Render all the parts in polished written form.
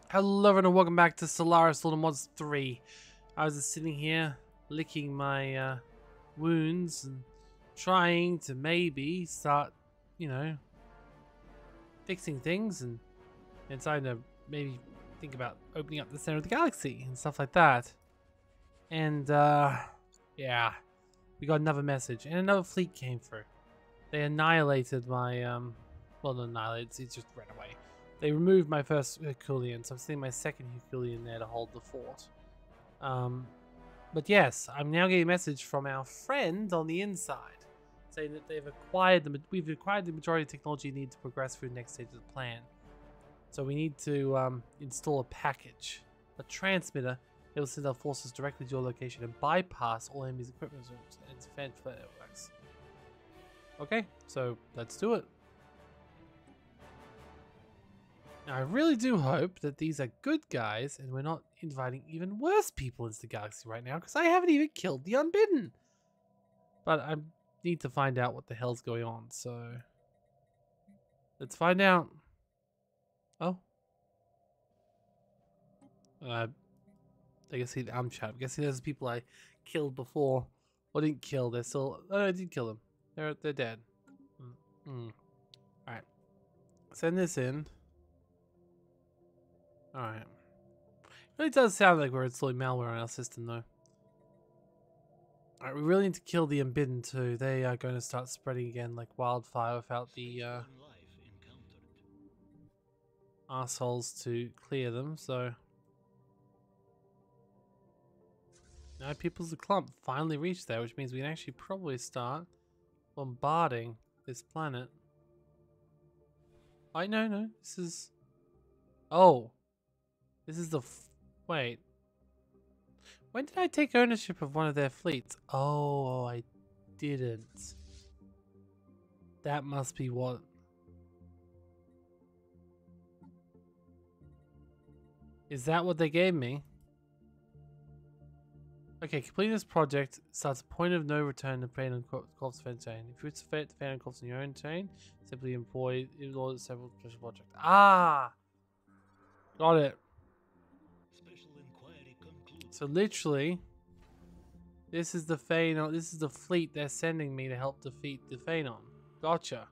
Hello everyone and welcome back to Solaris Little Mods 3. I was just sitting here licking my wounds and trying to maybe start, fixing things and starting to maybe think about opening up the center of the galaxy and stuff like that. And yeah, we got another message and another fleet came through. They annihilated my well, not annihilated, it just ran away. They removed my first Herculean, so I'm sending my second Herculean there to hold the fort. But yes, I'm now getting a message from our friend on the inside saying that we've acquired the majority of technology needed to progress through the next stage of the plan. So we need to install a package, a transmitter that will send our forces directly to your location and bypass all enemies' equipment zones and defend for networks. Okay, so let's do it. Now, I really do hope that these are good guys and we're not inviting even worse people into the galaxy right now because I haven't even killed the Unbidden. But I need to find out what the hell's going on, so let's find out. Oh. I guess I'm chat. I guess there's people I killed before. Or didn't kill. They're still... Oh, I did kill them. They're dead. Alright. Send this in. Alright. It really does sound like we're installing malware on our system, though. Alright, we really need to kill the Unbidden, too. They are going to start spreading again like wildfire without the assholes to clear them, so... Now People's Clump finally reached there, which means we can actually probably start bombarding this planet. No, this is... Oh! This is the... Wait. When did I take ownership of one of their fleets? Oh, I didn't. That must be what... Is that what they gave me? Okay, completing this project starts a point of no return to Fan and Corp's fan chain. If you wish to fit Fan and Corp's in your own chain, simply employ several special projects. Ah! Got it. So literally, this is the Phanon. This is the fleet they're sending me to help defeat the Phanon. Gotcha.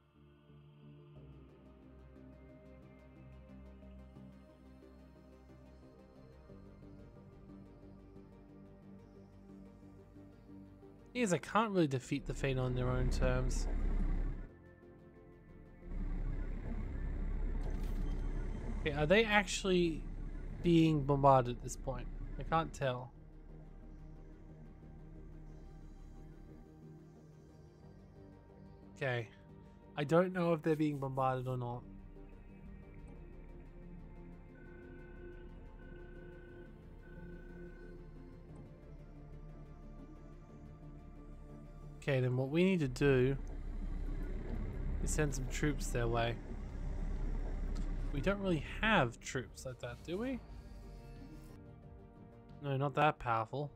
Yes, I can't really defeat the Phanon on their own terms. Okay, are they actually being bombarded at this point? I can't tell. Okay. I don't know if they're being bombarded or not. Okay, then what we need to do is send some troops their way. We don't really have troops like that, do we? No, not that powerful.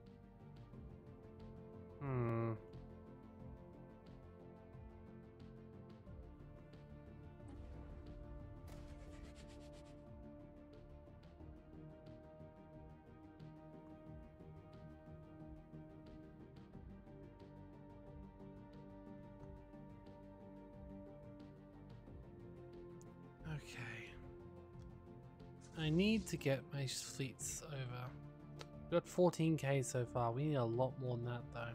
Okay. I need to get my fleets over. We've got 14k so far. We need a lot more than that, though. Are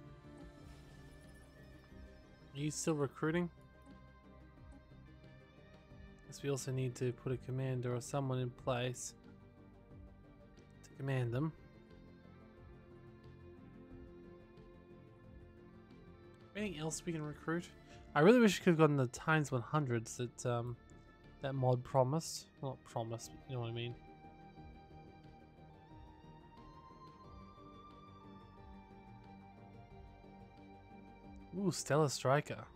you still recruiting? Guess we also need to put a commander or someone in place to command them. Anything else we can recruit? I really wish we could have gotten the times 100s that that mod promised. Well, not promised, but you know what I mean. Ooh, Stellar Striker.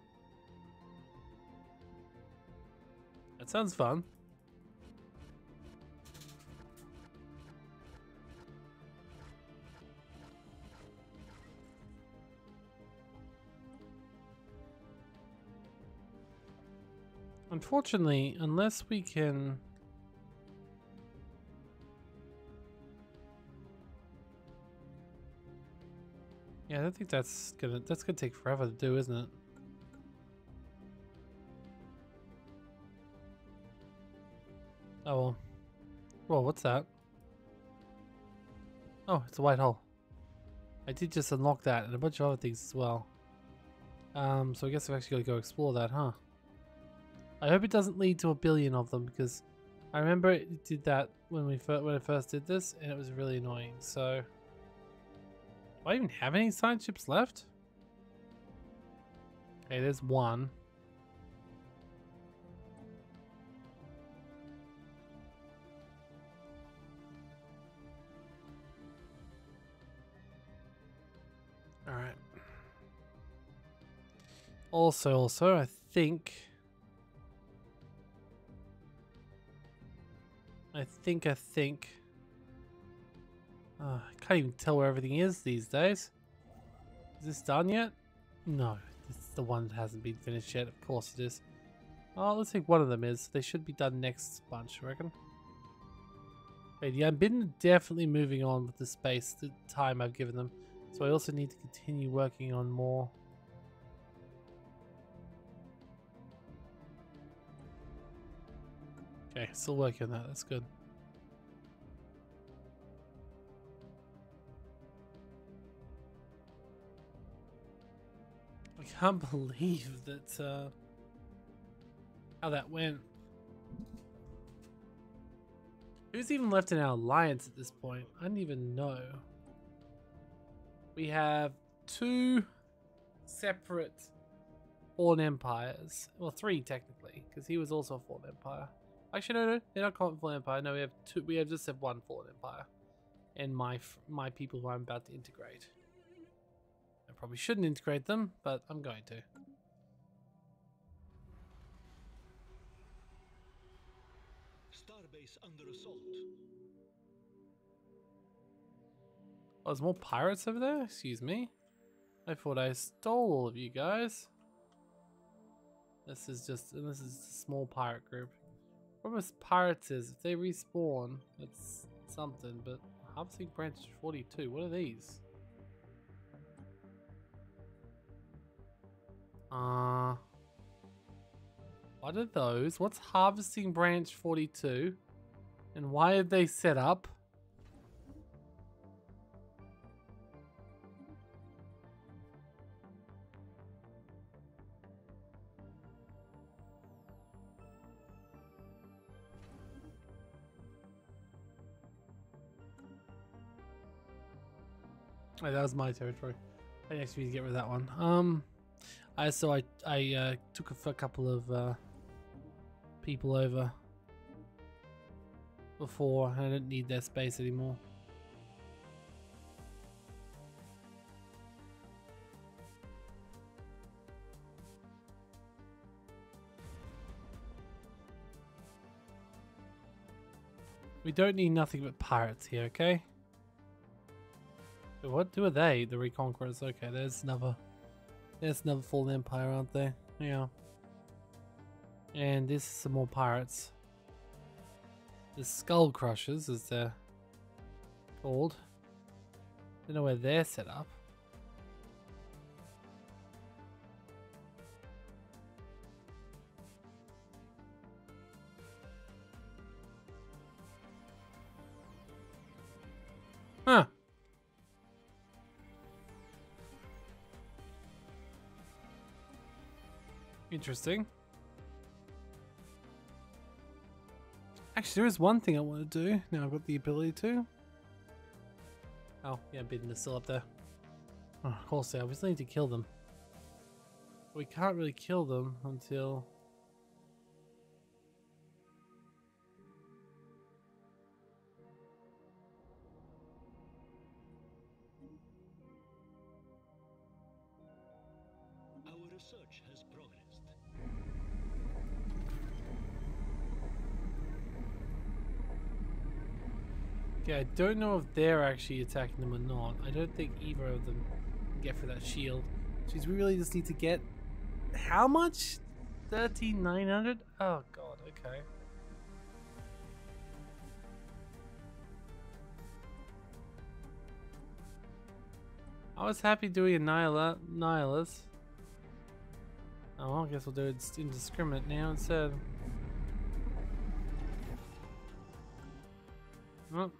That sounds fun. Unfortunately, unless we can Yeah, I don't think that's gonna take forever to do, isn't it? Oh well. Well, what's that? Oh, it's a white hole. I did just unlock that and a bunch of other things as well. So I guess I've actually got to go explore that, huh? I hope it doesn't lead to a billion of them, because I remember it did that when I first did this, and it was really annoying. So, do I even have any science ships left? Okay, there's one. All right. Also, I think. I can't even tell where everything is these days. Is this done yet? No, this is the one that hasn't been finished yet. Of course it is. Oh, let's think one of them is. They should be done next bunch, I reckon. Wait, yeah, I've been definitely moving on with the space, the time I've given them. So I also need to continue working on more. Okay, still working on that. That's good. I can't believe that how that went. Who's even left in our alliance at this point? I don't even know. We have 2 separate Fallen Empires. Well, 3 technically, because he was also a Fallen Empire. Actually, no, they're not called Fallen Empire. No, we have 2. We have just have 1 Fallen Empire, and my people who I'm about to integrate. I probably shouldn't integrate them, but I'm going to. Starbase under assault. Oh, there's more pirates over there? Excuse me. I thought I stole all of you guys. This is a small pirate group. Problem with pirates is if they respawn, it's something, but Harvesting Branch 42, what are these? What are those? What's Harvesting Branch 42? And why are they set up? Oh, that was my territory. I actually need to get rid of that one. I took a couple of people over before. I don't need their space anymore. We don't need nothing but pirates here, okay? What are they? The Reconquerors. Okay, there's another Fallen Empire, aren't they? Yeah. And this is some more pirates. The Skull Crushers, as they're called. Don't know where they're set up. Huh. Interesting. Actually, there is one thing I want to do. Now I've got the ability to. Oh, yeah, Bidden is still up there. Oh, of course, yeah, we still need to kill them. We can't really kill them until... Our research has progressed. Yeah, I don't know if they're actually attacking them or not. I don't think either of them can get for that shield. Jeez, we really just need to get... How much? 13,900? Oh god, okay. I was happy doing a Nihilus. Oh, well, I guess we'll do it indiscriminate now instead. Oh.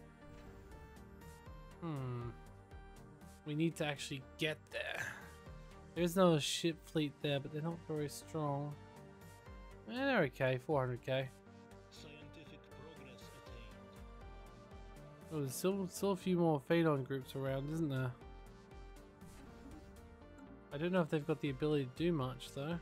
We need to actually get there. There's no ship fleet there, but they're not very strong. Eh, they're okay, 400k. Scientific progress attained. Oh, there's still a few more Phaedon groups around, isn't there? I don't know if they've got the ability to do much, though.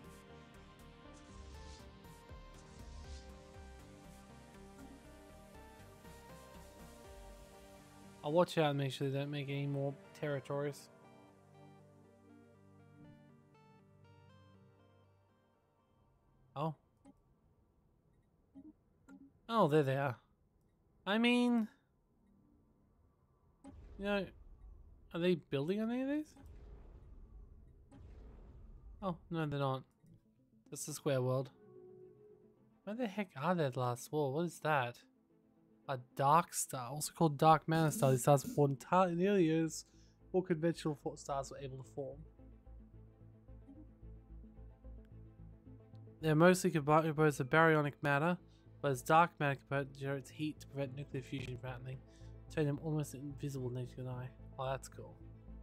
I'll watch out and make sure they don't make any more territories. Oh. Oh, there they are. I mean... You know... Are they building on any of these? Oh, no they're not. That's the square world. Where the heck are they at last war? What is that? A dark star, also called dark matter star. These stars form entirely nearly as all conventional stars were able to form. They're mostly composed of baryonic matter, but as dark matter generates heat to prevent nuclear fusion from happening, turning them almost invisible to the naked eye. Oh, that's cool.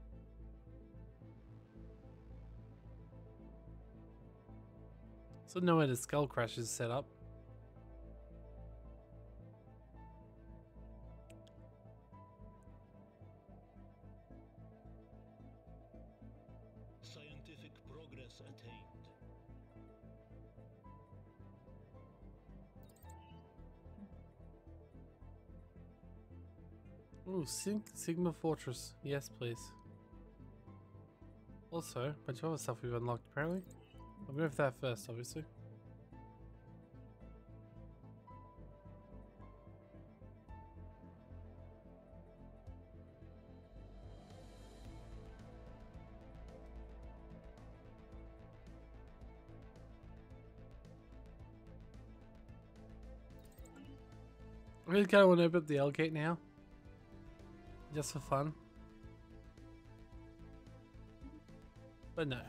So know where the skull crash is set up. Scientific progress attained. Ooh, Sigma Fortress. Yes, please. Also, a bunch of other stuff we've unlocked apparently. I'll go for that first, obviously. I really kind of want to open up the L gate now. Just for fun. But no.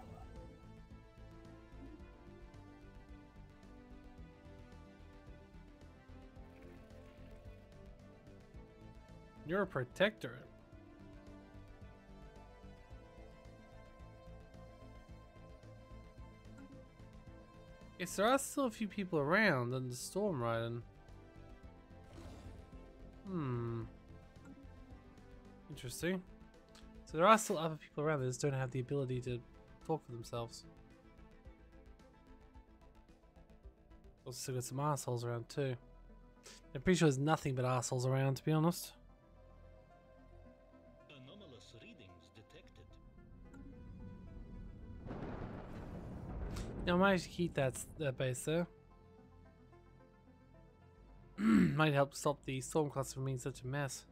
You're a protector. Yes, there are still a few people around in the storm riding. Interesting. So there are still other people around that just don't have the ability to talk for themselves. Also still got some assholes around too. I'm pretty sure there's nothing but assholes around, to be honest. Anomalous readings detected. Now I might actually keep that base there. Might help stop the storm cluster from being such a mess.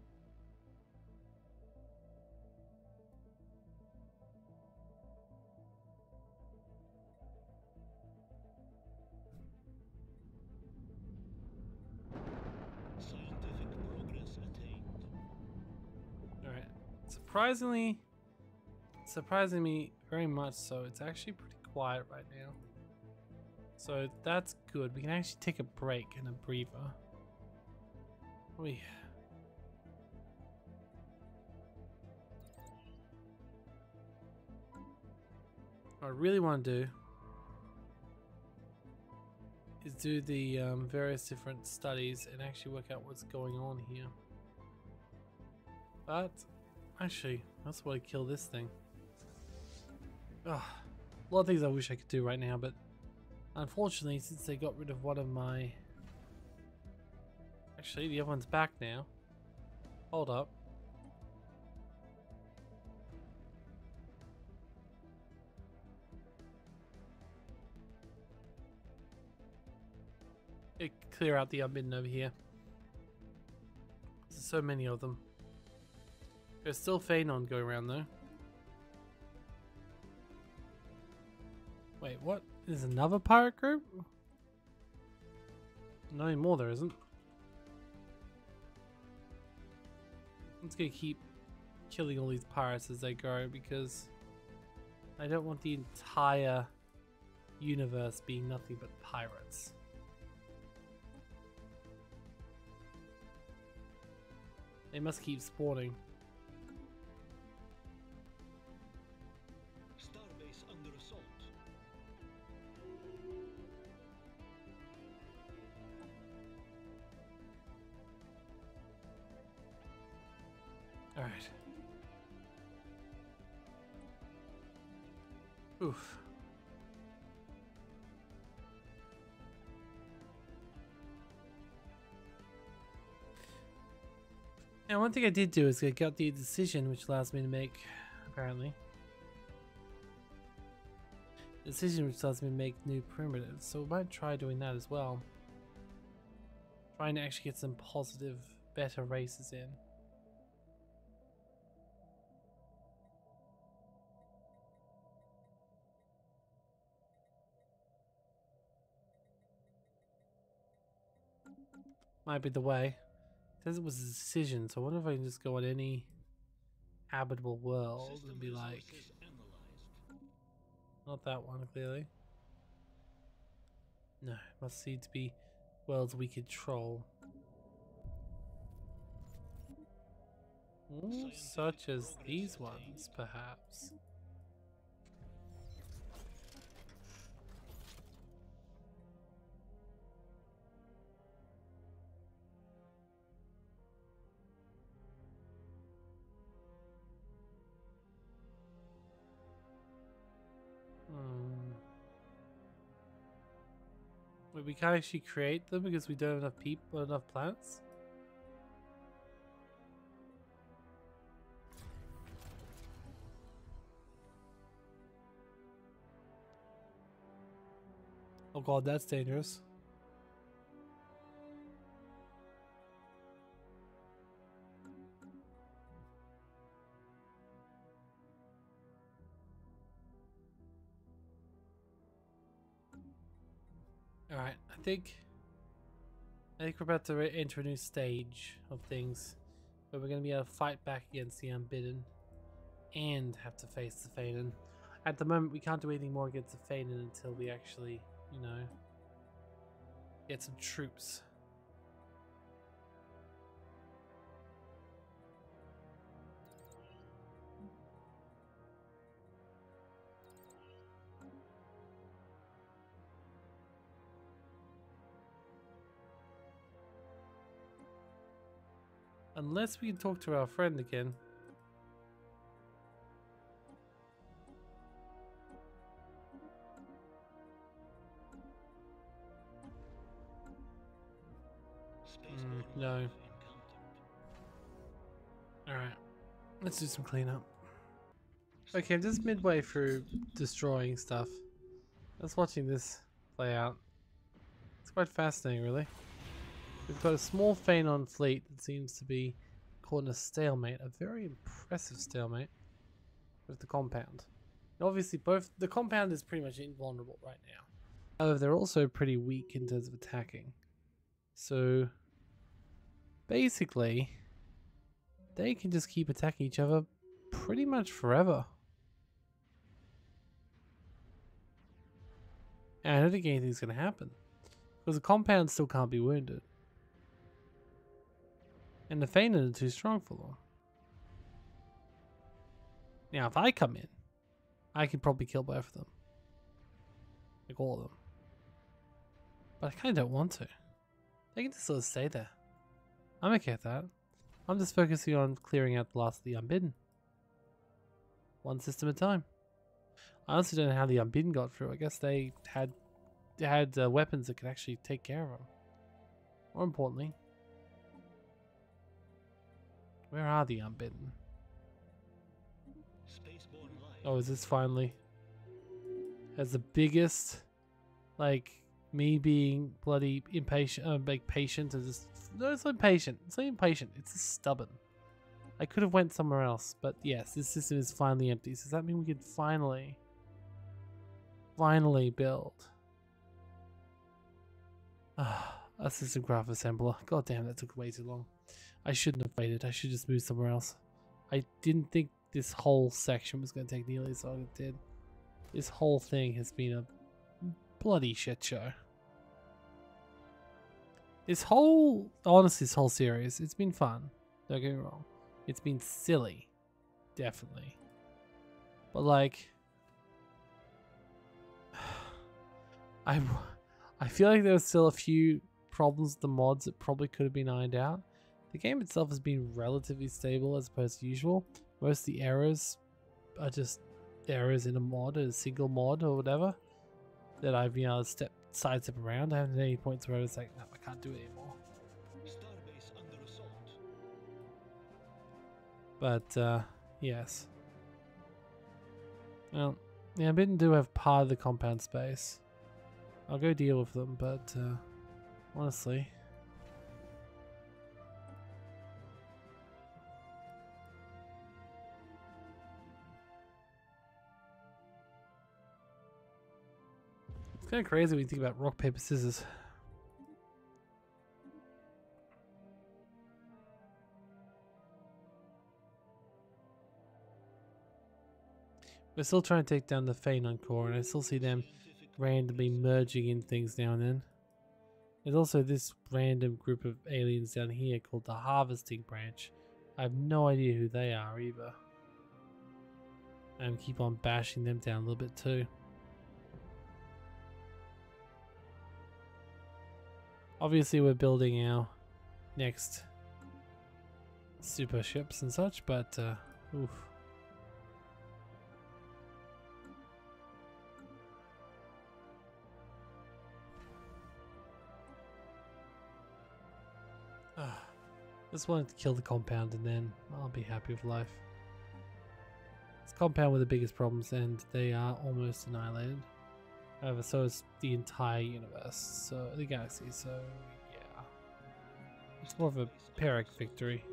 Scientific progress attained. Alright. Surprisingly very much so, it's actually pretty quiet right now. So that's good. We can actually take a break and a breather. What I really want to do is do the various different studies and actually work out what's going on here. But actually, that's why I kill this thing. Ugh. A lot of things I wish I could do right now, but unfortunately, since they got rid of one of my... Actually, the other one's back now. Hold up. Clear out the unbidden over here. There's so many of them. There's still Phaedon going around though. Wait, what? There's another pirate group? Not anymore, there isn't. I'm just gonna keep killing all these pirates as they go, because I don't want the entire universe being nothing but pirates. They must keep spawning. Starbase under assault. All right. Oof. And one thing I did do is I got the decision, which allows me to make, apparently, decision which allows me to make new primitives. So we might try doing that as well. Trying to actually get some positive, better races in. Might be the way. It says it was a decision, so I wonder if I can just go on any habitable world System and be like, resources analyzed. not that one clearly. No, it must need to be worlds we control. Such as these ones, perhaps. Wait, we can't actually create them because we don't have enough people, enough plants? Oh god, that's dangerous. Alright, I think we're about to enter a new stage of things where we're going to be able to fight back against the Unbidden and have to face the Fanon. At the moment, we can't do anything more against the Fanon until we actually, you know, get some troops. Unless we can talk to our friend again. No. Encountered. Alright. Let's do some cleanup. Okay, I'm just midway through destroying stuff. Just watching this play out. It's quite fascinating, really. We've got a small Fanon fleet that seems to be caught in a stalemate, a very impressive stalemate with the compound. And obviously, both the compound is pretty much invulnerable right now. However, they're also pretty weak in terms of attacking. So basically, they can just keep attacking each other pretty much forever. And I don't think anything's going to happen because the compound still can't be wounded. And the Fanon are too strong for them. Now, if I come in, I could probably kill both of them. Like all of them. But I kind of don't want to. They can just sort of stay there. I'm okay with that. I'm just focusing on clearing out the last of the Unbidden. One system at a time. I honestly don't know how the Unbidden got through. I guess they had weapons that could actually take care of them. More importantly, where are the Unbidden? Spaceborne life. Oh, is this finally? As the biggest, like, me being bloody impatient, like patient, and just no, it's not impatient. It's not impatient. It's just stubborn. I could have went somewhere else, but yes, this system is finally empty. So does that mean we can finally build a system graph assembler? God damn, that took way too long. I shouldn't have waited. I should just move somewhere else. I didn't think this whole section was going to take nearly as long as it did. This whole thing has been a bloody shit show. Honestly, this whole series, it's been fun. Don't get me wrong. It's been silly. Definitely. But like, I feel like there was still a few problems with the mods that probably could have been ironed out. The game itself has been relatively stable as opposed to usual. Most of the errors are just errors in a mod, a single mod or whatever, that I've been able to sidestep around. I haven't had any points where it's like, no, I can't do it anymore. Starbase under assault. But yes. Well, yeah, Ambitten do have part of the compound space. I'll go deal with them, but honestly, it's kind of crazy when you think about rock, paper, scissors. We're still trying to take down the Phanon core, and I still see them randomly merging in things now and then. There's also this random group of aliens down here called the Harvesting Branch. I have no idea who they are either. And keep on bashing them down a little bit too. Obviously we're building our next super ships and such, but oof. Just wanted to kill the compound and then I'll be happy with life. It's compound with the biggest problems and they are almost annihilated. However, so is the entire universe, so the galaxy, so yeah. It's more of a Pyrrhic victory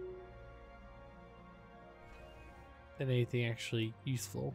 than anything actually useful.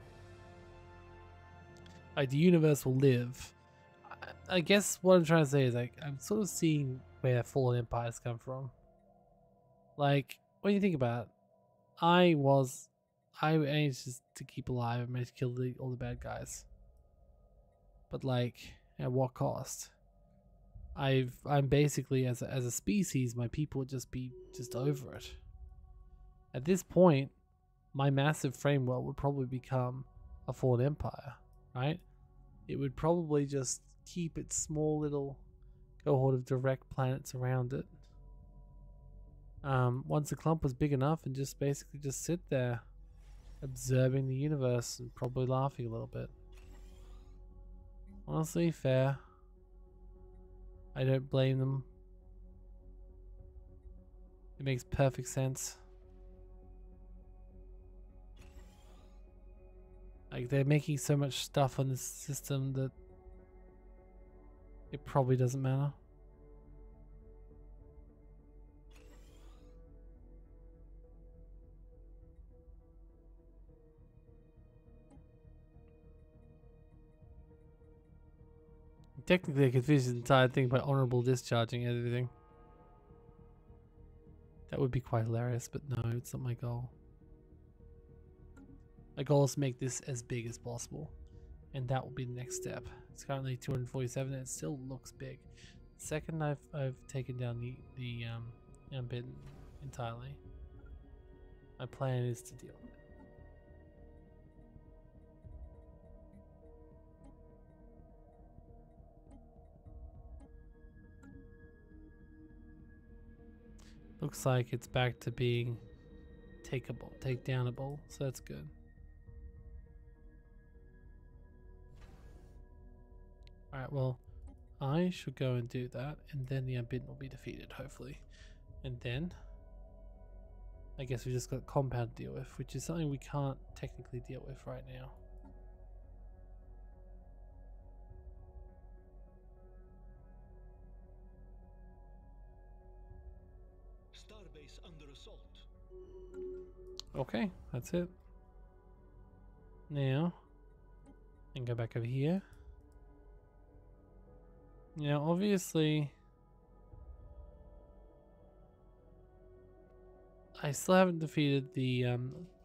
Like, the universe will live. I guess what I'm trying to say is, like, I'm sort of seeing where Fallen Empires come from. Like, when you think about it, I managed to keep alive, I managed to kill all the bad guys. But like, at what cost? I'm basically, as a species, my people would just be over it. At this point, my massive framework would probably become a Fallen Empire, right? It would probably just keep its small little cohort of direct planets around it. Once the clump was big enough, and just basically just sit there, observing the universe and probably laughing a little bit. Honestly, fair. I don't blame them. It makes perfect sense. Like, they're making so much stuff on this system that it probably doesn't matter. Technically, I could finish the entire thing by honorable discharging everything. That would be quite hilarious, but no, it's not my goal. My goal is to make this as big as possible, and that will be the next step. It's currently 247, and it still looks big. The second I've taken down the Ambitten entirely, my plan is to deal with it. Looks like it's back to being takedownable, so that's good. Alright, well, I should go and do that, and then the Ambitten will be defeated, hopefully. And then, I guess we just got compound to deal with, which is something we can't technically deal with right now. Starbase under assault. Okay, that's it. Now, and go back over here. Now, obviously, I still haven't defeated the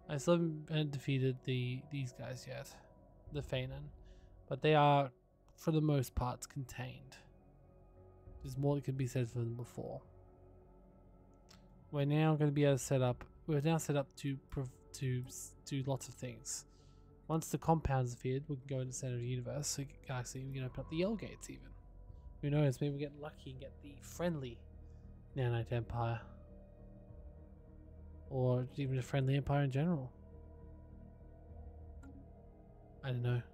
I still haven't defeated these guys yet, the Feynman, but they are, for the most part, contained. There's more that can be said for them before. We're now going to be able to set up. We're now set up to do lots of things. Once the compound's defeated, we can go into the center of the universe. So galaxy, we can open up the Yell Gates even. Who knows? Maybe we get lucky and get the friendly Nanite Empire. Or even a friendly empire in general. I don't know.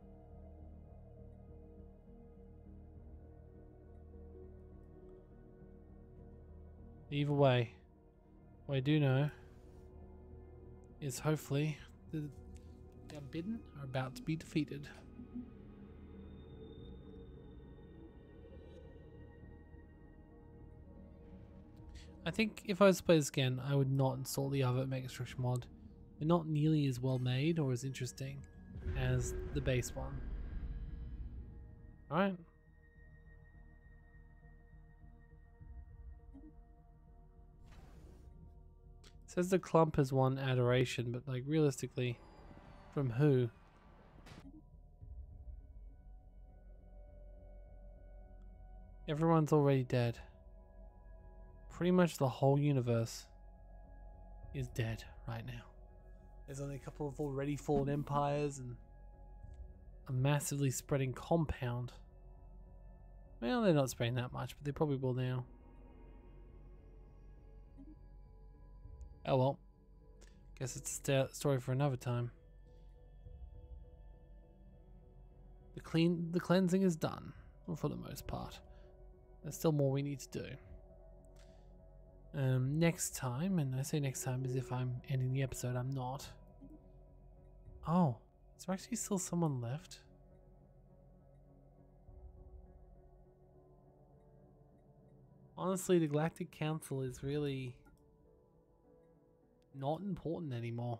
Either way, what I do know is hopefully the Unbidden are about to be defeated. I think if I was to play this again, I would not install the other Megastructure mod. They're not nearly as well made or as interesting as the base one. Alright. Says the clump has won adoration, but like realistically, from who? Everyone's already dead. Pretty much the whole universe is dead right now. There's only a couple of already fallen empires and a massively spreading compound. Well, they're not spreading that much, but they probably will now. Oh well. Guess it's a story for another time. The cleansing is done, for the most part. There's still more we need to do. Next time, and I say next time as if I'm ending the episode, I'm not. Oh, is there actually still someone left? Honestly, the Galactic Council is really not important anymore.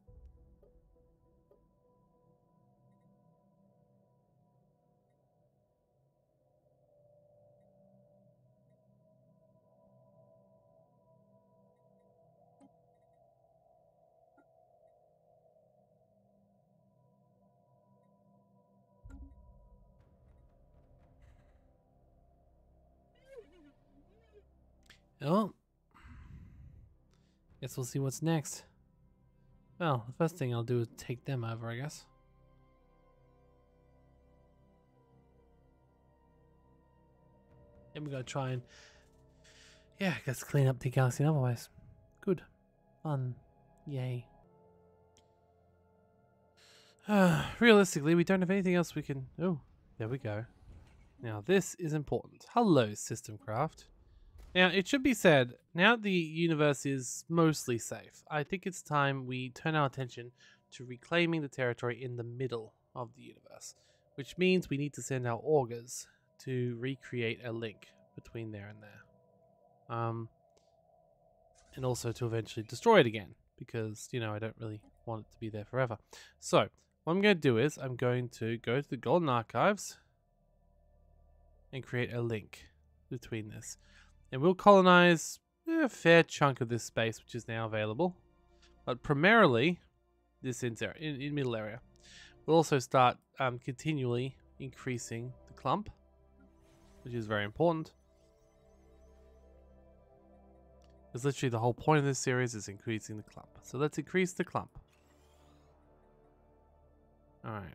Oh, guess we'll see what's next. Well, the first thing I'll do is take them over, I guess. Then we gotta try and, yeah, I guess clean up the galaxy in other ways. Good. Fun. Yay. Realistically, we don't have anything else we can... Oh, there we go. Now, this is important. Hello, Systemcraft. Now, it should be said, now that the universe is mostly safe, I think it's time we turn our attention to reclaiming the territory in the middle of the universe, which means we need to send our augurs to recreate a link between there and there. And also to eventually destroy it again, because, you know, I don't really want it to be there forever. So, what I'm going to do is, I'm going to go to the Golden Archives and create a link between this. And we'll colonize a fair chunk of this space, which is now available. But primarily, this in middle area. We'll also start continually increasing the clump, which is very important. Because literally the whole point of this series is increasing the clump. So let's increase the clump. Alright.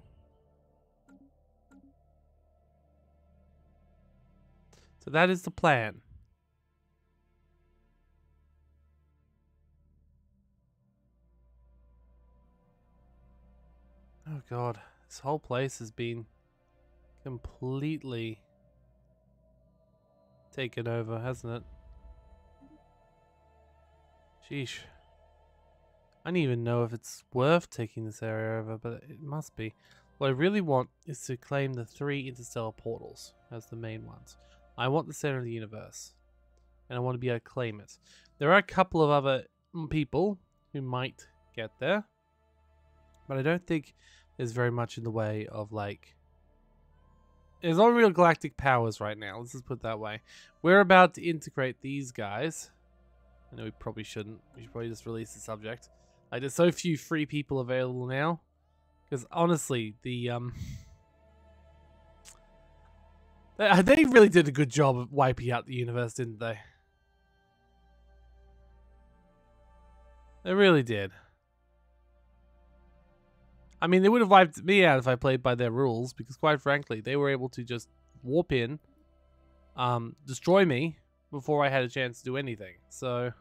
So that is the plan. Oh god, this whole place has been completely taken over, hasn't it? Sheesh. I don't even know if it's worth taking this area over, but it must be. What I really want is to claim the 3 interstellar portals as the main ones. I want the center of the universe, and I want to be able to claim it. There are a couple of other people who might get there, but I don't think there's very much in the way of, like... There's no real galactic powers right now, let's just put it that way. We're about to integrate these guys. I know we probably shouldn't. We should probably just release the subject. Like, there's so few free people available now. Because honestly, the they really did a good job of wiping out the universe, didn't they? They really did. I mean, they would have wiped me out if I played by their rules, because quite frankly, they were able to just warp in, destroy me before I had a chance to do anything. So,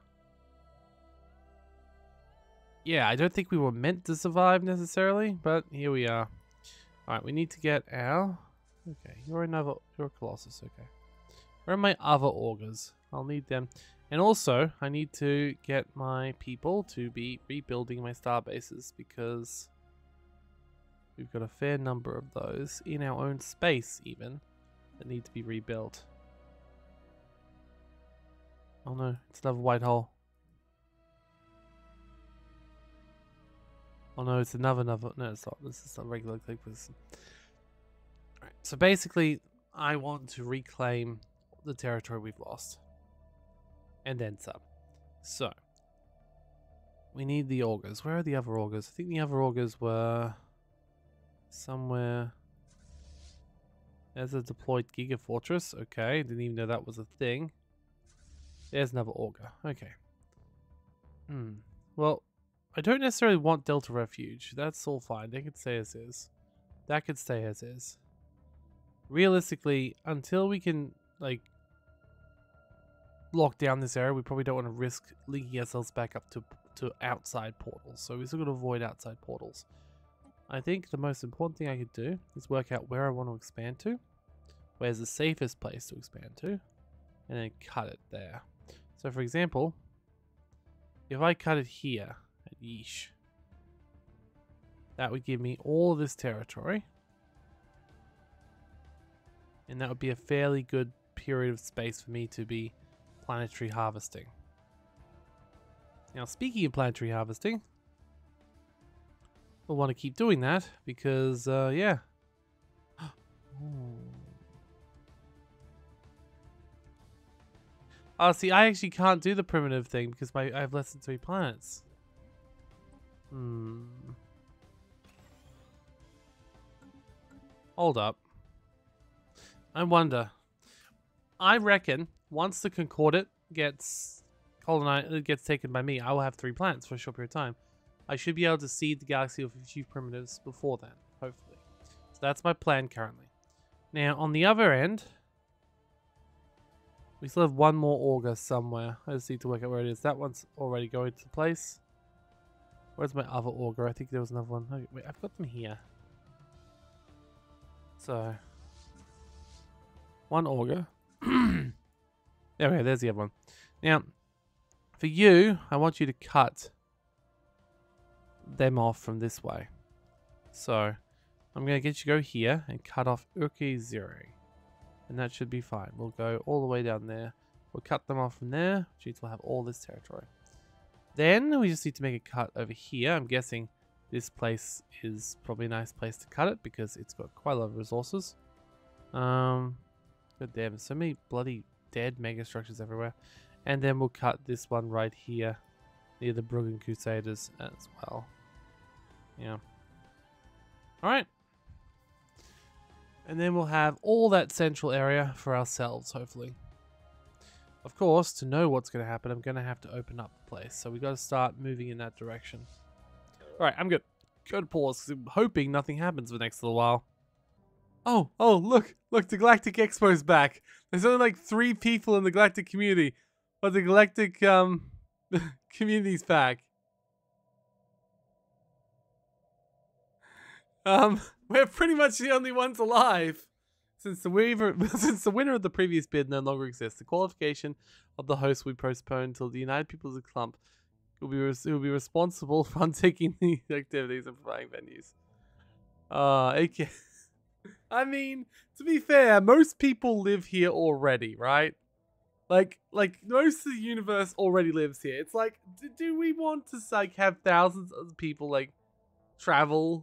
yeah, I don't think we were meant to survive necessarily, but here we are. Alright, we need to get our... Okay, you're a Colossus, okay. Where are my other augurs? I'll need them. And also, I need to get my people to be rebuilding my star bases, because we've got a fair number of those in our own space, even, that need to be rebuilt. Oh no, it's another white hole. Oh no, it's another. No, it's not. This is a regular click person. Alright, so basically, I want to reclaim the territory we've lost. And then some. So, we need the augurs. Where are the other augurs? I think the other augurs were somewhere. There's a deployed Giga Fortress. Okay, didn't even know that was a thing. There's another augur. Okay. Well, I don't necessarily want Delta Refuge. That's all fine. They can stay as is. That could stay as is. Realistically, until we can, like, lock down this area, we probably don't want to risk linking ourselves back up to outside portals. So we're still going to avoid outside portals. I think the most important thing I could do is work out where I want to expand to. Where's the safest place to expand to. And then cut it there. So for example, if I cut it here at Yeesh, that would give me all this territory. And that would be a fairly good period of space for me to be planetary harvesting. Now, speaking of planetary harvesting, we'll want to keep doing that because, yeah. Oh, see, I actually can't do the primitive thing because I have less than 3 planets. Hold up. I wonder. I reckon once the Concordate gets colonized, gets taken by me, I will have 3 planets for a short period of time. I should be able to seed the galaxy with a few primitives before then, hopefully. So that's my plan currently. Now, on the other end, we still have one more augur somewhere. I just need to work out where it is. That one's already going to place. Where's my other augur? I think there was another one. Oh, wait, I've got them here. So, one augur. There we go, there's the other one. Now, for you, I want you to cut them off from this way. So, I'm going to get you to go here and cut off Urki-Ziri. And that should be fine. We'll go all the way down there. We'll cut them off from there, which means we'll have all this territory. Then, we just need to make a cut over here. I'm guessing this place is probably a nice place to cut it because it's got quite a lot of resources. God damn, so many bloody dead mega structures everywhere. And then we'll cut this one right here near the Bruggen Crusaders as well. Yeah. Alright. And then we'll have all that central area for ourselves, hopefully. Of course, to know what's going to happen, I'm going to have to open up the place. So we got to start moving in that direction. Alright, I'm good. Go to pause because I'm hoping nothing happens for the next little while. Oh, look, the Galactic Expo's back. There's only like 3 people in the Galactic community, but the Galactic community's back. We're pretty much the only ones alive. Since the winner of the previous bid no longer exists, the qualification of the host will be postponed until the United Peoples of Clump will be responsible for undertaking the activities and providing venues. Okay. I mean, to be fair, most people live here already, right? Like most of the universe already lives here. It's like, do we want to like have thousands of people like travel?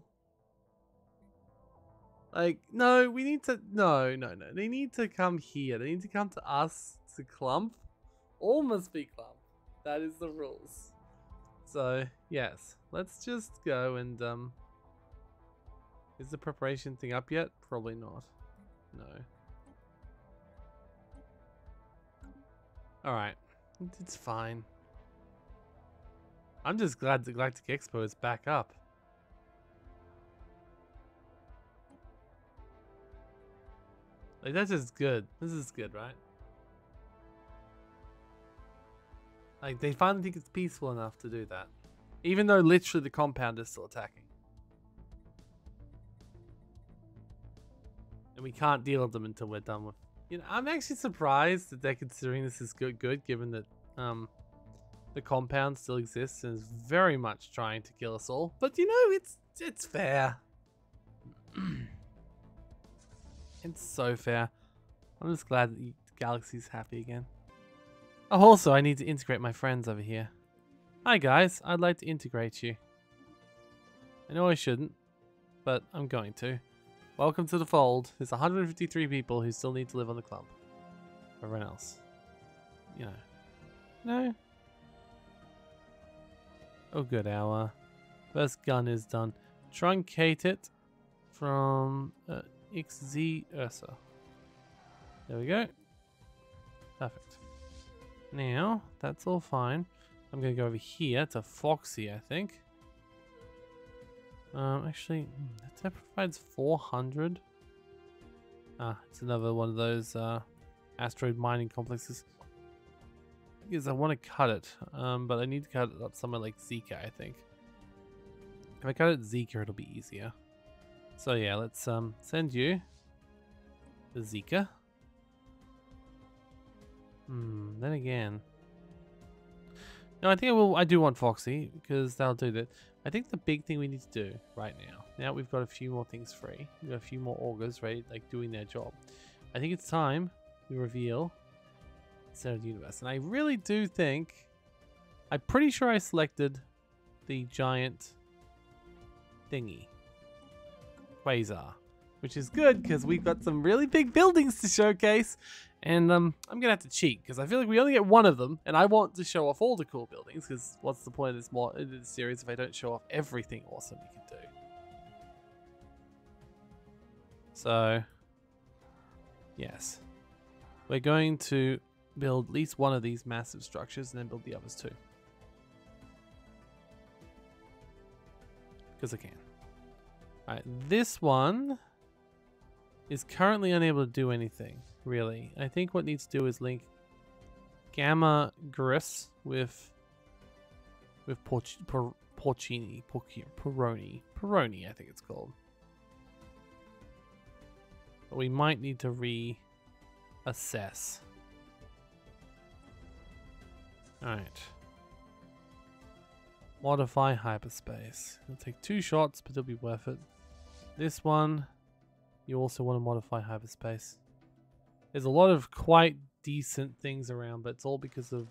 Like, no, we need to, no. They need to come here. They need to come to us, to Clump. All must be Clump. That is the rules. So, yes. Let's just go and, is the preparation thing up yet? Probably not. No. Alright. It's fine. I'm just glad the Galactic Expo is back up. Like, that's just good. This is good, right? Like, they finally think it's peaceful enough to do that. Even though literally the compound is still attacking. And we can't deal with them until we're done with... You know, I'm actually surprised that they're considering this is good, given that the compound still exists and is very much trying to kill us all. But you know, it's fair. It's so fair. I'm just glad that the galaxy's happy again. Oh, also, I need to integrate my friends over here. Hi guys, I'd like to integrate you. I know I shouldn't, but I'm going to. Welcome to the fold. There's 153 people who still need to live on the club. Everyone else, you know. No. Oh good, our first gun is done. Truncate it from XZ Ursa. There we go. Perfect. Now, that's all fine. I'm going to go over here to Foxy, I think. Actually, that provides 400. It's another one of those asteroid mining complexes. Because I want to cut it, but I need to cut it up somewhere like Zika, I think. If I cut it at Zika, it'll be easier. So yeah, let's send you to Zika. Then again. No, I think I do want Foxy, because that'll do that. I think the big thing we need to do right now we've got a few more things free, we've got a few more augurs, right, like doing their job. I think it's time we reveal Center of the Universe. And I really do think, I'm pretty sure I selected the giant thingy, Quasar, which is good because we've got some really big buildings to showcase. And I'm gonna have to cheat because I feel like we only get one of them, and I want to show off all the cool buildings. Because what's the point of this series if I don't show off everything awesome we can do? So, yes, we're going to build at least one of these massive structures, and then build the others too, because I can. All right, this one is currently unable to do anything. Really, I think what needs to do is link Gamma Gris with Porcini, I think it's called. But we might need to reassess. All right. Modify hyperspace. It'll take 2 shots, but it'll be worth it. This one, you also want to modify hyperspace. There's a lot of quite decent things around, but it's all because of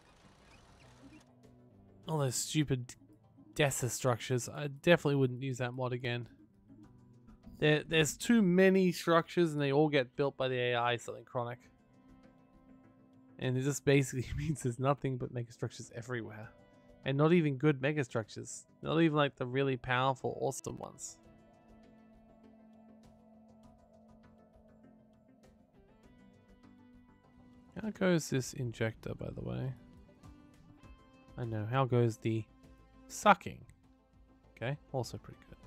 all those stupid DESA structures. I definitely wouldn't use that mod again. There's too many structures, and they all get built by the AI, something chronic. And it just basically means there's nothing but megastructures everywhere. And not even good megastructures. Not even like the really powerful, awesome ones. How goes this injector, by the way? I know. How goes the sucking? Okay, also pretty good.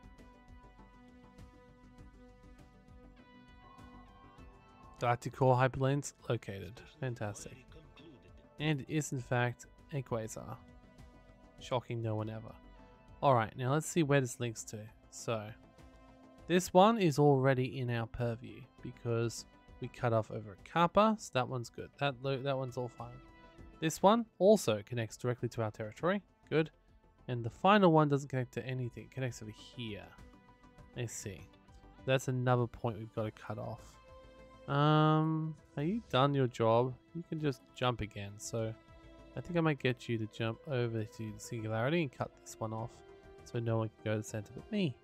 Galactic core hyperlanes located. Fantastic. And it is in fact a quasar. Shocking no one ever. Alright, now let's see where this links to. So, this one is already in our purview because we cut off over a Kappa, so that one's good. That one's all fine. This one also connects directly to our territory. Good. And the final one doesn't connect to anything. It connects over here. I see. That's another point we've got to cut off. Are you done your job? You can just jump again. So I think I might get you to jump over to the singularity and cut this one off so no one can go to the center but me.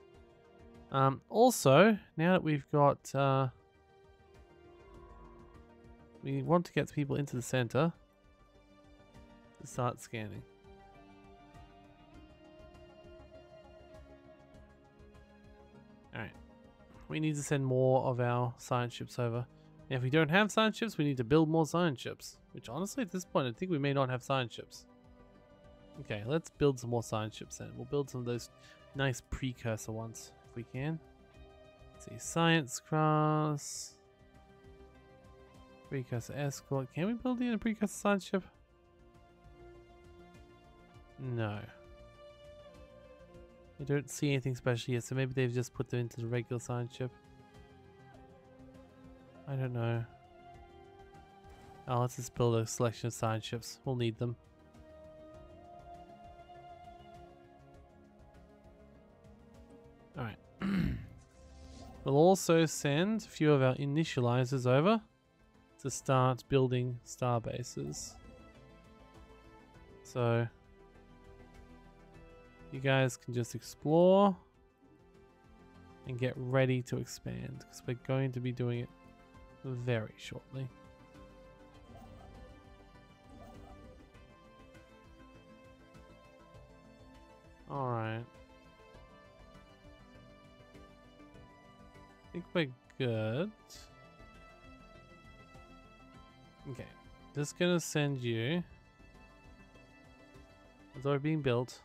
Also, now that we've got we want to get people into the center to start scanning. We need to send more of our science ships over. And if we don't have science ships, we need to build more science ships. Which honestly, at this point, I think we may not have science ships. Okay, let's build some more science ships then. We'll build some of those nice precursor ones, if we can. Let's see, science class. Precursor escort. Can we build in a precursor science ship? No. I don't see anything special here, so maybe they've just put them into the regular science ship. I don't know. Oh, let's just build a selection of science ships. We'll need them. Alright. We'll also send a few of our initializers over to start building star bases. So you guys can just explore and get ready to expand, because we're going to be doing it very shortly. Alright. I think we're good. Okay. Just gonna send you. It's already being built.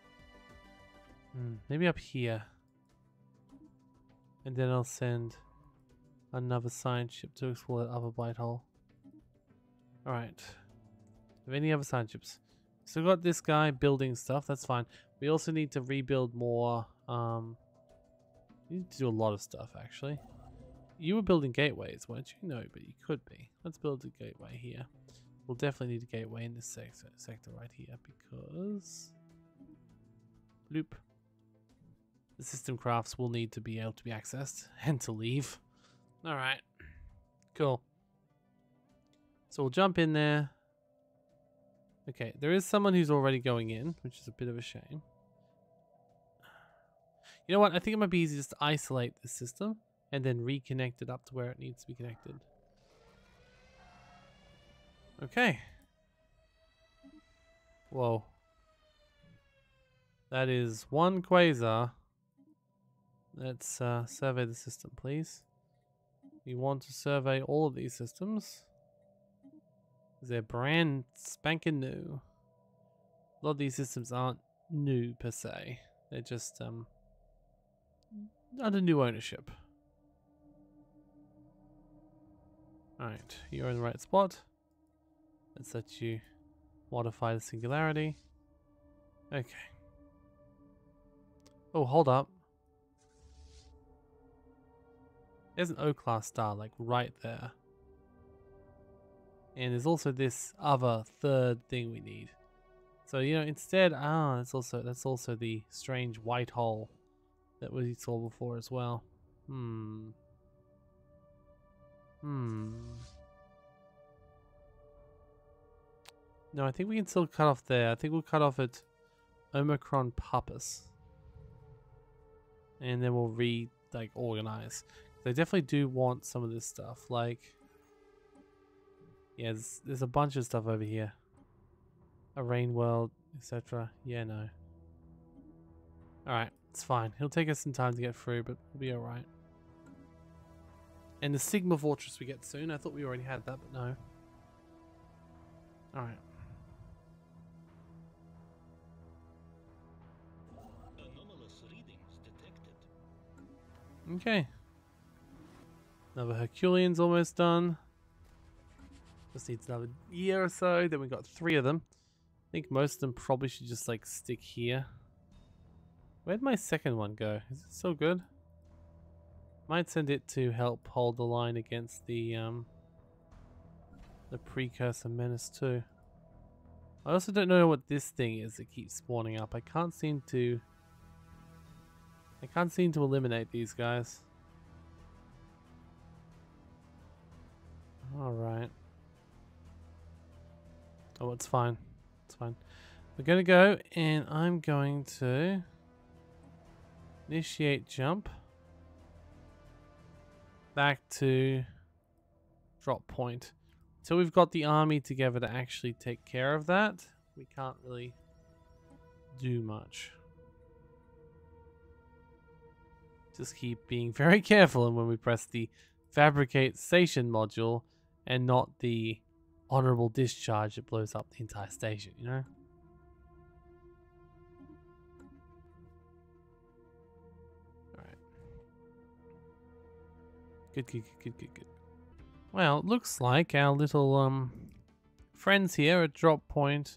Maybe up here. And then I'll send another science ship to explore that other blight hole. Alright. Have any other science ships? So we've got this guy building stuff, that's fine. We also need to rebuild more. We need to do a lot of stuff actually. You were building gateways, weren't you? No, but you could be. Let's build a gateway here. We'll definitely need a gateway in this sector right here because... Bloop. The system crafts will need to be able to be accessed and to leave. Alright. Cool. So we'll jump in there. Okay, there is someone who's already going in, which is a bit of a shame. You know what? I think it might be easy just to isolate the system and then reconnect it up to where it needs to be connected. Okay. Whoa. That is one quasar. Let's survey the system, please. We want to survey all of these systems. They're brand spanking new. A lot of these systems aren't new per se. They're just under new ownership. Alright, you're in the right spot. Let's let you modify the singularity. Okay. Oh, hold up. There's an O-class star, like right there. And there's also this other third thing we need. So, you know, instead, that's also the strange white hole that we saw before as well. No, I think we can still cut off there. I think we'll cut off at Omicron Puppus. And then we'll organize. They definitely do want some of this stuff. Like, yeah, there's a bunch of stuff over here. A rain world, etc. Yeah, no. Alright, it's fine. It'll take us some time to get through, but we'll be alright. And the Sigma Fortress we get soon. I thought we already had that, but no. Alright. Anomalous readings detected. Okay. Another Herculean's almost done. Just needs another year or so. Then we got 3 of them. I think most of them probably should just like stick here. Where'd my second one go? Is it still good? Might send it to help hold the line against the precursor menace too. I also don't know what this thing is that keeps spawning up. I can't seem to eliminate these guys. Alright. Oh, it's fine. It's fine. We're going to go and I'm going to initiate jump back to drop point. Until we've got the army together to actually take care of that, we can't really do much. Just keep being very careful when we press the fabricate station module and not the honorable discharge that blows up the entire station, you know? Alright. Good. Well, it looks like our little friends here at drop point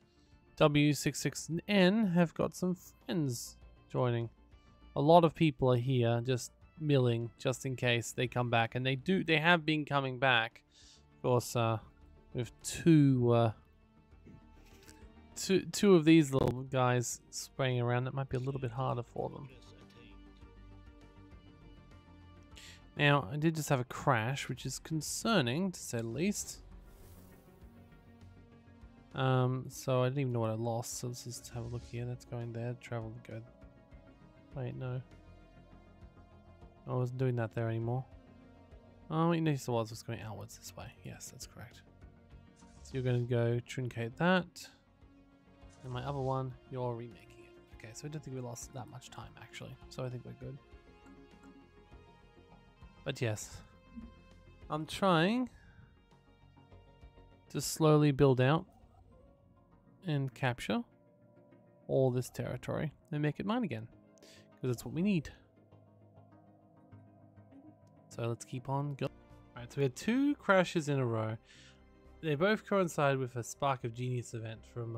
W66N have got some friends joining. A lot of people are here just milling just in case they come back, and they have been coming back. Of course, with two of these little guys spraying around, that might be a little bit harder for them. Now, I did just have a crash, which is concerning to say the least. So I didn't even know what I lost, so let's just have a look here. That's going there, travel to go. Wait, no. I wasn't doing that there anymore. Oh, yes, it was. It was going outwards this way. Yes, that's correct. So you're going to go truncate that. And my other one, you're remaking it. Okay, so I don't think we lost that much time, actually. So I think we're good. But yes, I'm trying to slowly build out and capture all this territory and make it mine again. Because that's what we need. So let's keep on going. Alright, so we had 2 crashes in a row. They both coincide with a Spark of Genius event from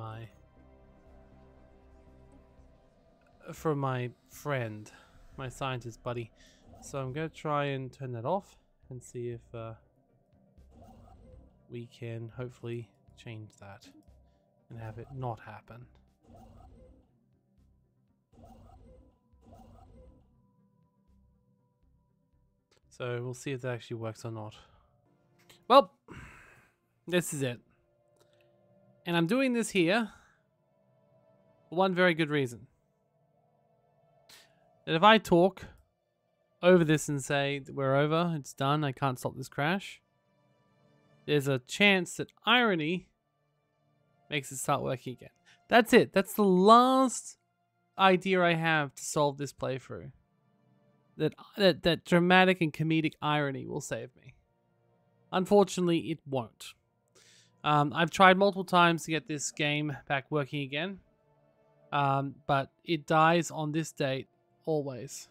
my friend, my scientist buddy. So I'm going to try and turn that off and see if we can hopefully change that and have it not happen. So we'll see if that actually works or not. Well, this is it. And I'm doing this here for one very good reason. That if I talk over this and say we're over, it's done, I can't stop this crash, there's a chance that irony makes it start working again. That's it. That's the last idea I have to solve this playthrough. That dramatic and comedic irony will save me. Unfortunately, it won't. I've tried multiple times to get this game back working again, but it dies on this date always.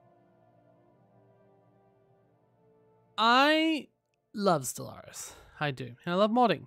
I love Stellaris. I do. And I love modding.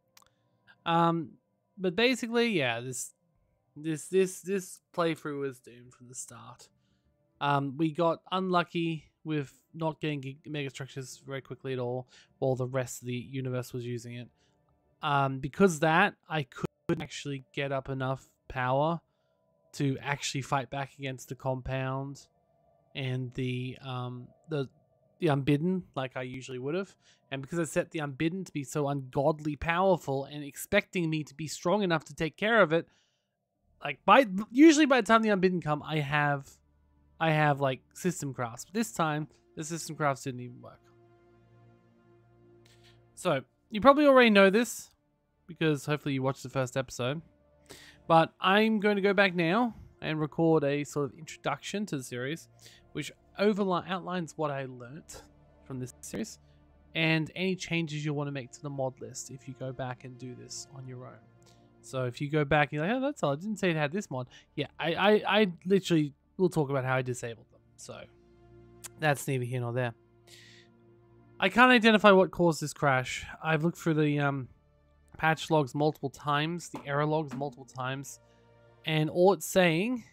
But basically, yeah, this playthrough was doomed from the start. We got unlucky with not getting megastructures very quickly at all, while the rest of the universe was using it. Because of that, I couldn't actually get up enough power to actually fight back against the compound and the unbidden like I usually would have. And because I set the unbidden to be so ungodly powerful and expecting me to be strong enough to take care of it, like usually by the time the unbidden come, I have like system crafts. But this time the system crafts didn't even work. So you probably already know this because hopefully you watched the first episode. But I'm going to go back now and record a sort of introduction to the series, which outlines what I learnt from this series and any changes you want to make to the mod list if you go back and do this on your own. So if you go back and you're like, oh, that's odd, I didn't say it had this mod. Yeah, I literally will talk about how I disabled them. So that's neither here nor there. I can't identify what caused this crash. I've looked through the patch logs multiple times, the error logs multiple times, and all it's saying,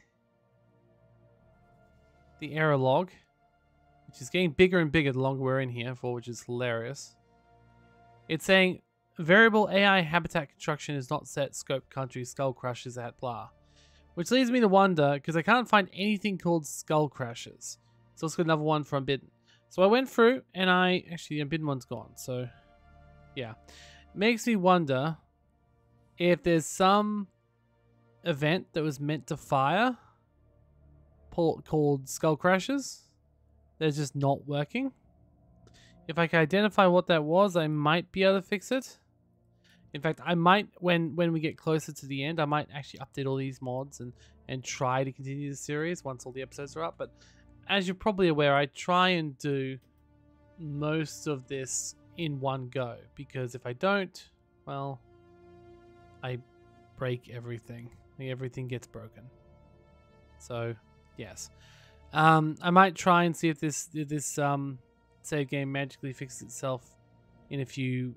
the error log, which is getting bigger and bigger the longer we're in here for, which is hilarious. It's saying variable AI habitat construction is not set, scope country, skull crashes at blah. Which leads me to wonder, because I can't find anything called skull crashes. So let's get another one for Unbidden. So I went through and actually the Unbidden one's gone. So yeah, makes me wonder if there's some event that was meant to fire called skull crashes that's just not working. If I can identify what that was, I might be able to fix it. In fact, I might, when we get closer to the end, I might actually update all these mods and try to continue the series once all the episodes are up. But as you're probably aware, I try and do most of this in one go, because if I don't, well, I break everything. Everything gets broken. So, yes. I might try and see if this save game magically fixes itself in a few,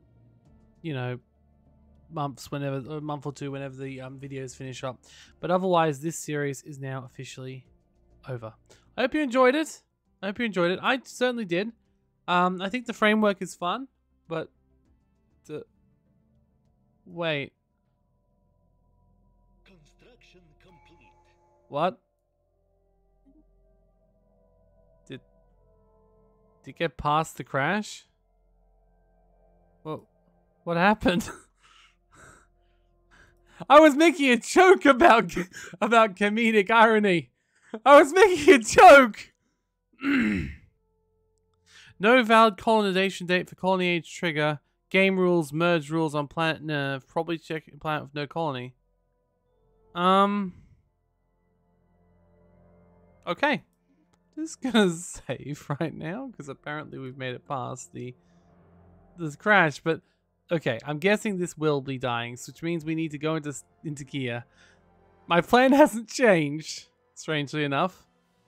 months, a month or two, whenever the videos finish up. But otherwise, this series is now officially over. I hope you enjoyed it. I certainly did. I think the framework is fun, but wait. Construction complete. What? Did it get past the crash? Well, what happened? I was making a joke about comedic irony. I was making a joke. No valid colonization date for colony age trigger. Game rules, merge rules on planet Nerve. Probably check planet with no colony. Okay. Just gonna save right now because apparently we've made it past this crash. But okay, I'm guessing this will be dying, which means we need to go into gear. My plan hasn't changed, strangely enough.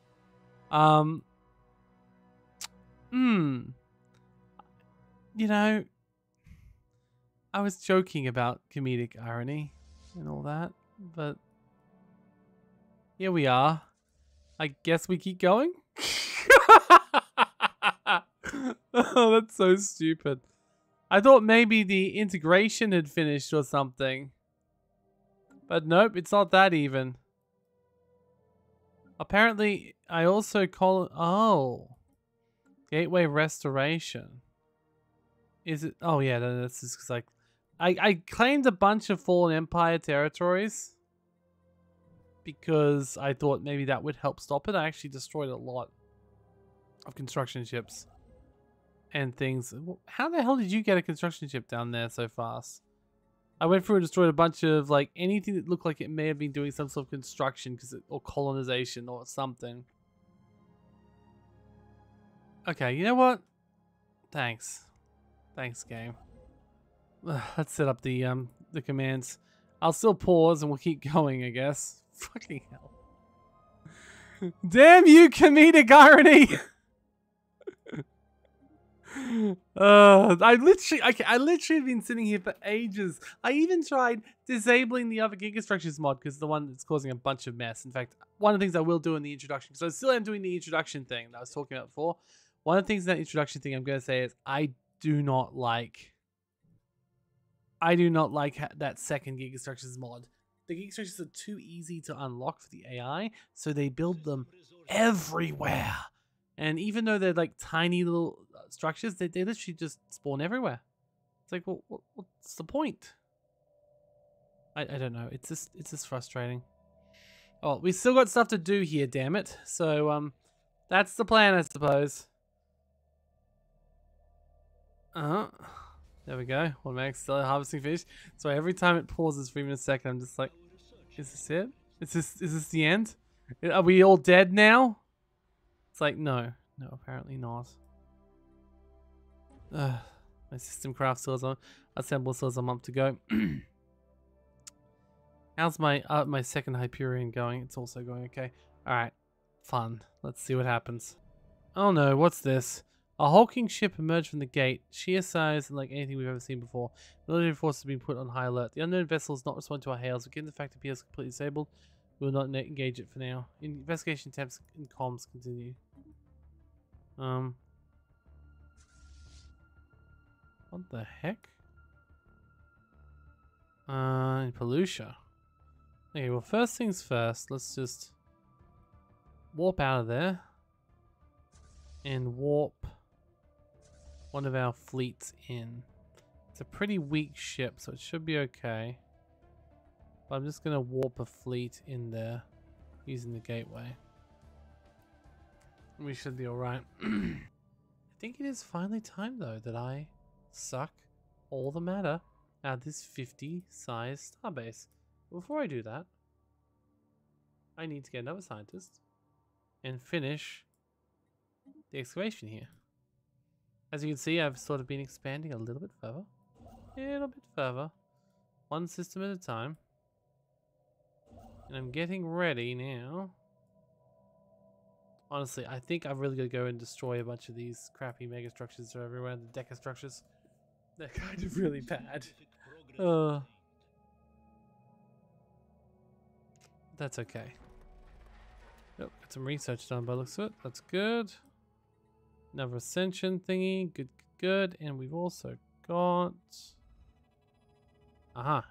I was joking about comedic irony and all that, but here we are. I guess we keep going? Oh, that's so stupid. I thought maybe the integration had finished or something. But nope, it's not that even. Apparently, I also call it... Oh. Gateway restoration. Is it... Oh, yeah, that's just because I claimed a bunch of Fallen Empire territories because I thought maybe that would help stop it. I actually destroyed a lot of construction ships and things. How the hell did you get a construction ship down there so fast? I went through and destroyed a bunch of anything that looked like it may have been doing some sort of construction or colonization or something. Okay, you know what? Thanks, game. Let's set up the commands. I'll still pause and we'll keep going, I guess. Fucking hell. Damn you, comedic irony! I literally have been sitting here for ages. I even tried disabling the other Gigastructures mod because the one that's causing a bunch of mess. In fact, one of the things I will do in the introduction, because I still am doing the introduction thing that I was talking about before. One of the things in that introduction thing I'm going to say is I do not like that second Gigastructures mod. The Gigastructures are too easy to unlock for the AI, so they build them everywhere. And even though they're tiny little structures, they literally just spawn everywhere. It's like, well, what's the point? I don't know. It's just frustrating. Oh, we still got stuff to do here, damn it. So that's the plan, I suppose. There we go. Automatic still harvesting fish. So every time it pauses for even a second, I'm just like, is this it? Is this the end? Are we all dead now? It's like, no, apparently not. My system craft still is on. Assemble still is up to go. How's my second Hyperion going? It's also going okay. All right, fun. Let's see what happens. Oh no, what's this? A hulking ship emerged from the gate, sheer size and like anything we've ever seen before. Military forces have been put on high alert. The unknown vessel is not responding to our hails. Given the fact it appears completely disabled, we will not engage it for now. Investigation attempts and comms continue. What the heck? Pelusia. Okay, well, first things first, let's just warp out of there and warp one of our fleets in. It's a pretty weak ship, so it should be okay. But I'm just going to warp a fleet in there using the gateway. We should be alright. I think it is finally time, though, that I suck all the matter out of this 50-size starbase. Before I do that, I need to get another scientist and finish the excavation here. As you can see, I've sort of been expanding a little bit further. A little bit further. One system at a time. And I'm getting ready now. Honestly, I think I've really got to go and destroy a bunch of these crappy mega structures that are everywhere. The deca structures. They're kind of really bad. That's okay. Oh, got some research done by the looks of it. That's good. Another ascension thingy. Good, good. And we've also got... Aha.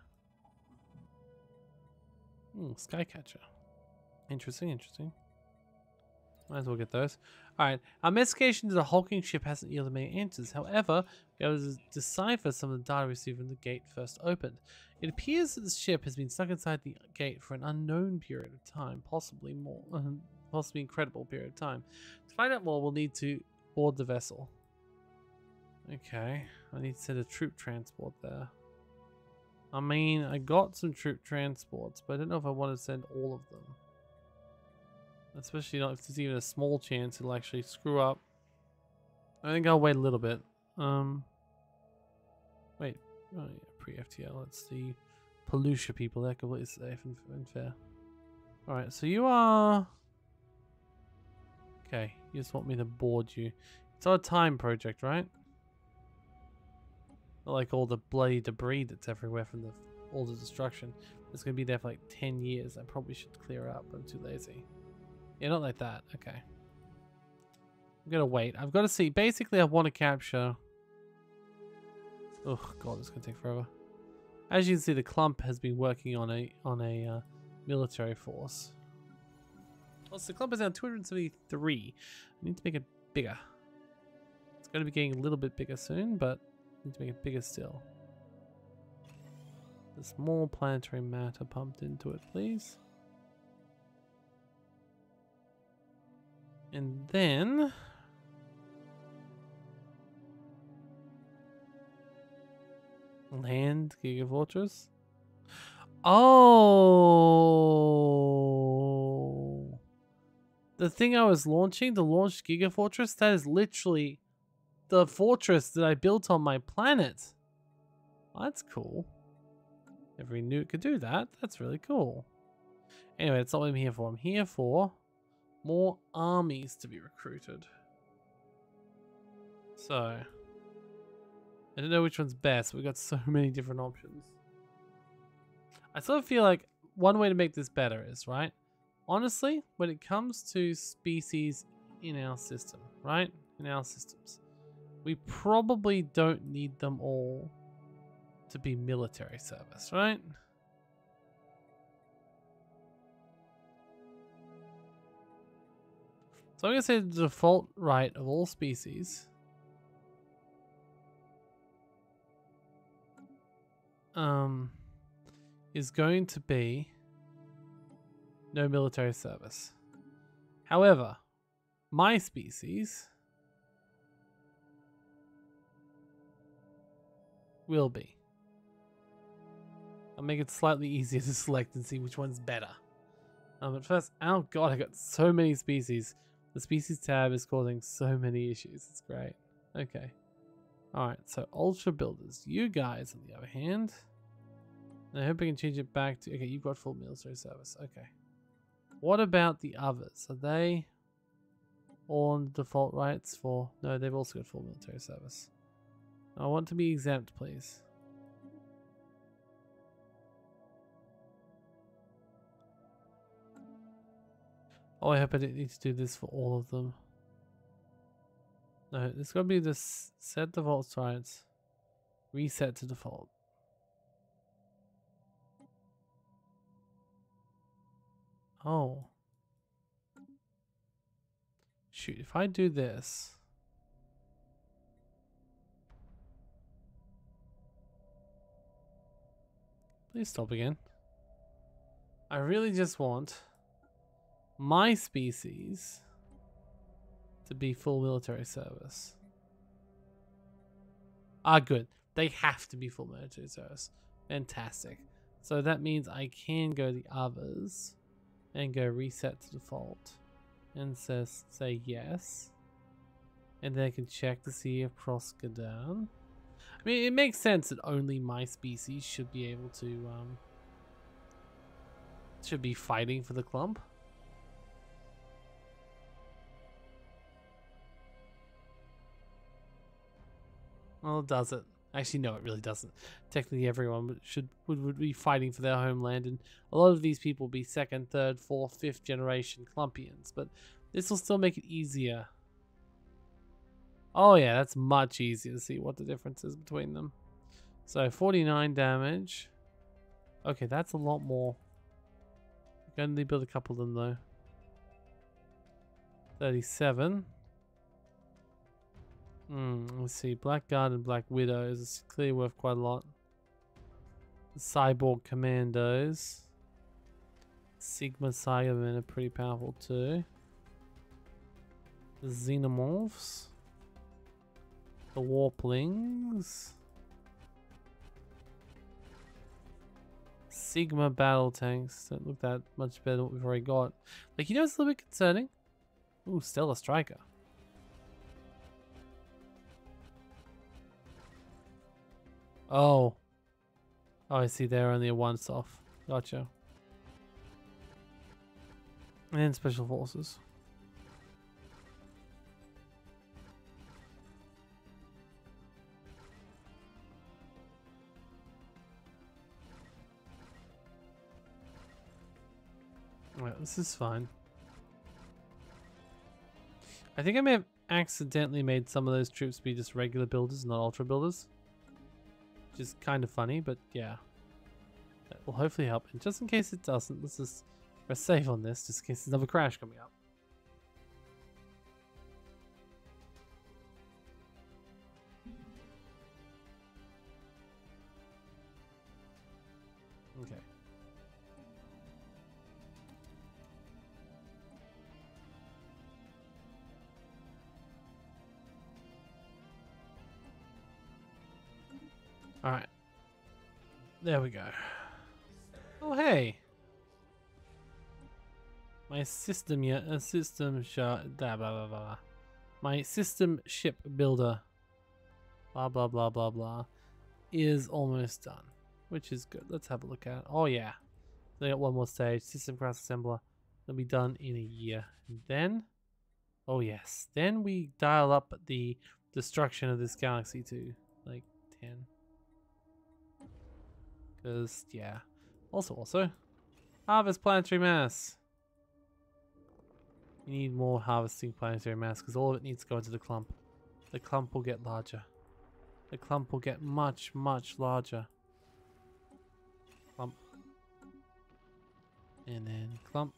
Skycatcher. Interesting, interesting. Might as well get those. Alright, our investigation to the hulking ship hasn't yielded many answers. However, we were able to decipher some of the data received when the gate first opened. It appears that the ship has been stuck inside the gate for an unknown period of time, possibly more, possibly incredible period of time. To find out more, we'll need to board the vessel. Okay, I need to send a troop transport there. I mean, I got some troop transports, but I don't know if I want to send all of them. Especially not if there's even a small chance it'll actually screw up. I think I'll wait a little bit. Wait. Oh yeah, pre-FTL. It's the Pollutia people. They're completely safe and fair. Alright, so you are... Okay, you just want me to board you. It's our time project, right? Not like all the bloody debris that's everywhere from all the destruction. It's going to be there for like 10 years. I probably should clear up, but I'm too lazy. Yeah, not like that. Okay. I'm going to wait. I've got to see. Basically, I want to capture... Oh, God, it's going to take forever. As you can see, the clump has been working on a military force. Also, the clump is now 273. I need to make it bigger. It's going to be getting a little bit bigger soon, but I need to make it bigger still. There's more planetary matter pumped into it, please. And then... Land Gigafortress. Oh! The thing I was launching, the launched Gigafortress, that is literally the fortress that I built on my planet. Oh, that's cool. Every nuke could do that. That's really cool. Anyway, that's not what I'm here for. I'm here for more armies to be recruited. So, I don't know which one's best. We've got so many different options. I sort of feel like one way to make this better is, right? Honestly, when it comes to species in our system, right? In our systems, we probably don't need them all to be military service, right? So I'm going to say the default right of all species is going to be no military service. However, my species will be. I'll make it slightly easier to select and see which one's better. But first, oh god, I got so many species. The species tab is causing so many issues. It's great. Okay. Alright, so Ultra Builders. You guys, on the other hand. And I hope I can change it back to... Okay, you've got full military service. Okay. What about the others? Are they all on default rights for... No, they've also got full military service. I want to be exempt, please. Oh, I hope I didn't need to do this for all of them. No, it's got to be this set default rights. Reset to default. Oh. Shoot, if I do this. Please stop again. I really just want my species to be full military service. Ah, good. They have to be full military service. Fantastic. So that means I can go the others and go reset to default and say yes. And then I can check to see if Prosts go down. I mean, it makes sense that only my species should be able to, should be fighting for the clump. Well, does it? Actually, no, it really doesn't. Technically, everyone would be fighting for their homeland, and a lot of these people will be second, third, fourth, fifth generation Clumpians, but this will still make it easier. Oh yeah, that's much easier to see what the difference is between them. So 49 damage. Okay, that's a lot more. I can only build a couple of them though. 37. Let's see. Blackguard and Black Widows is clearly worth quite a lot. The Cyborg Commandos. Sigma Cybermen are pretty powerful too. The Xenomorphs. The Warplings. Sigma battle tanks don't look that much better than what we've already got. Like, you know, it's a little bit concerning. Ooh, Stellar Striker. Oh. Oh, I see they're only a once off. Gotcha. And Special Forces. Alright, this is fine. I think I may have accidentally made some of those troops be just regular builders, not ultra builders. Which is kind of funny, but yeah. That will hopefully help. And just in case it doesn't, let's just press save on this, just in case there's another crash coming up. Okay. Alright. There we go. Oh, hey. My system My system ship builder, blah, blah, blah, blah, blah, is almost done, which is good. Let's have a look at it. Oh, yeah. They got one more stage. System cross assembler. They'll be done in a year. And then, oh, yes. Then we dial up the destruction of this galaxy to like 10. Because, yeah. Also, harvest planetary mass. You need more harvesting planetary mass because all of it needs to go into the clump. The clump will get larger. The clump will get much, much larger. Clump. And then clump.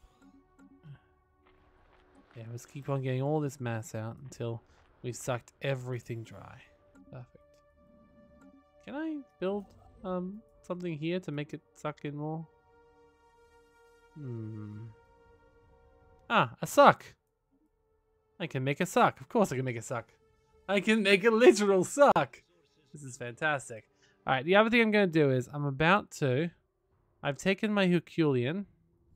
Yeah, let's keep on getting all this mass out until we've sucked everything dry. Perfect. Can I build something here to make it suck in more? Ah, a suck. I can make a suck. Of course I can make a suck. I can make a literal suck. This is fantastic. Alright, the other thing I'm going to do is I've taken my Herculean.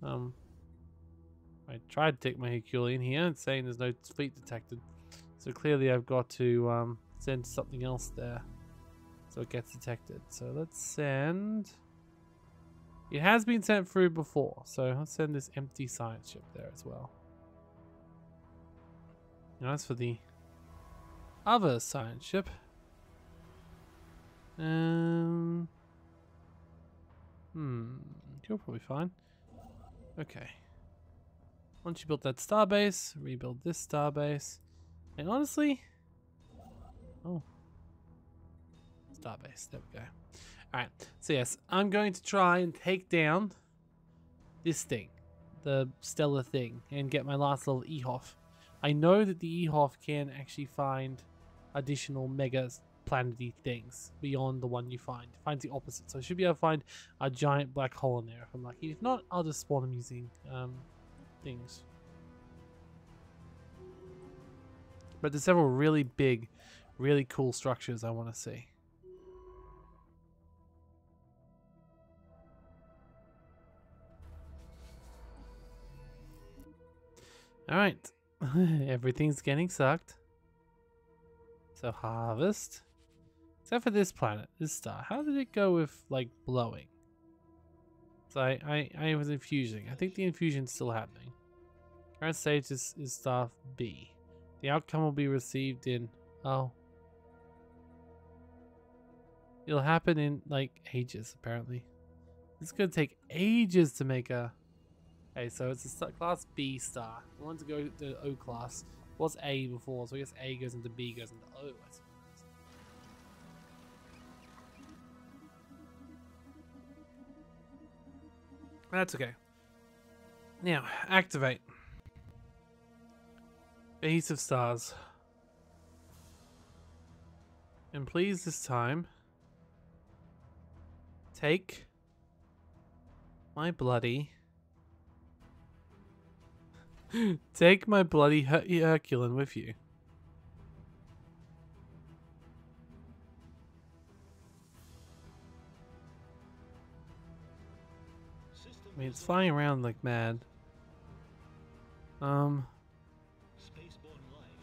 I tried to take my Herculean here. It's saying there's no fleet detected. So clearly I've got to send something else there. So it gets detected. So let's send... It has been sent through before. So let's send this empty science ship there as well. Now as for the other science ship. You're probably fine. Okay. Once you build that starbase, rebuild this starbase. And honestly... Oh. Starbase, there we go. Alright, so yes, I'm going to try and take down this thing. The stellar thing. And get my last little EHOF. I know that the EHOF can actually find additional mega planety things beyond the one you find. It finds the opposite. So I should be able to find a giant black hole in there if I'm lucky. If not, I'll just spawn them using things. But there's several really big, really cool structures I want to see. Alright. Everything's getting sucked. So harvest. Except for this planet, this star. How did it go with, like, blowing? So I was infusing. I think the infusion's still happening. Current stage is star B. The outcome will be received in... Oh. It'll happen in, like, ages, apparently. It's gonna take ages to make a... Okay, so it's a class B star. I want to go to O class. It was A before, so I guess A goes into B, goes into O, I suppose. That's okay. Now, activate. Base of stars. And please this time, take my bloody... take my bloody Herculean with you. I mean, it's flying around like mad. Spaceborne life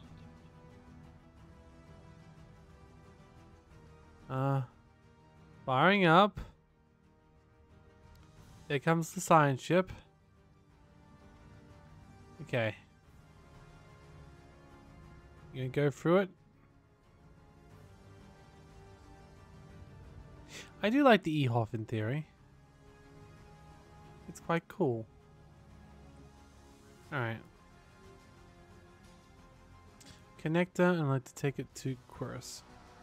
encountered. Firing up. There comes the science ship. Okay. You gonna go through it? I do like the EHOF in theory. It's quite cool. Alright. Connector, and I'd like to take it to Quirus.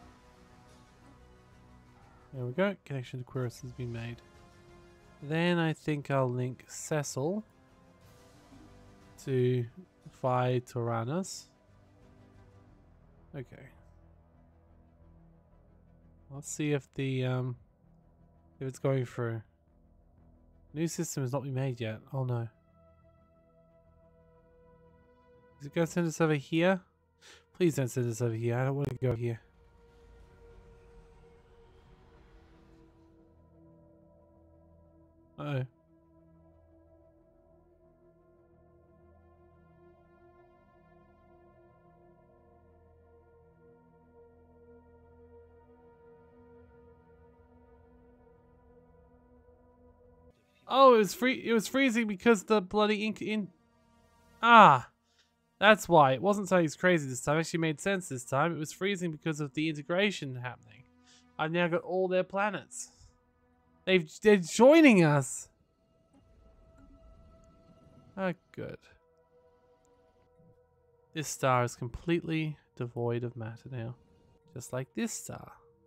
There we go. Connection to Quirus has been made. Then I think I'll link Cecil to Phi Tyrannus. Okay. Let's see if the if it's going through. New system has not been made yet. Oh no. Is it going to send us over here? Please don't send us over here. I don't want to go here. Uh-oh. Oh, it was freezing because the bloody ink in... Ah! That's why. It wasn't something crazy this time. It actually made sense this time. It was freezing because of the integration happening. I've now got all their planets. They're joining us! Oh, good. This star is completely devoid of matter now. Just like this star.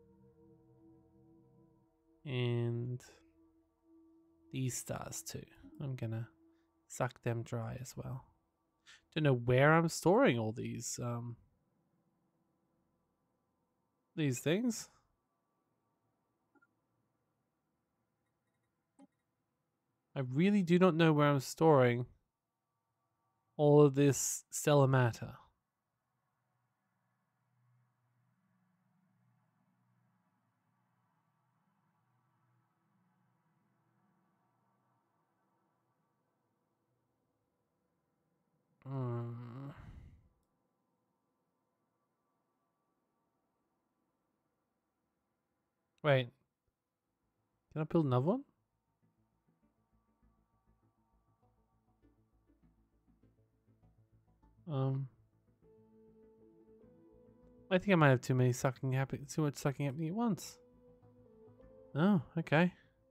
And... these stars too. I'm gonna suck them dry as well. Don't know where I'm storing all these things. I really do not know where I'm storing all of this stellar matter. Wait. Can I build another one? I think I might have too much sucking happening at once. Oh, okay.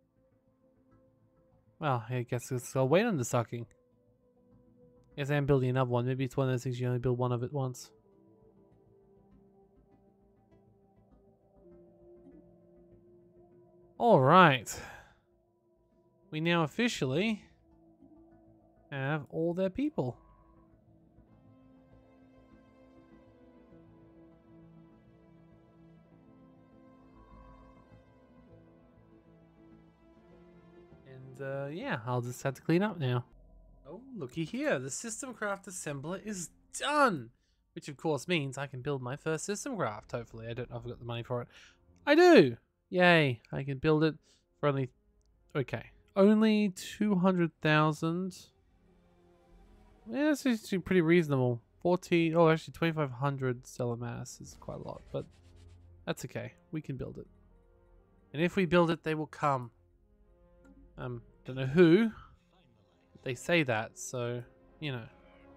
Well, I guess I'll wait on the sucking. Guess I am building another one. Maybe it's one of those things you only build one of at once. Alright. We now officially have all their people. And yeah, I'll just have to clean up now. Oh, looky here. The system craft assembler is done. Which of course means I can build my first system craft, hopefully. I don't know if I've got the money for it. I do! Yay, I can build it for only... Okay. Only 200,000. Yeah, that's actually pretty reasonable. 14. Oh, actually 2,500 stellar mass is quite a lot, but that's okay. We can build it. And if we build it, they will come. Don't know who. But they say that, so, you know.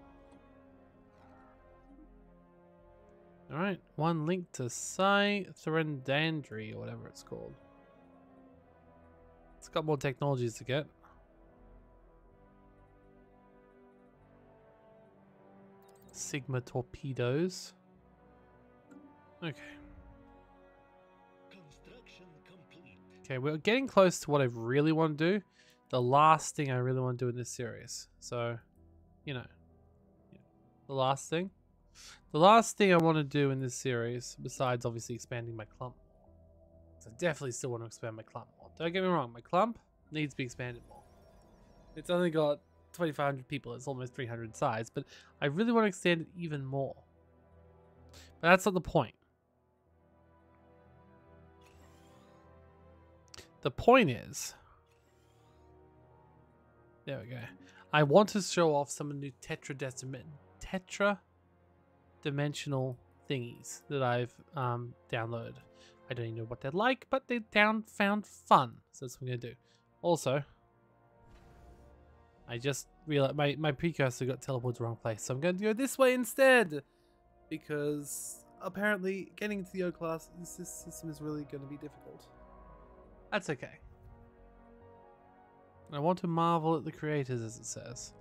Alright, one link to Threndandry, or whatever it's called. It's got more technologies to get. Sigma torpedoes. Okay. Construction complete. Okay, we're getting close to what I really want to do. The last thing I really want to do in this series. So, you know. The last thing. The last thing I want to do in this series, besides obviously expanding my clump. So I definitely still want to expand my clump more. Don't get me wrong, my clump needs to be expanded more. It's only got 2,500 people, it's almost 300 size, but I really want to extend it even more. But that's not the point. The point is, there we go. I want to show off some of the new tetra-dimensional thingies that I've downloaded. I don't even know what they're like, but they found fun, so that's what I'm gonna do. Also, I just realized my precursor got teleported to the wrong place, so I'm going to go this way instead, because apparently getting into the O class, this system is really going to be difficult. That's okay. I want to marvel at the creators, as it says.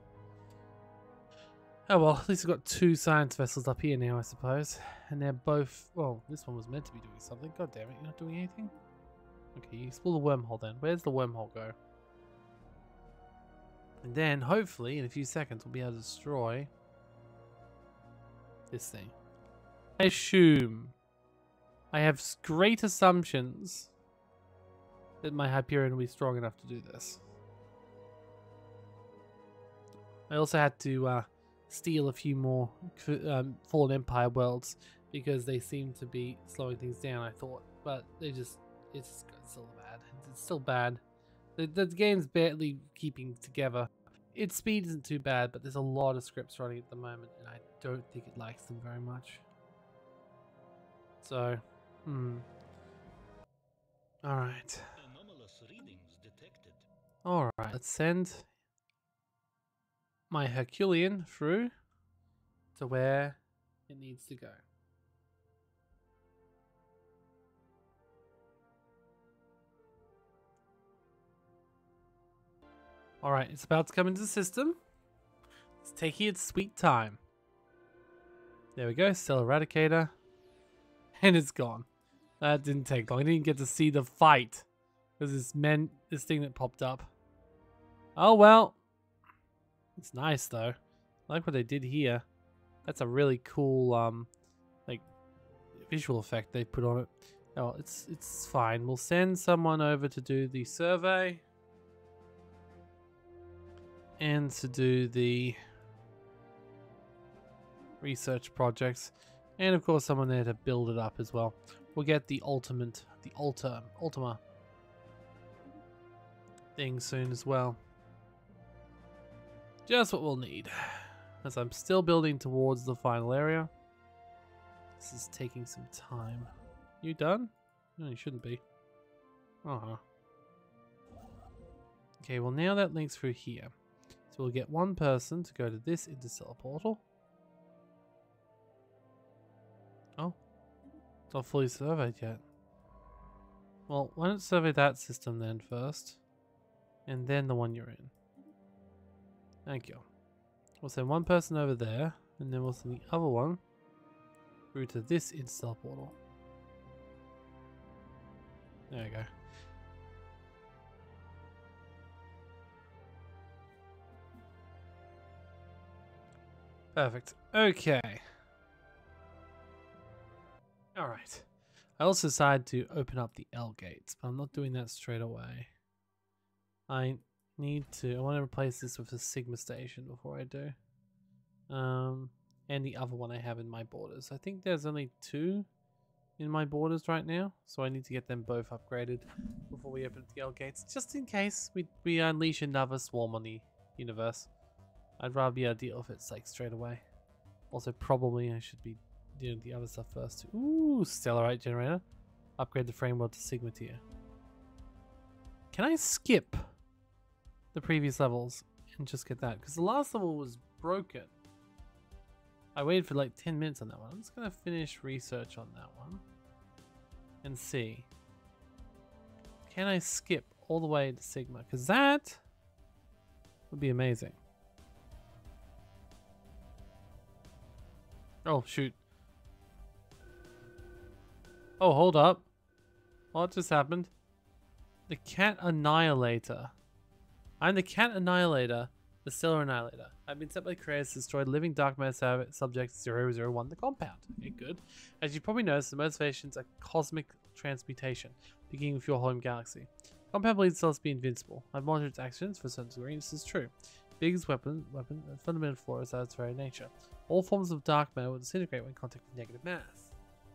Oh well, at least we've got 2 science vessels up here now, I suppose. And they're both... Well, this one was meant to be doing something. God damn it, you're not doing anything? Okay, you explore the wormhole then. Where's the wormhole go? And then, hopefully, in a few seconds, we'll be able to destroy this thing. I assume... I have great assumptions that my Hyperion will be strong enough to do this. I also had to steal a few more Fallen Empire worlds because they seem to be slowing things down, I thought. But it's still bad. It's still bad. The game's barely keeping together. Its speed isn't too bad, but there's a lot of scripts running at the moment, and I don't think it likes them very much. So, Alright. Anomalous readings detected. Alright, let's send my Herculean through to where it needs to go. Alright, it's about to come into the system. It's taking its sweet time. There we go, Stellar Eradicator. And it's gone. That didn't take long. I didn't get to see the fight. There's this thing that popped up. Oh well. It's nice though. I like what they did here. That's a really cool like visual effect they put on it. Oh, it's fine. We'll send someone over to do the survey and to do the research projects, and of course someone there to build it up as well. We'll get the Ultima thing soon as well. Just what we'll need, as I'm still building towards the final area. This is taking some time. You done? No, you shouldn't be. Okay, well now that links through here. So we'll get one person to go to this interstellar portal. Oh, it's not fully surveyed yet. Well, why don't survey that system then first, and then the one you're in. Thank you. We'll send one person over there, and then we'll send the other one through to this interstellar portal. There we go. Perfect. Okay. Alright. I also decided to open up the L gates, but I'm not doing that straight away. I want to replace this with a Sigma station before I do. And the other one I have in my borders. I think there's only 2 in my borders right now, so I need to get them both upgraded before we open the L gates, just in case we unleash another swarm on the universe. I'd rather be able to deal with it like straight away. Also, probably I should be doing the other stuff first. Ooh, Stellarite generator. Upgrade the framework to Sigma tier. Can I skip the previous levels and just get that? Because the last level was broken. I waited for like 10 minutes on that one. I'm just going to finish research on that one and see. Can I skip all the way to Sigma? Because that would be amazing. Oh, shoot. Oh, hold up. What just happened? The Cat Annihilator. I'm the Cat Annihilator, the Stellar Annihilator. I've been set by the creators to destroy living dark matter subject 001, the compound. Okay, good. As you probably noticed, the motivations are cosmic transmutation, beginning with your home galaxy. Compound believes itself to be invincible. I've monitored its actions for a certain degree, and this is true. Biggest weapon, a fundamental flaw is its very nature. All forms of dark matter will disintegrate when in contact with negative mass.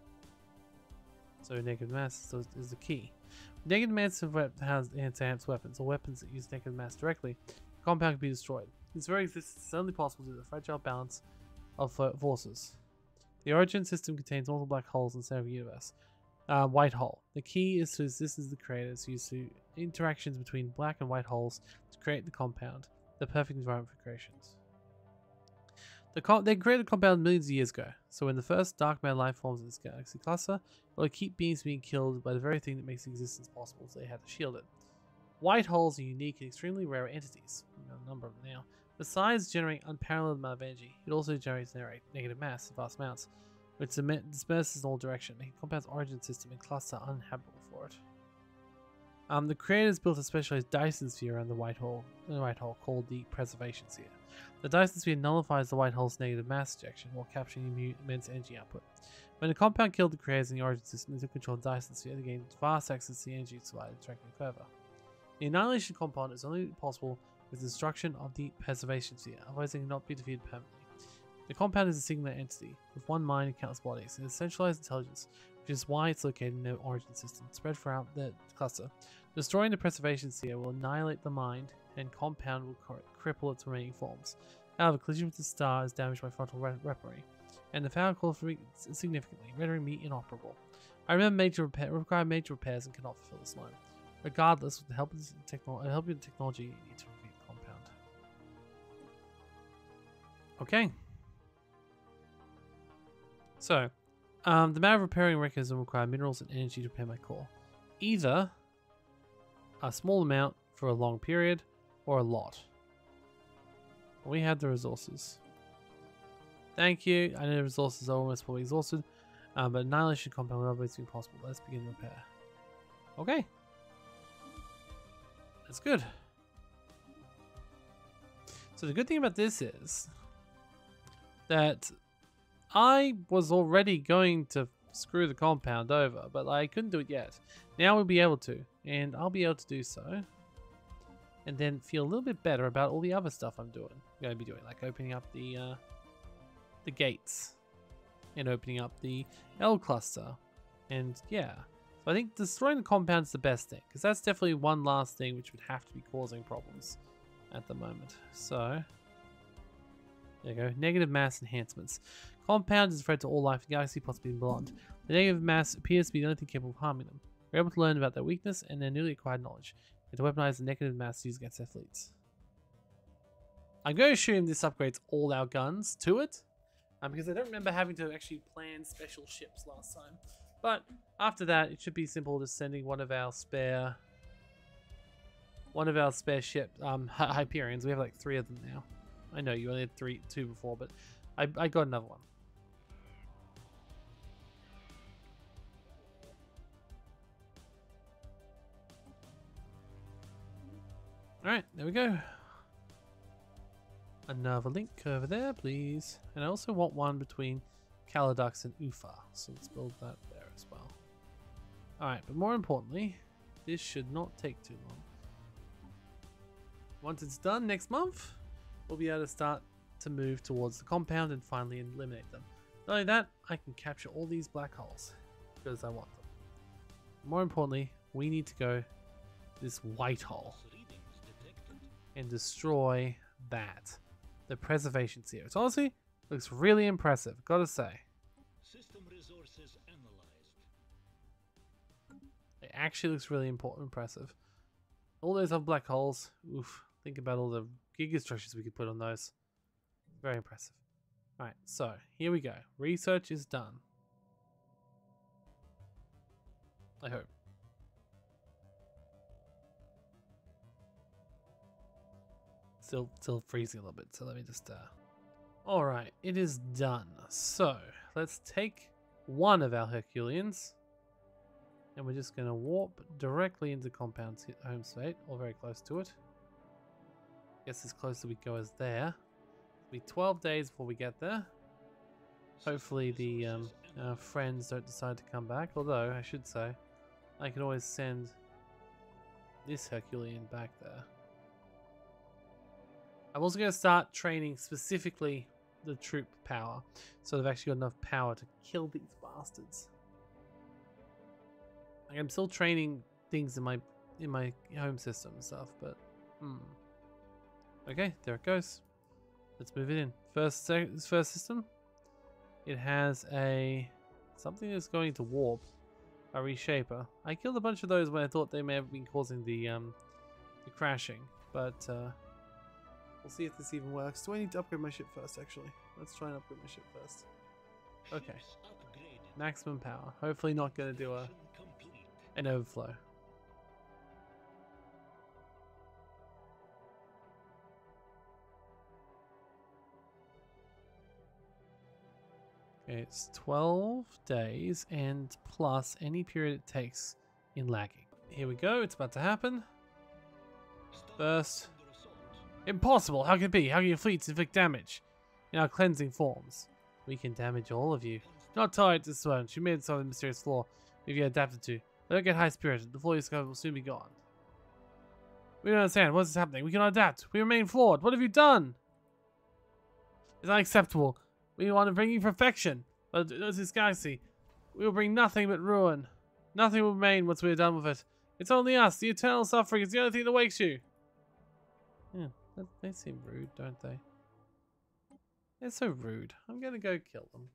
So negative mass is the key. Negative mass has enhanced weapons, or weapons that use negative mass directly. The compound can be destroyed. Its very existence is only possible due to the fragile balance of forces. The origin system contains multiple black holes in the center of the universe. White hole. The key is to exist as the creators use to interactions between black and white holes to create the compound, the perfect environment for creations. They created the compound millions of years ago, so when the first dark matter life forms in this galaxy cluster, it will keep beings being killed by the very thing that makes existence possible, so they had to shield it. White holes are unique and extremely rare entities. We have a number of them now. Besides generating unparalleled amount of energy, it also generates negative mass in vast amounts, which disperses in all directions, making the compound's origin system and cluster uninhabitable for it. The creators built a specialized Dyson sphere around the white hole called the Preservation Sphere. The Dyson sphere nullifies the white hole's negative mass ejection while capturing immense energy output. When the compound killed the creators in the origin system, they took control of the Dyson sphere. They gained vast access to the energy to survive, interacting further. The annihilation compound is only possible with the destruction of the Preservation Sphere, otherwise they cannot be defeated permanently. The compound is a singular entity, with one mind and countless bodies. It has centralized intelligence, which is why it's located in the origin system, spread throughout the cluster. Destroying the Preservation Sphere will annihilate the mind, and compound will cripple its remaining forms. However, collision with the star is damaged my frontal weaponry, and the power calls significantly, rendering me inoperable. I require major repairs and cannot fulfill this line. Regardless, with the help of the technology, you need to defeat the compound. Okay. So, the matter of repairing mechanism will require minerals and energy to repair my core. Either a small amount for a long period, or a lot. We had the resources. Thank you. I know the resources are almost fully exhausted, but annihilation compound will always be possible. Let's begin repair. Okay. That's good. So the good thing about this is that I was already going to screw the compound over, but I couldn't do it yet. Now we'll be able to, and I'll be able to do so. And then feel a little bit better about all the other stuff I'm going to be doing, like opening up the gates and opening up the L cluster, and yeah. So I think destroying the compound is the best thing, because that's definitely one last thing which would have to be causing problems at the moment. So there you go. Negative mass enhancements. Compound is a threat to all life in the galaxy, possibly beyond. The negative mass appears to be the only thing capable of harming them. We're able to learn about their weakness and their newly acquired knowledge, and to weaponize the negative mass used against their fleets. I'm going to assume this upgrades all our guns to it, because I don't remember having to actually plan special ships last time. But after that, it should be simple, just sending one of our spare ships, Hyperions. We have like 3 of them now. I know you only had 2 before, but I got another one. Alright, there we go. Another link over there, please. And I also want one between Caladux and Ufa, so let's build that there as well. Alright, but more importantly, this should not take too long. Once it's done next month, we'll be able to start to move towards the compound and finally eliminate them. Not only that, I can capture all these black holes because I want them. More importantly, we need to go to this white hole and destroy that. The Preservation Sphere. It's honestly Looks really impressive, gotta say. System resources analyzed. It actually looks really impressive. All those other black holes. Oof. Think about all the gigastructures we could put on those. Very impressive. Alright, so here we go. Research is done. I hope. Still freezing a little bit, so let me just Alright, it is done. So let's take one of our Herculeans and we're just gonna warp directly into Compound's home state, or very close to it. Guess as close as we go as there. It'll be 12 days before we get there. Hopefully the our friends don't decide to come back, although I should say I can always send this Herculean back there. I'm also going to start training specifically the troop power, so they've actually got enough power to kill these bastards. Like, I'm still training things in my home system and stuff, but okay, there it goes. Let's move it in. First system. It has a something that's going to warp, a reshaper. I killed a bunch of those when I thought they may have been causing the crashing, but we'll see if this even works. Do I need to upgrade my ship first, actually? Let's try and upgrade my ship first. Okay. Maximum power. Hopefully not going to do an overflow. Okay, it's 12 days and plus any period it takes in lagging. Here we go. It's about to happen. First. Impossible! How can it be? How can your fleets inflict damage? In our cleansing forms. We can damage all of you. Do not tolerate this one. She made some mysterious flaw we've yet adapted to. But don't get high-spirited. The flaw you discovered will soon be gone. We don't understand. What is happening? We cannot adapt. We remain flawed. What have you done? It's unacceptable. We want to bring you perfection. But this galaxy, we will bring nothing but ruin. Nothing will remain once we are done with it. It's only us. The eternal suffering is the only thing that wakes you. Yeah. They seem rude, don't they? They're so rude. I'm gonna go kill them.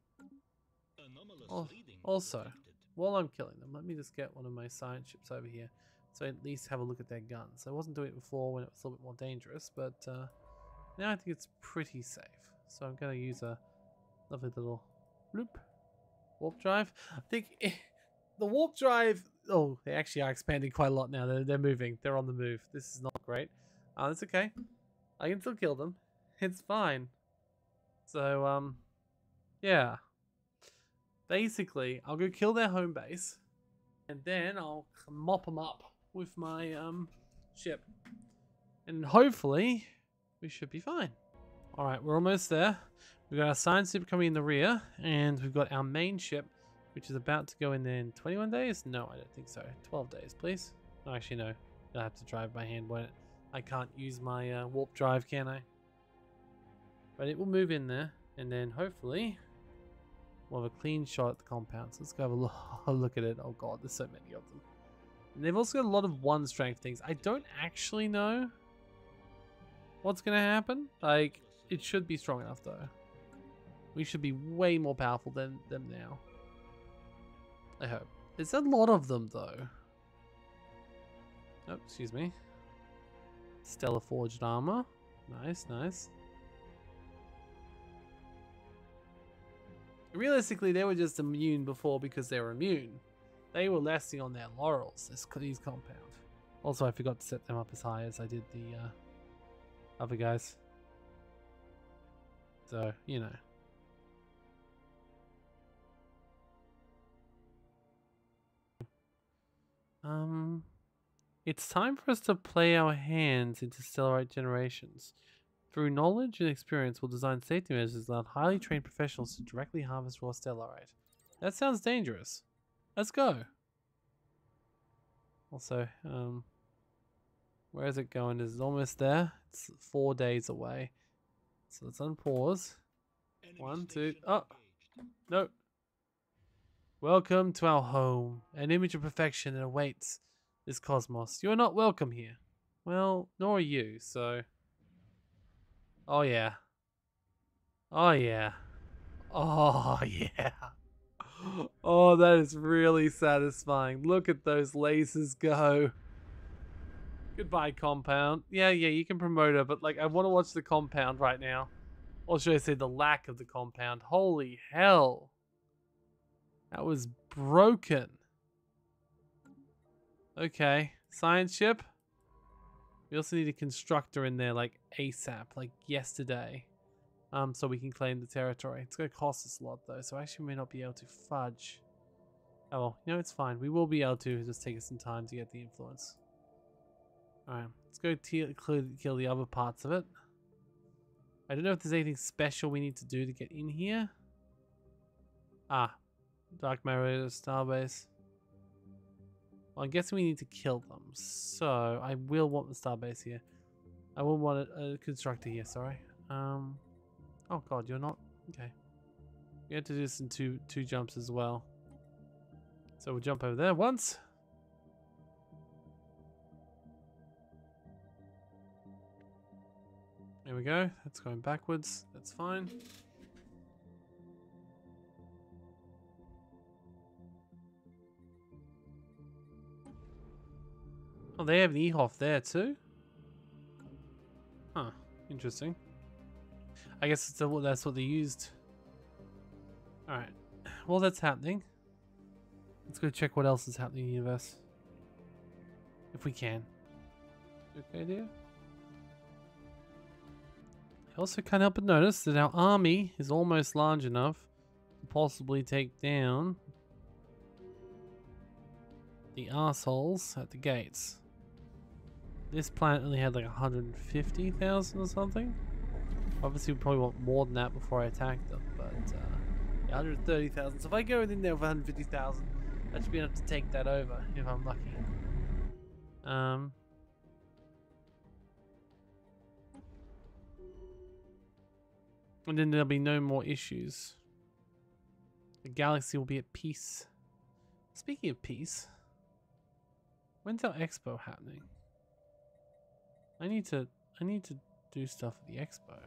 Also, while I'm killing them, let me just get one of my science ships over here, so I at least have a look at their guns. I wasn't doing it before when it was a little bit more dangerous, but now I think it's pretty safe. So I'm gonna use a lovely little bloop warp drive. I think the warp drive. Oh, they actually are expanding quite a lot now. They're moving. They're on the move. This is not great. That's okay. I can still kill them. It's fine. So, yeah. Basically, I'll go kill their home base, and then I'll mop them up with my ship, and hopefully we should be fine. All right, we're almost there. We've got our science ship coming in the rear, and we've got our main ship, which is about to go in there in 21 days. No, I don't think so. 12 days, please. No, actually, no. I'll have to drive by hand, won't it? I can't use my warp drive, can I? But it will move in there, and then hopefully we'll have a clean shot at the compound. So let's go have a look at it. Oh god, there's so many of them. And they've also got a lot of one strength things. I don't actually know what's going to happen. Like, it should be strong enough though. We should be way more powerful than them now. I hope. There's a lot of them though. Oh, excuse me. Stellar forged armor. Nice, nice. Realistically, they were just immune before because they were immune. They were resting on their laurels, these compound. Also, I forgot to set them up as high as I did the other guys. So, you know. It's time for us to play our hands into Stellarite generations. Through knowledge and experience, we'll design safety measures that allow highly trained professionals to directly harvest raw Stellarite. That sounds dangerous. Let's go. Also, where is it going? It's almost there. It's 4 days away. So let's unpause. 1, 2. Oh, no. Welcome to our home. An image of perfection that awaits this cosmos. You are not welcome here. Well, nor are you, so... Oh yeah. Oh yeah. Oh, yeah. Oh, that is really satisfying. Look at those lasers go. Goodbye, compound. Yeah, you can promote her, but like, I want to watch the compound right now. Or should I say the lack of the compound? Holy hell. That was broken. Okay, science ship. We also need a constructor in there like ASAP, like yesterday. So we can claim the territory. It's going to cost us a lot though, so I actually may not be able to fudge. Oh well, you know, it's fine. We will be able to, just take us some time to get the influence. Alright, let's go kill the other parts of it. I don't know if there's anything special we need to do to get in here. Ah, Dark Matter Starbase. Well, I'm guessing we need to kill them, so I will want the starbase here. I will want a constructor here, sorry. Oh god, you're not... Okay. We have to do this in two jumps as well. So we'll jump over there once. There we go. That's going backwards. That's fine. Oh, they have an EHOF there too? Huh. Interesting. I guess that's what they used. Alright. While that's happening, let's go check what else is happening in the universe. If we can. Okay, dear? I also can't help but notice that our army is almost large enough to possibly take down the assholes at the gates. This planet only had like 150,000 or something. Obviously, we probably want more than that before I attack them, but yeah, 130,000. So if I go in there with 150,000, I should be enough to take that over if I'm lucky. And then there'll be no more issues. The galaxy will be at peace. Speaking of peace, when's our expo happening? I need to do stuff at the expo.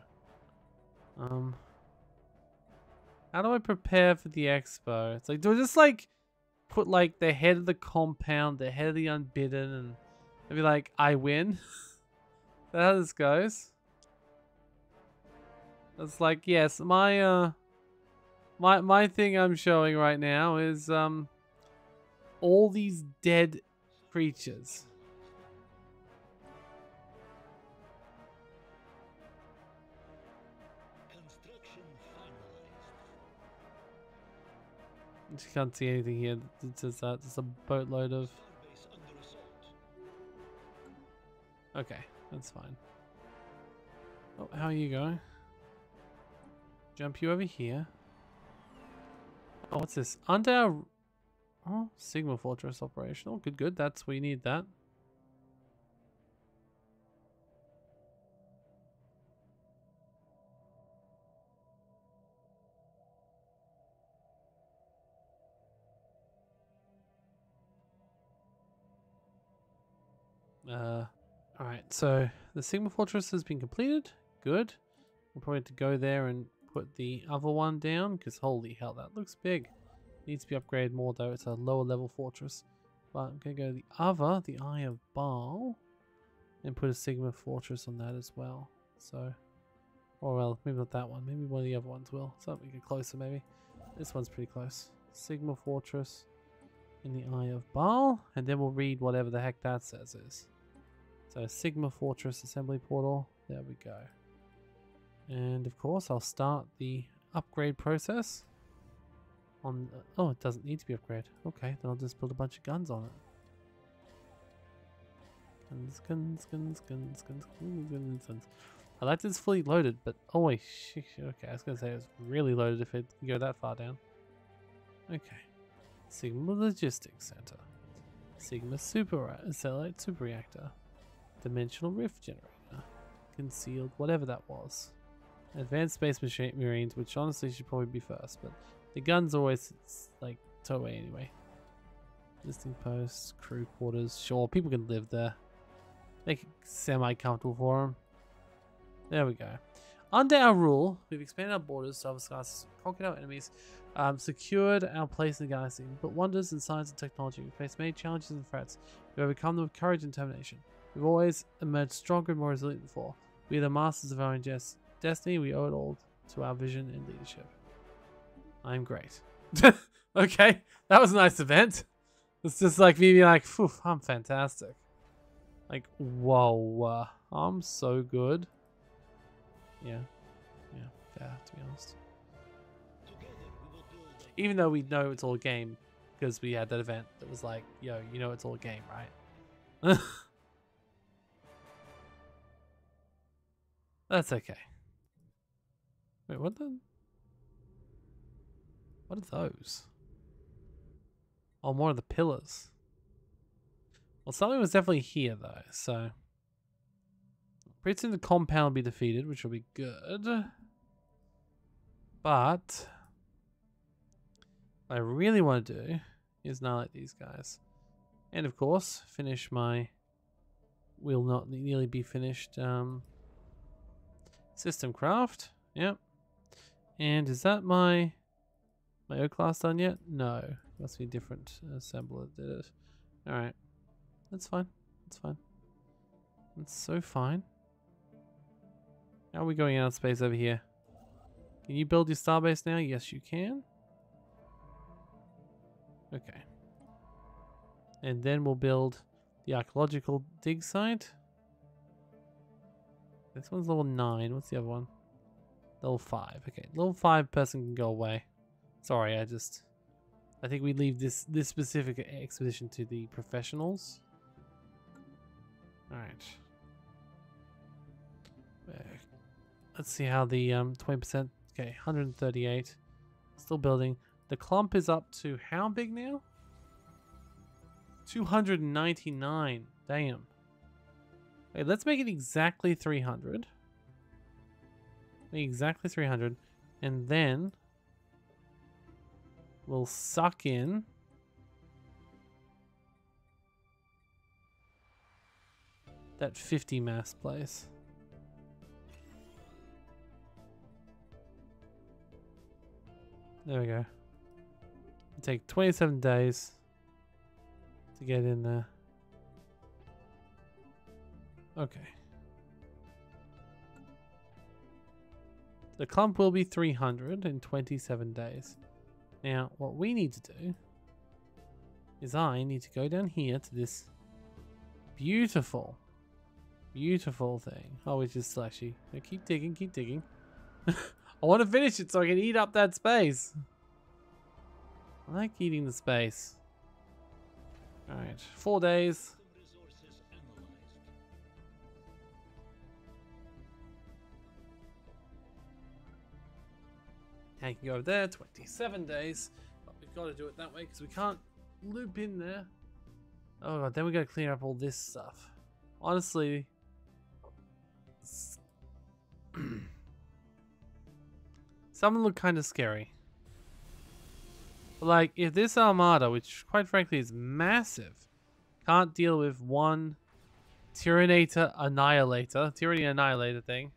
How do I prepare for the expo? It's like, do I just like put like the head of the compound, the head of the unbidden, and I'd be like, I win? Is that how this goes? It's like, yes, my my thing I'm showing right now is all these dead creatures. Construction finalized. You can't see anything here. It's just that. It's a boatload of... Starbase under assault. Okay, that's fine. Oh, how are you going? Jump you over here. Oh, what's this? Under our... Oh, Sigma Fortress operational. Good, good. That's... we need that. Alright, so the Sigma Fortress has been completed. Good. We'll probably have to go there and put the other one down, because holy hell, that looks big. Needs to be upgraded more though, it's a lower level fortress. But I'm going to go to the other, the Eye of Baal, and put a Sigma Fortress on that as well. So, or well, maybe not that one, maybe one of the other ones will. Something get closer maybe. This one's pretty close. Sigma Fortress in the Eye of Baal, and then we'll read whatever the heck that says is. So Sigma Fortress Assembly Portal, there we go. And of course I'll start the upgrade process on, oh, it doesn't need to be upgraded. Okay, then I'll just build a bunch of guns on it. Guns. I like this fully loaded, but oh wait, okay, I was gonna say it's really loaded if it can go that far down. Okay. Sigma Logistics Center. Sigma Satellite Super Reactor. Dimensional Rift Generator. Concealed, whatever that was. Advanced Space Marines, which honestly should probably be first, but the guns always like towaway anyway. Listing posts, crew quarters, sure, people can live there. Make it semi-comfortable for them. There we go. Under our rule, we've expanded our borders to other skies, conquered our enemies, secured our place in the galaxy, we put wonders in science and technology. We faced many challenges and threats. We've overcome them with courage and determination. We've always emerged stronger and more resilient than before. We are the masters of our own destiny. We owe it all to our vision and leadership. I'm great. Okay, that was a nice event. It's just like me being like, phew, I'm fantastic. Like, whoa, I'm so good. Yeah, fair, to be honest. Together we will build Even though we know it's all a game, because we had that event that was like, yo, you know it's all a game, right? That's okay. Wait, what are those? Oh, more of the pillars. Well, something was definitely here, though, so... Pretty soon the compound will be defeated, which will be good. But... what I really want to do is annihilate these guys. And, of course, finish my... will not nearly be finished, system craft. Yep. And is that my O class done yet? No. Must be a different assembler that did it. Alright. That's fine. That's fine. That's so fine. How are we going out of space over here? Can you build your starbase now? Yes, you can. Okay. And then we'll build the archaeological dig site. This one's level 9. What's the other one? Level 5. Okay, level 5 person can go away. Sorry, I think we leave this specific expedition to the professionals. Alright. Let's see how the 20%. Okay, 138. Still building. The clump is up to how big now? 299. Damn. Okay, let's make it exactly 300. Make exactly 300. And then we'll suck in that 50 mass place. There we go. It'll take 27 days to get in there. Okay. The clump will be 300 in 27 days. Now, what we need to do is I need to go down here to this beautiful, beautiful thing. Oh, which is slashy. Now keep digging, keep digging. I want to finish it so I can eat up that space. I like eating the space. Alright, 4 days. system resources analyzed. Now you can go over there, 27 days. But we've got to do it that way because we can't loop in there. Oh god, then we got to clean up all this stuff. Honestly, some of them look kind of scary. But like, if this armada, which quite frankly is massive, can't deal with one Tyranny Annihilator thing,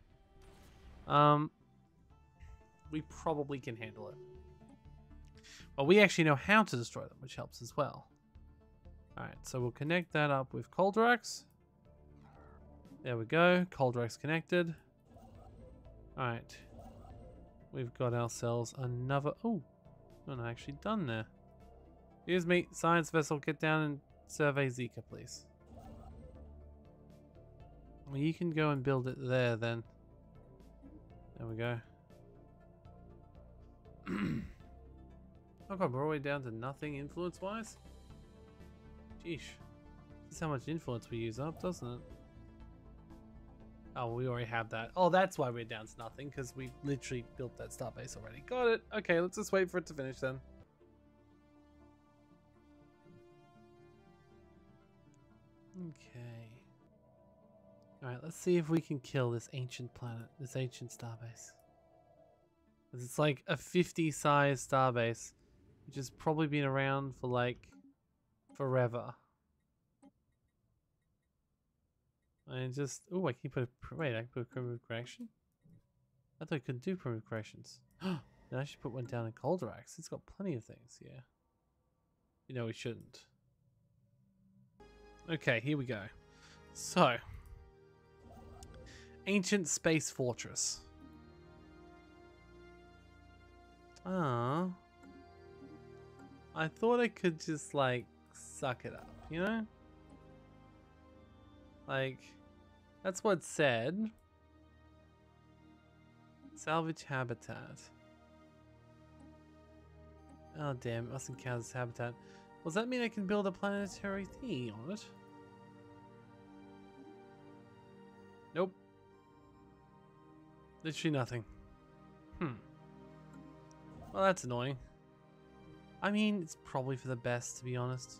we probably can handle it. But we actually know how to destroy them, which helps as well. Alright, so we'll connect that up with Coldrax. There we go, Coldrax connected. Alright. We've got ourselves another... Oh, I'm not actually done there. Excuse me, science vessel, get down and survey Zika, please. Well, you can go and build it there then. There we go. Oh god, we're all the way down to nothing influence-wise? Sheesh. This is how much influence we use up, doesn't it? Oh, we already have that. Oh, that's why we're down to nothing, because we literally built that starbase already. Got it. Okay, let's just wait for it to finish then. Okay. Alright, let's see if we can kill this ancient planet, this ancient starbase. It's like a 50 size starbase, which has probably been around for like forever. And just, oh, I can put a, wait, I can put a primitive correction? I thought I couldn't do primitive creations. Then I should put one down in Colderax. It's got plenty of things, yeah. You know we shouldn't. Okay, here we go. So, Ancient Space Fortress. Ah, I thought I could just like suck it up, you know? Like, that's what it said. Salvage habitat. Oh damn, it mustn't count as habitat. Does that mean I can build a planetary thingy on it? Nope. Literally nothing. Well, that's annoying. I mean, it's probably for the best, to be honest.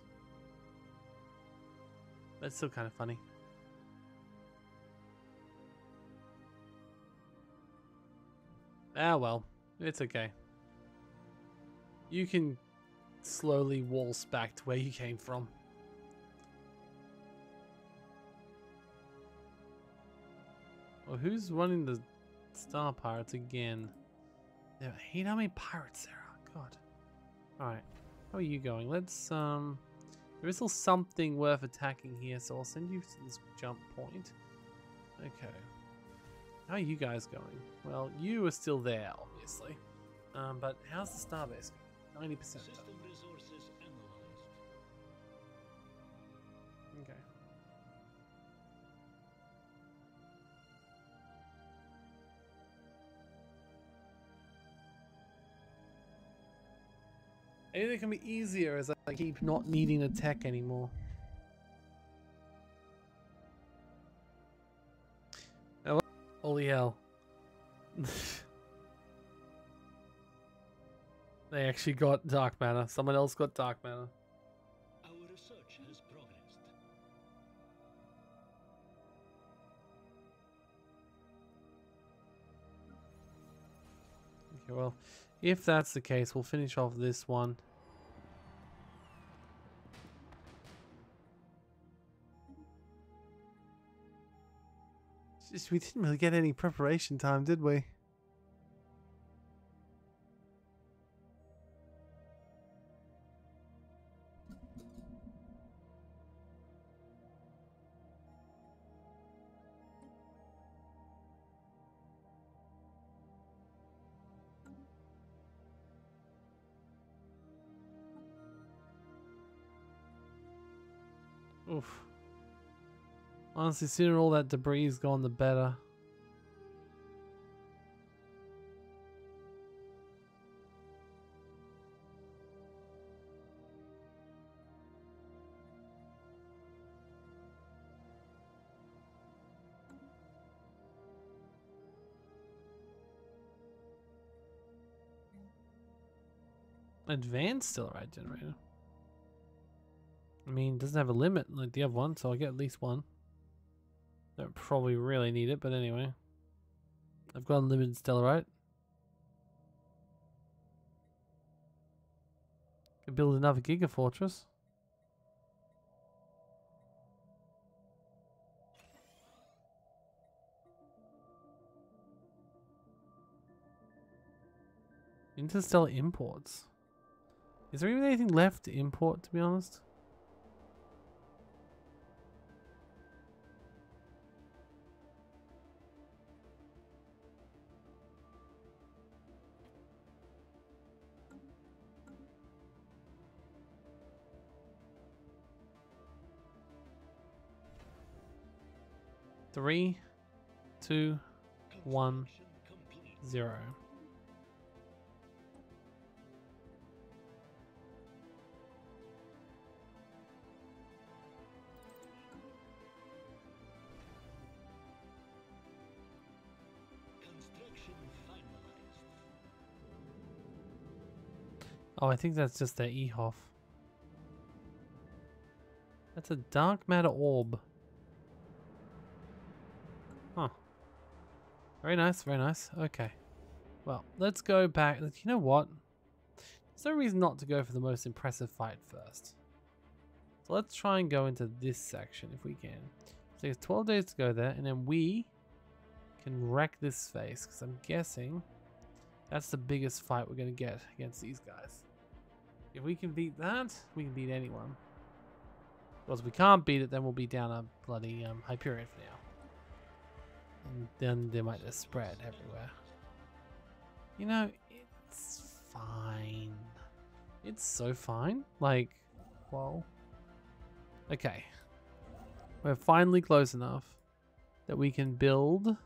But it's still kind of funny. Ah, well. It's okay. You can slowly waltz back to where you came from. Well, who's running the Star Pirates again? I hate how many pirates there are. God. Alright. How are you going? Let's, there is still something worth attacking here, so I'll send you to this jump point. Okay. How are you guys going? Well, you are still there, obviously. But how's the starbase going? 90%. System resources analyzed. Okay. Anything can be easier as I keep not needing a tech anymore. Oh, holy hell. They actually got dark matter. Someone else got dark matter. Our research has progressed. Okay, well, if that's the case, we'll finish off this one. Just, we didn't really get any preparation time, did we? Oof. Honestly, sooner all that debris is gone, the better. Advanced Stellarite generator. I mean, it doesn't have a limit like the other one, so I'll get at least one. Don't probably really need it, but anyway. I've got unlimited Stellarite. Can build another Giga Fortress. Interstellar imports. Is there even anything left to import, to be honest? Three, 2, 1, Construction complete. 0. Construction finalized. Oh, I think that's just their EHOF. That's a dark matter orb. Huh. Very nice, very nice. Okay. Well, let's go back. You know what? There's no reason not to go for the most impressive fight first. So let's try and go into this section if we can. So it's 12 days to go there, and then we can wreck this face, because I'm guessing that's the biggest fight we're going to get against these guys. If we can beat that, we can beat anyone. Because if we can't beat it, then we'll be down a bloody Hyperion for now. And then they might just spread everywhere. You know, it's fine. It's so fine. Like, well. Okay. We're finally close enough that we can build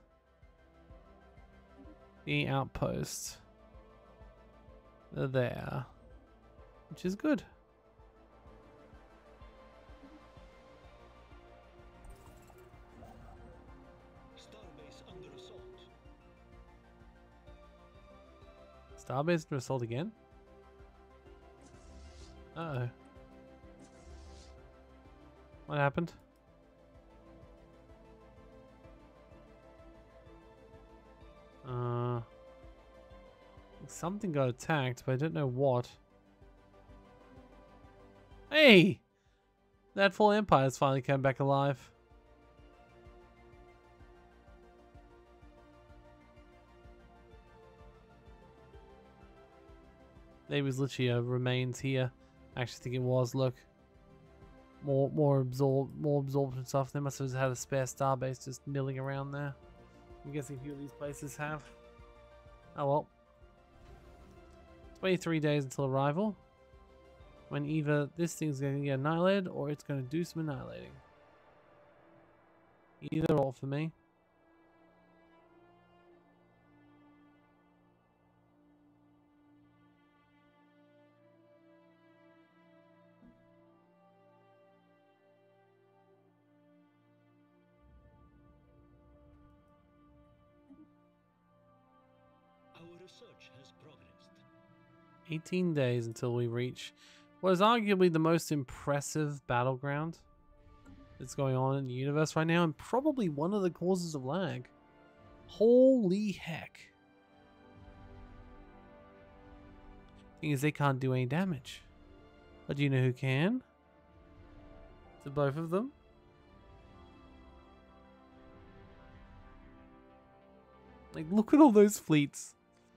the outpost there, which is good. Starbase under assault. Starbase under assault again? Uh-oh. What happened? Something got attacked, but I don't know what. Hey! That full empire's finally come back alive. There was literally a remains here. I actually think it was. Look, more absorption stuff. They must have had a spare starbase just milling around there. I'm guessing a few of these places have. Oh well. 23 days until arrival. When either this thing's going to get annihilated or it's going to do some annihilating. Either or for me. Our research has progressed. 18 days until we reach what is arguably the most impressive battleground that's going on in the universe right now, and probably one of the causes of lag. Holy heck. Thing is, they can't do any damage. But do you know who can? To both of them? Like, look at all those fleets.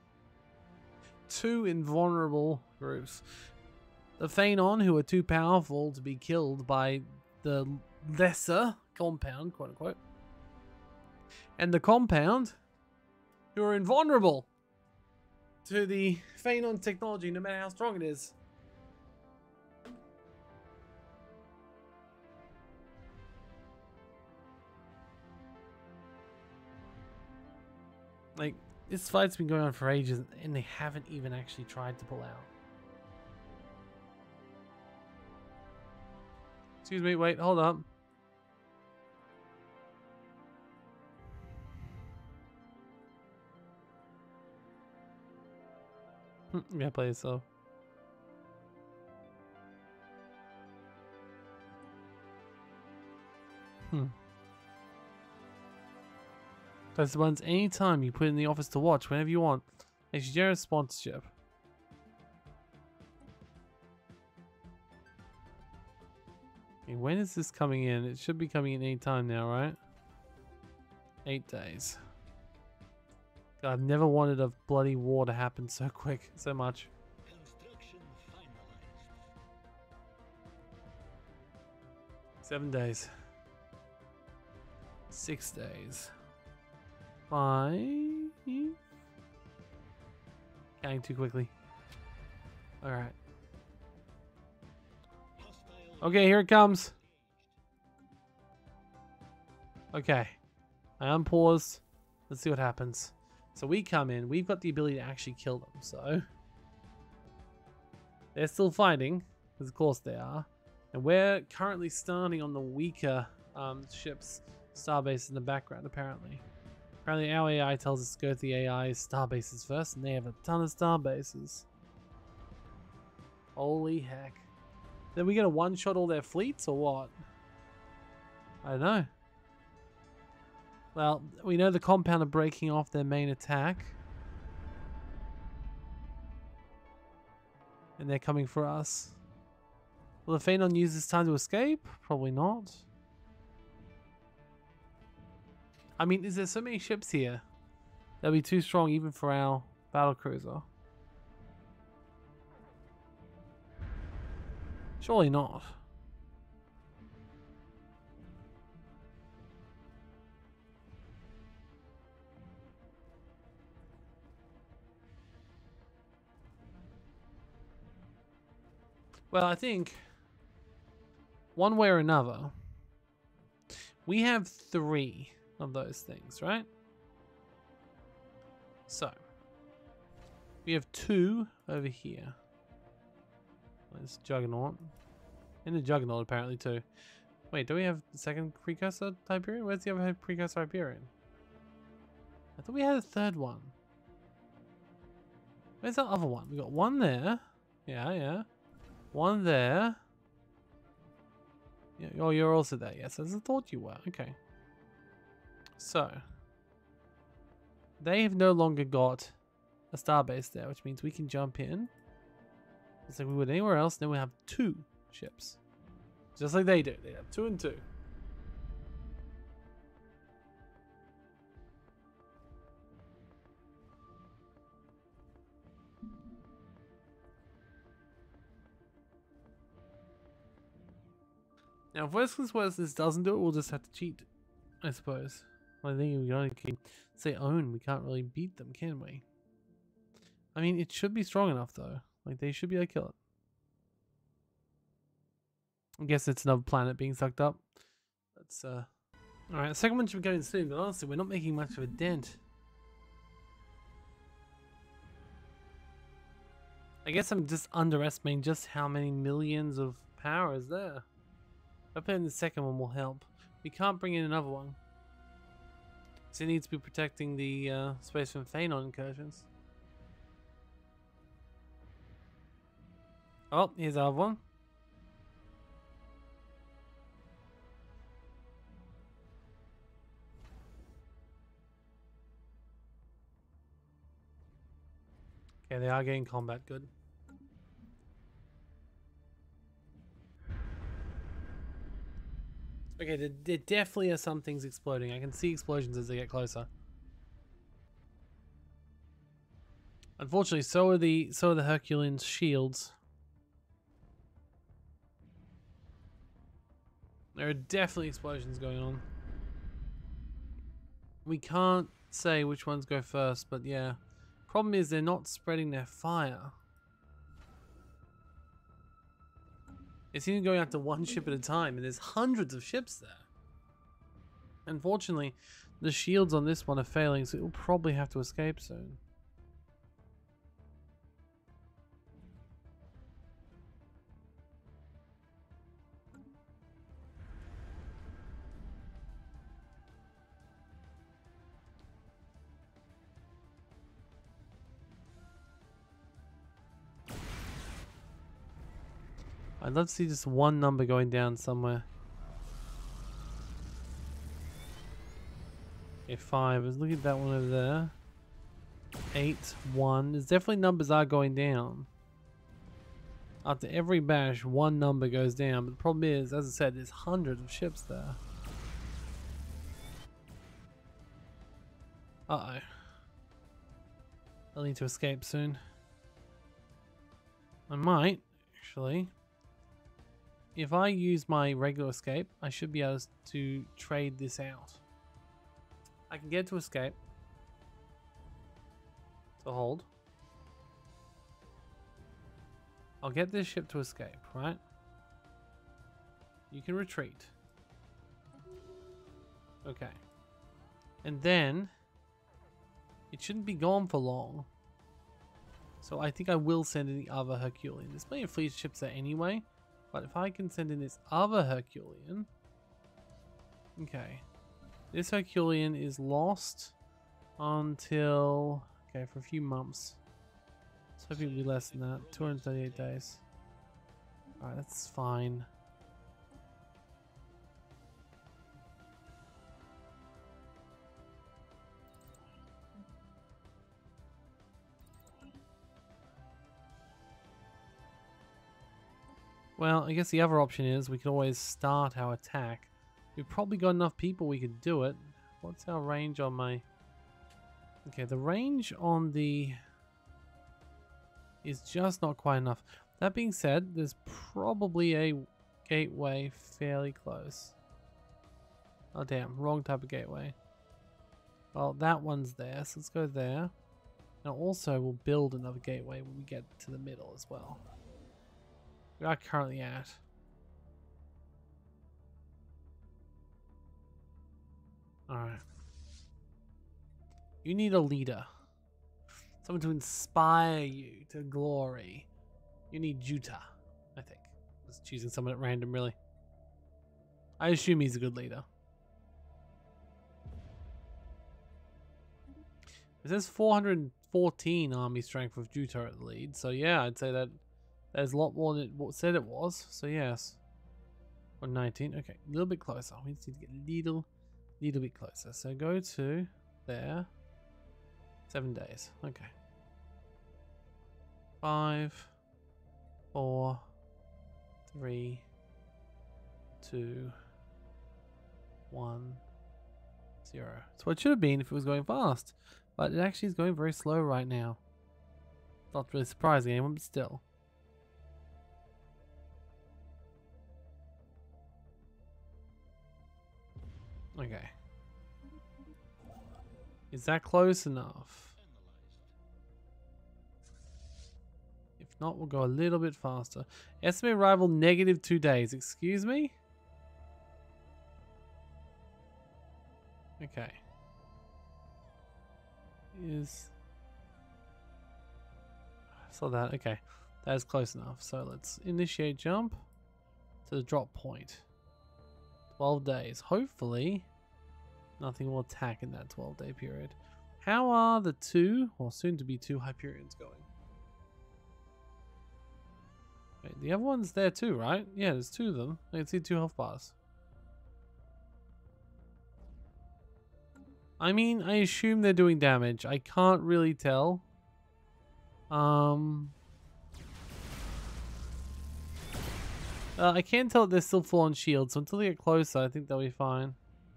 Two invulnerable groups. The Phanon, who are too powerful to be killed by the lesser compound, quote unquote. And the compound, who are invulnerable to the Phanon technology, no matter how strong it is. Like, this fight's been going on for ages, and they haven't even actually tried to pull out. Excuse me, wait, hold up. Yeah, play it slow. Press the buttons anytime you put in the office to watch, whenever you want. Makes you generous sponsorship. Okay, when is this coming in? It should be coming in any time now, right? 8 days. God, I've never wanted a bloody war to happen so quick, so much. Construction finalized. 7 days. 6 days. 5. Counting too quickly. Alright. Hostile Okay, here it comes. Okay. I unpause. Let's see what happens. So we come in. We've got the ability to actually kill them. So they're still fighting, because of course they are. And we're currently starting on the weaker ships, starbase in the background, apparently. Apparently our AI tells us to go to the AI's starbases first, and they have a ton of starbases. Holy heck. Then we gonna one-shot all their fleets, or what? I don't know. Well, we know the compound are breaking off their main attack. And they're coming for us. Will the Phanon use this time to escape? Probably not. I mean, is there so many ships here that'll be too strong even for our battle cruiser? Surely not. Well, I think one way or another, we have 3 of those things, right? So we have 2 over here. There's Juggernaut. And the Juggernaut apparently too. Wait, do we have the second precursor Hyperion? Where's the other precursor Hyperion? I thought we had a 3rd one. Where's that other one? We got one there. Yeah. One there. Yeah, oh, you're also there. Yes, as I thought you were. Okay. So, they have no longer got a starbase there, which means we can jump in. Just like we would anywhere else. Then we have 2 ships. Just like they do. They have 2 and 2. Now, if worst comes worst, this doesn't do it, we'll just have to cheat, I suppose. I think we only can say own. We can't really beat them, can we? I mean, it should be strong enough, though. Like, they should be able to kill it. I guess it's another planet being sucked up. That's, Alright, the second one should be going soon, but honestly, we're not making much of a dent. I guess I'm just underestimating just how many millions of power is there. Hopefully the second one will help. We can't bring in another one. So it needs to be protecting the space from Phanon incursions. Oh, here's our one. Okay, they are getting combat good. Okay, there definitely are some things exploding. I can see explosions as they get closer. Unfortunately, so are the Herculean's shields. There are definitely explosions going on. We can't say which ones go first, but yeah. Problem is they're not spreading their fire. It's even going out to one ship at a time, and there's hundreds of ships there. Unfortunately, the shields on this one are failing, so it will probably have to escape soon. I'd love to see just one number going down somewhere. Okay, 5. Let's look at that one over there. 8, 1. There's definitely numbers are going down. After every bash, one number goes down. But the problem is, as I said, there's hundreds of ships there. Uh-oh. I'll need to escape soon. I might, actually. If I use my regular escape, I should be able to trade this out. I can get to escape. To hold. I'll get this ship to escape, right? You can retreat. Okay. And then it shouldn't be gone for long. So I think I will send in the other Herculean. There's plenty of fleet ships there anyway. But if I can send in this other Herculean... Okay. This Herculean is lost until... Okay, for a few months. So hopefully it'll be less than that. 238 days. Alright, that's fine. Well, I guess the other option is we could always start our attack. We've probably got enough people we could do it. What's our range on my... Okay, the range on the... is just not quite enough. That being said, there's probably a gateway fairly close. Oh damn, wrong type of gateway. Well, that one's there, so let's go there. Now also we'll build another gateway when we get to the middle as well. We are currently at. Alright. You need a leader. Someone to inspire you to glory. You need Juta, I think. Just choosing someone at random, really. I assume he's a good leader. It says 414 army strength with Juta at the lead. So yeah, I'd say that there's a lot more than it said it was. So yes. 119. Okay, a little bit closer. We just need to get a little bit closer. So go to there. 7 days. Okay. 5, 4, 3, 2, 1, 0. That's what it should have been if it was going fast. But it actually is going very slow right now. Not really surprising anyone, but still. Okay. Is that close enough? If not, we'll go a little bit faster. Estimate arrival -2 days. Excuse me? Okay. I saw that. Okay. That is close enough. So let's initiate jump to the drop point. 12 days. Hopefully, nothing will attack in that 12-day period. How are the 2, or soon to be 2 Hyperions going? Wait, the other one's there too, right? Yeah, there's 2 of them. I can see 2 health bars. I mean, I assume they're doing damage. I can't really tell. I can tell that they're still full on shield, so until they get closer, I think they'll be fine.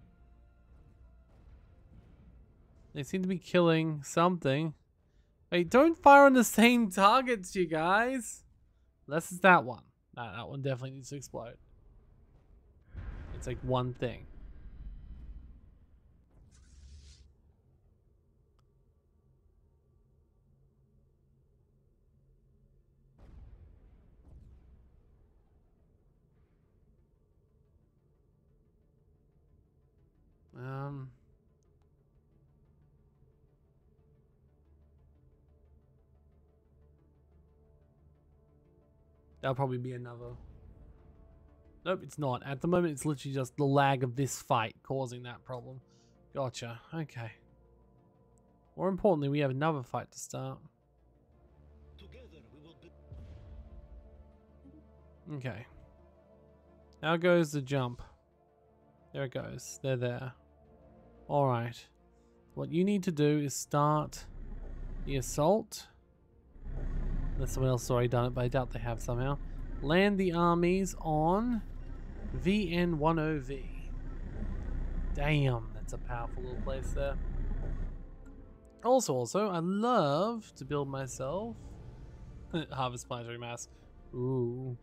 They seem to be killing something. Wait, don't fire on the same targets, you guys. Unless it's that one. That one definitely needs to explode. It's like one thing. That'll probably be another. Nope, it's not. At the moment, it's literally just the lag of this fight causing that problem. Gotcha. Okay. More importantly, we have another fight to start. Together we will be... Okay. Now goes the jump. There it goes. They're there. Alright. What you need to do is start the assault. Unless someone else has already done it, but I doubt they have somehow. Land the armies on VN10V. Damn, that's a powerful little place there. Also, I love to build myself Harvest Planetary Mass. Ooh.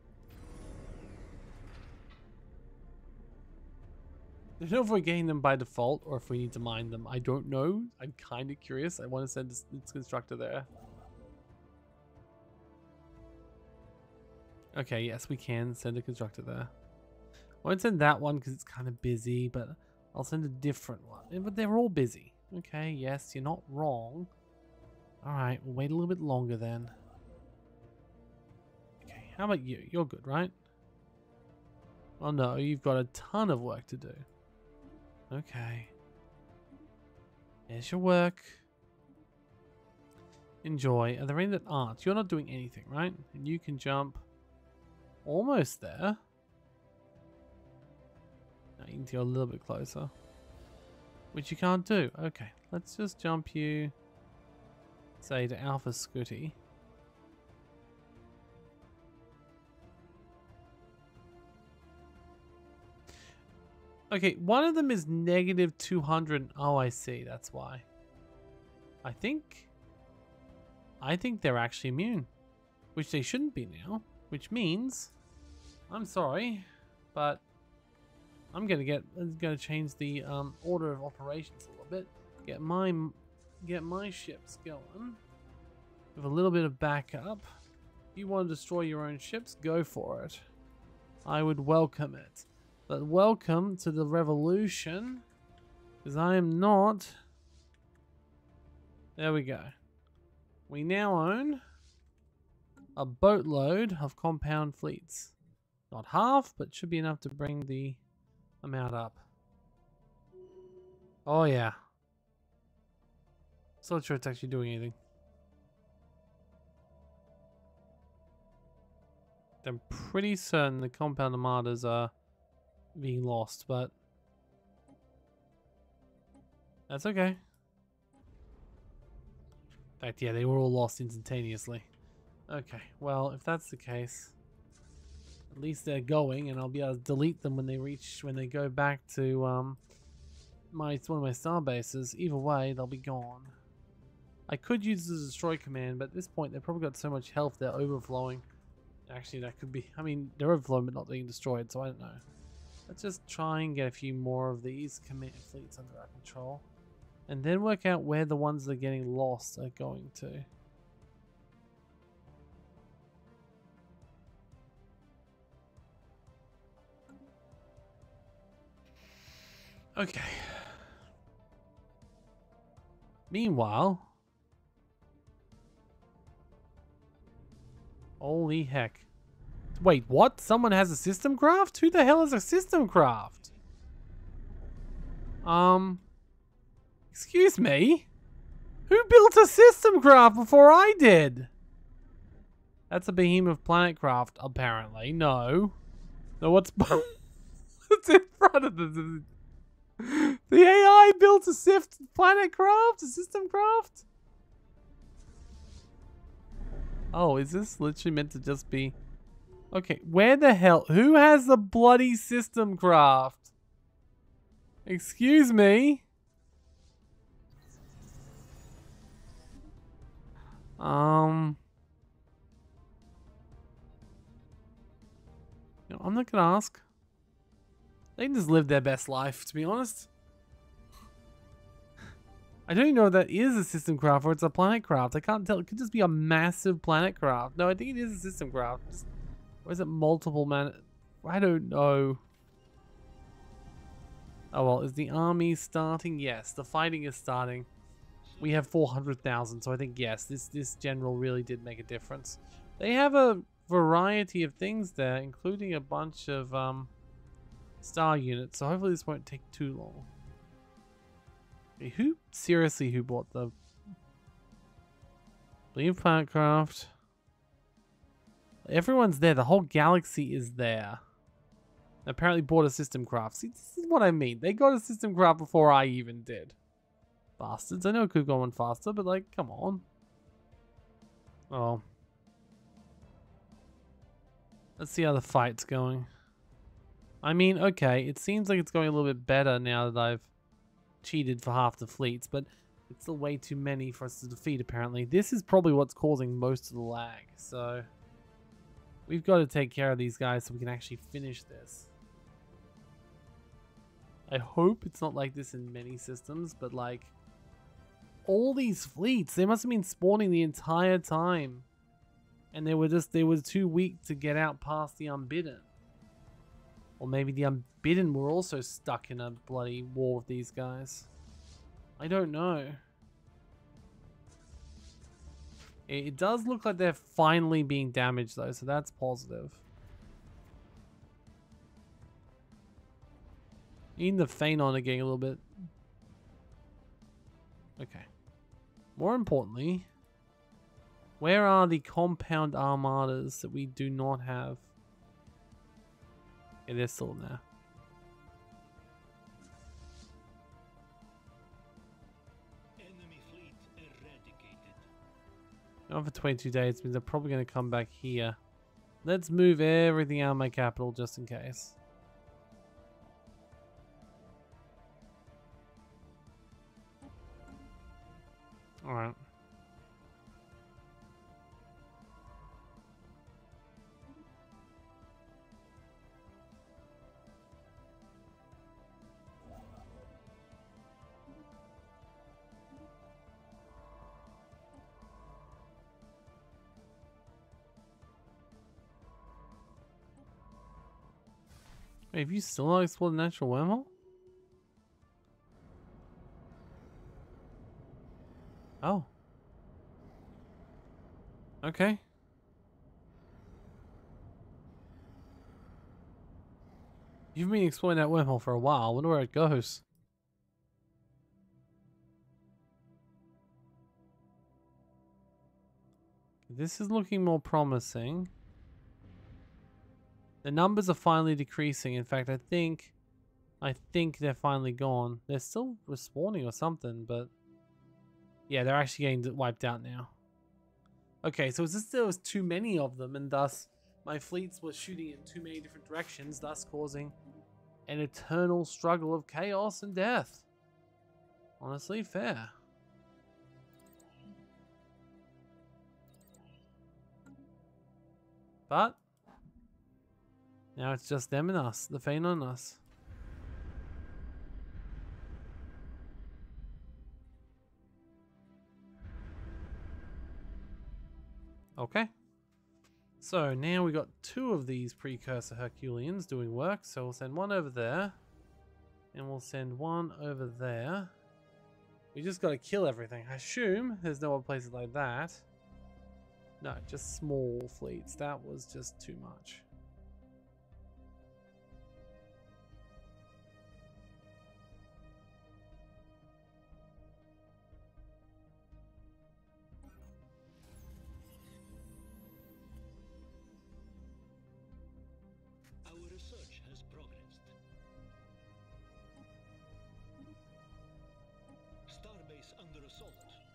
I don't know if we're getting them by default or if we need to mine them. I don't know. I'm kind of curious. I want to send this constructor there. Okay, yes, we can send a constructor there. I won't send that one because it's kind of busy, but I'll send a different one. But they're all busy. Okay, yes, you're not wrong. Alright, we'll wait a little bit longer then. Okay, how about you? You're good, right? Oh no, you've got a ton of work to do. Okay. There's your work. Enjoy. Are there any that aren't? You're not doing anything, right? And you can jump almost there. No, you need to go a little bit closer. Which you can't do. Okay, let's just jump you, say, to Alpha Scooty. Okay, one of them is negative 200. Oh, I see. That's why. I think they're actually immune, which they shouldn't be now. Which means, I'm sorry, but I'm gonna change the order of operations a little bit. Get my ships going with a little bit of backup. If you want to destroy your own ships, go for it. I would welcome it. But welcome to the revolution, because I am not. There we go. We now own a boatload of compound fleets. Not half, but should be enough to bring the amount up. Oh yeah. So not sure it's actually doing anything. I'm pretty certain the compound armadas are being lost, but that's okay. In fact, yeah, they were all lost instantaneously. Okay, well, if that's the case, at least they're going, and I'll be able to delete them when they go back to one of my star bases. Either way, they'll be gone. I could use the destroy command, but at this point, they've probably got so much health they're overflowing. Actually, that could be. I mean, they're overflowing, but not being destroyed, so I don't know. Let's just try and get a few more of these command fleets under our control, and then work out where the ones that are getting lost are going to. Okay. Meanwhile, holy heck. Wait, what? Someone has a system craft? Who the hell is a system craft? Excuse me? Who built a system craft before I did? That's a behemoth planet craft, apparently. No. No, what's what's in front of the AI built a Sift planet craft? A system craft? Oh, is this literally meant to just be... Okay, where the hell... Who has the bloody system craft? Excuse me? No, I'm not gonna ask. They can just live their best life, to be honest. I don't even know if that is a system craft or it's a planet craft. I can't tell. It could just be a massive planet craft. No, I think it is a system craft. Or is it multiple man? I don't know. Oh well, is the army starting? Yes, the fighting is starting. We have 400,000, so I think yes, this general really did make a difference. They have a variety of things there, including a bunch of star units, so hopefully this won't take too long. Okay, who bought the Leave Planetcraft? Everyone's there, the whole galaxy is there. Apparently bought a system craft. See, this is what I mean. They got a system craft before I even did. Bastards. I know it could have gone faster, but like, come on. Oh. Let's see how the fight's going. I mean, okay, it seems like it's going a little bit better now that I've cheated for half the fleets, but it's still way too many for us to defeat, apparently. This is probably what's causing most of the lag, so we've got to take care of these guys so we can actually finish this. I hope it's not like this in many systems, but like, all these fleets, they must have been spawning the entire time. And they were too weak to get out past the Unbidden. Or maybe the Unbidden were also stuck in a bloody war with these guys. I don't know. It does look like they're finally being damaged though, so that's positive. Even the Phanon are getting a little bit... Okay. More importantly, where are the compound armadas that we do not have? Okay, they're still there. Enemy fleet eradicated. Not for 22 days, means they're probably going to come back here. Let's move everything out of my capital just in case. Wait, have you still not explored the natural wormhole? Oh. Okay. You've been exploring that wormhole for a while. I wonder where it goes. This is looking more promising. The numbers are finally decreasing. In fact, I think they're finally gone. They're still respawning or something, but yeah, they're actually getting wiped out now. Okay, so it's just there was too many of them, and thus my fleets were shooting in too many different directions, thus causing an eternal struggle of chaos and death. Honestly, fair. But now it's just them and us, the Fane on us. Okay. So now we got 2 of these precursor Herculeans doing work. So we'll send one over there. And we'll send one over there. We just got to kill everything. I assume there's no other places like that. No, just small fleets. That was just too much. Our research has progressed. Starbase under assault.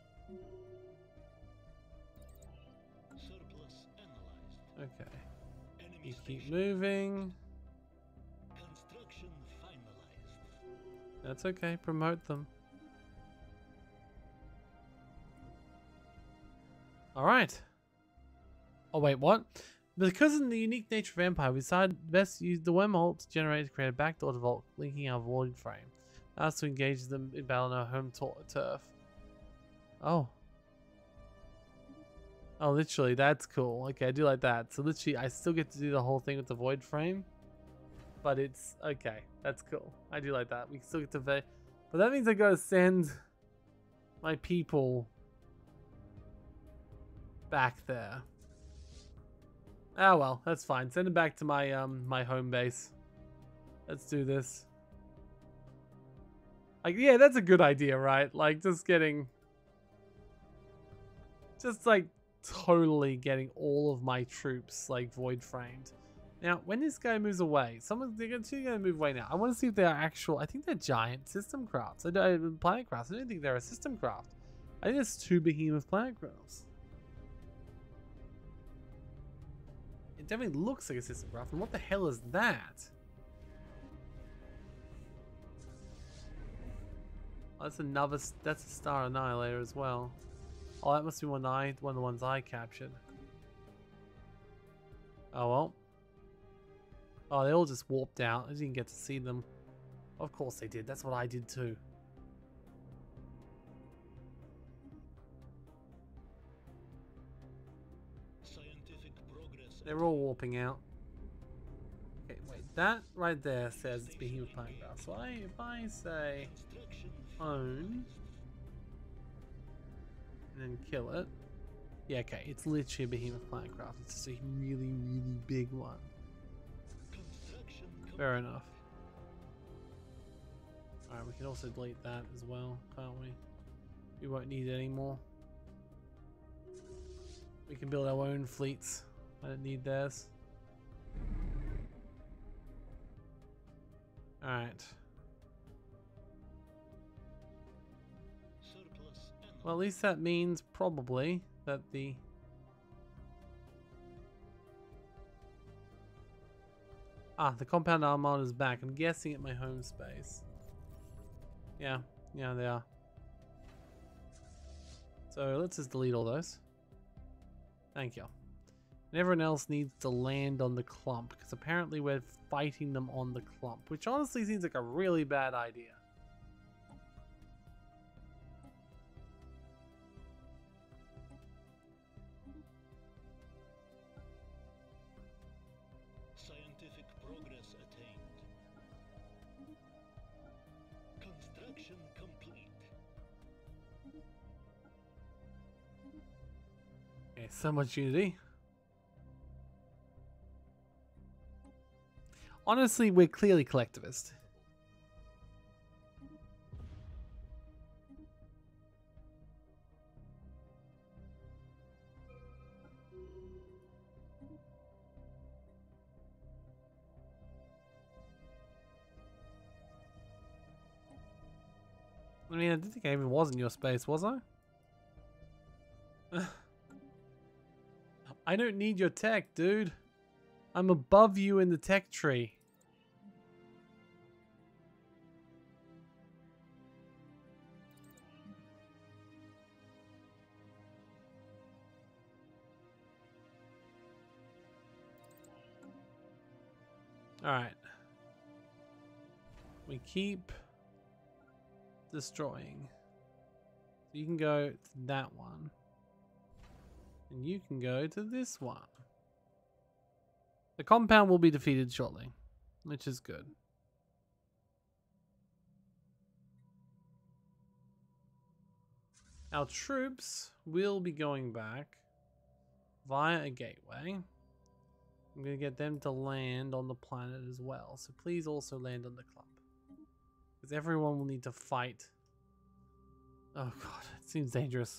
Surplus analyzed. Okay. Enemy You keep station. moving. Construction finalized. That's okay. Promote them. Alright. Oh wait, what? Because of the unique nature of Empire, we decided best use the wormhole to generate to create a backdoor to Vault, linking our void frame. That's to engage them in battle on our home turf. Oh. Oh, literally, that's cool. Okay, I do like that. So literally, I still get to do the whole thing with the void frame. But it's, okay, that's cool. I do like that. We still get to, but that means I gotta send my people back there. Oh well, that's fine. Send it back to my my home base. Let's do this. Like, yeah, that's a good idea, right? Like, just like totally getting all of my troops like void framed. Now, when this guy moves away, they're gonna move away now. I want to see if they're actual. I think they're giant system crafts. Planet crafts. I don't think they're a system craft. I think it's 2 behemoth planet crafts. It definitely looks like a system craft. And what the hell is that? Oh, that's a Star Annihilator as well. Oh, that must be one of the ones I captured. Oh well. Oh, they all just warped out. I didn't get to see them. Of course they did. That's what I did too. Scientific progress. They're all warping out. Okay, wait. That right there says it's behemoth planet craft. So if I say Construction own and then kill it. Yeah, okay. It's literally a behemoth planet craft. It's just a really, really big one. Construction Fair enough. Alright, we can also delete that as well, can't we? We won't need it anymore. We can build our own fleets. I don't need theirs. Alright. surplus analyzed. Well, at least that means probably that the... the compound armada is back. I'm guessing at my home space. Yeah, they are. So let's just delete all those. Thank you. And everyone else needs to land on the clump, because apparently we're fighting them on the clump, which honestly seems like a really bad idea. Scientific progress attained. Construction complete. Okay, so much unity. Honestly, we're clearly collectivist. I mean, I didn't think I even was in your space, was I? I don't need your tech, dude. I'm above you in the tech tree. Alright. We keep destroying. So you can go to that one. And you can go to this one. The compound will be defeated shortly, which is good. Our troops will be going back via a gateway. I'm going to get them to land on the planet as well. So please also land on the club. Because everyone will need to fight. Oh god, it seems dangerous.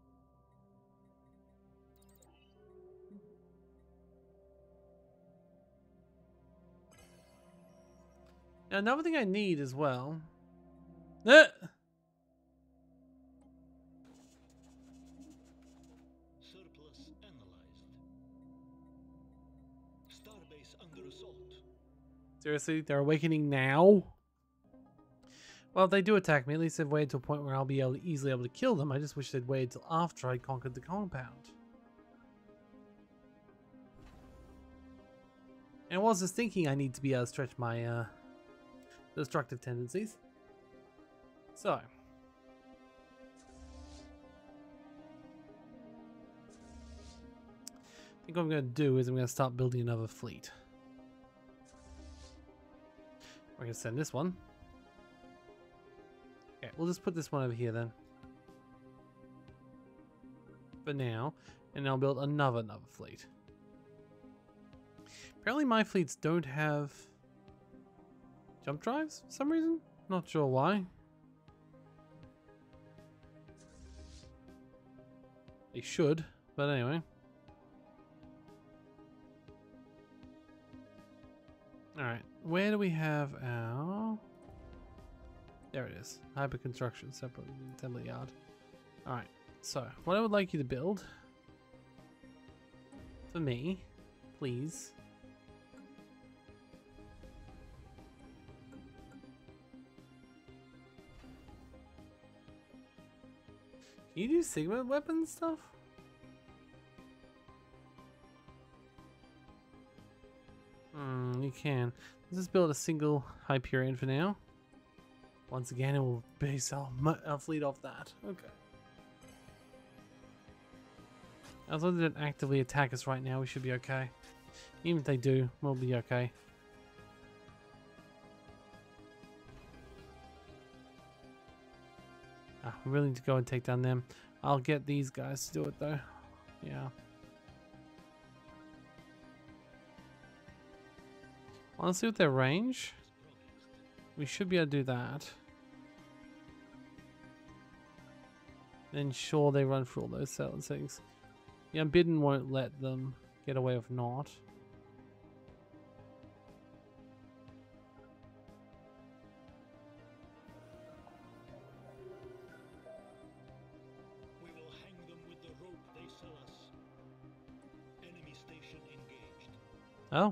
Now another thing I need as well. Surplus analyzed. Starbase under assault. Seriously, they're awakening now? Well, if they do attack me, at least they've waited to a point where I'll be easily able to kill them. I just wish they'd waited till after I conquered the compound. And I was just thinking I need to be able to stretch my destructive tendencies. So. I think what I'm going to do is I'm going to start building another fleet. We're going to send this one. Okay, we'll just put this one over here then. For now. And I'll build another fleet. Apparently my fleets don't have jump drives for some reason. Not sure why. They should, but anyway. Alright, where do we have our... There it is. Hyper construction, separate assembly yard. Alright, so what I would like you to build for me, please. Can you do Sigma weapon stuff? You can. Let's just build a single Hyperion for now. Once again, it will base our fleet off that. Okay. As long as they don't actively attack us right now, we should be okay. Even if they do, we'll be okay. I'm willing to go and take down them. I'll get these guys to do it though. Yeah. Honestly, with their range, we should be able to do that. Then sure, they run through all those settings. Yeah, Bidden won't let them get away with not. We will hang them with the rope they sell us. Enemy station engaged. Oh.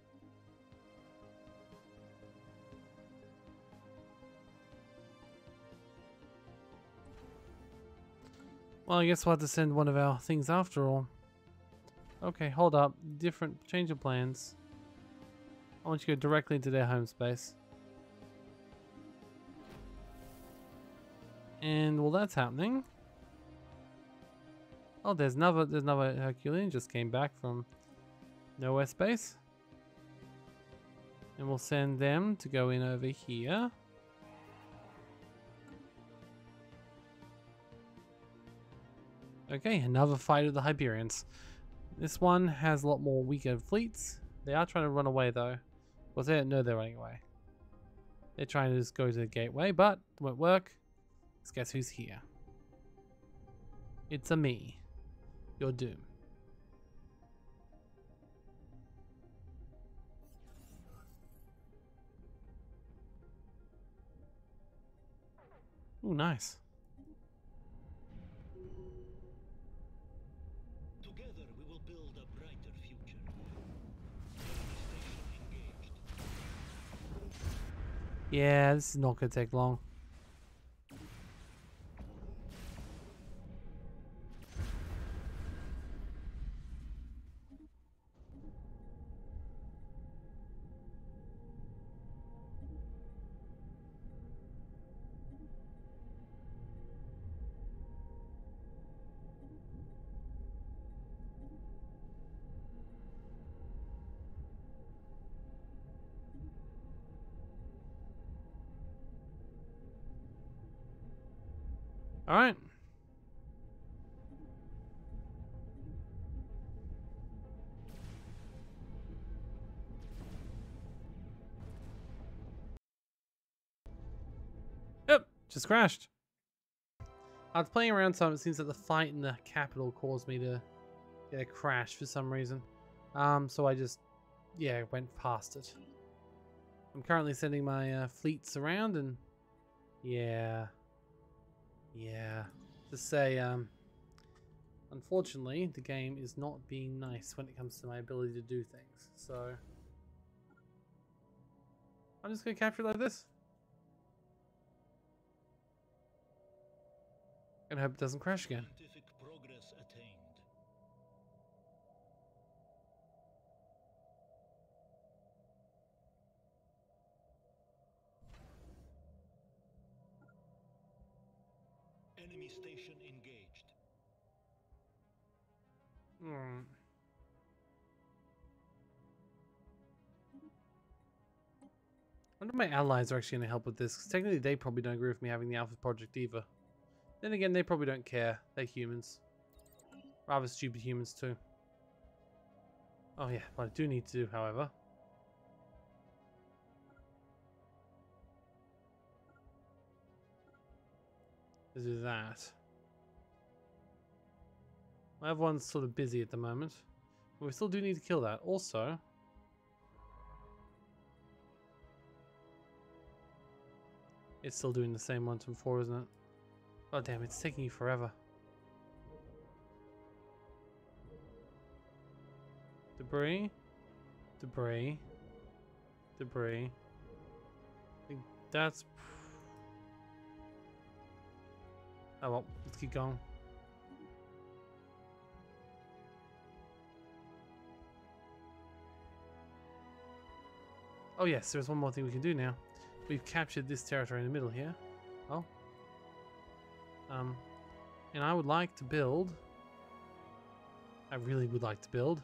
Well, I guess we'll have to send one of our things after all. Okay, hold up. Change of plans. I want you to go directly into their home space. And well, that's happening. Oh, there's another Herculean just came back from nowhere space. And we'll send them to go in over here. Okay, another fight of the Hyperions. This one has a lot more weaker fleets. They are trying to run away though. Well, they don't know they're running away. They're trying to just go to the gateway, but it won't work. Let's guess who's here. It's a me. Your doom. Ooh, nice. Together we will build a brighter future. Enemy station engaged. Yeah, this is not gonna take long. All right. Yep, just crashed. After playing around some, it seems that the fight in the capital caused me to get a crash for some reason. So I just, yeah, went past it. I'm currently sending my fleets around and, yeah. To say, unfortunately, the game is not being nice when it comes to my ability to do things. So, I'm just going to capture it like this. And hope it doesn't crash again. Scientific progress attained. Enemy station engaged. Hmm. I wonder if my allies are actually going to help with this, because technically they probably don't agree with me having the Alpha Project either. Then again, they probably don't care. They're humans. Rather stupid humans too. Oh yeah, what I do need to do, however, is do that. Well, everyone's sort of busy at the moment. But we still do need to kill that. Also, it's still doing the same one from before, isn't it? Oh damn, it's taking you forever. Debris. Debris. Debris. I think that's... Oh well, let's keep going. Oh yes, there's one more thing we can do now. We've captured this territory in the middle here. Oh. And I would like to build... I really would like to build...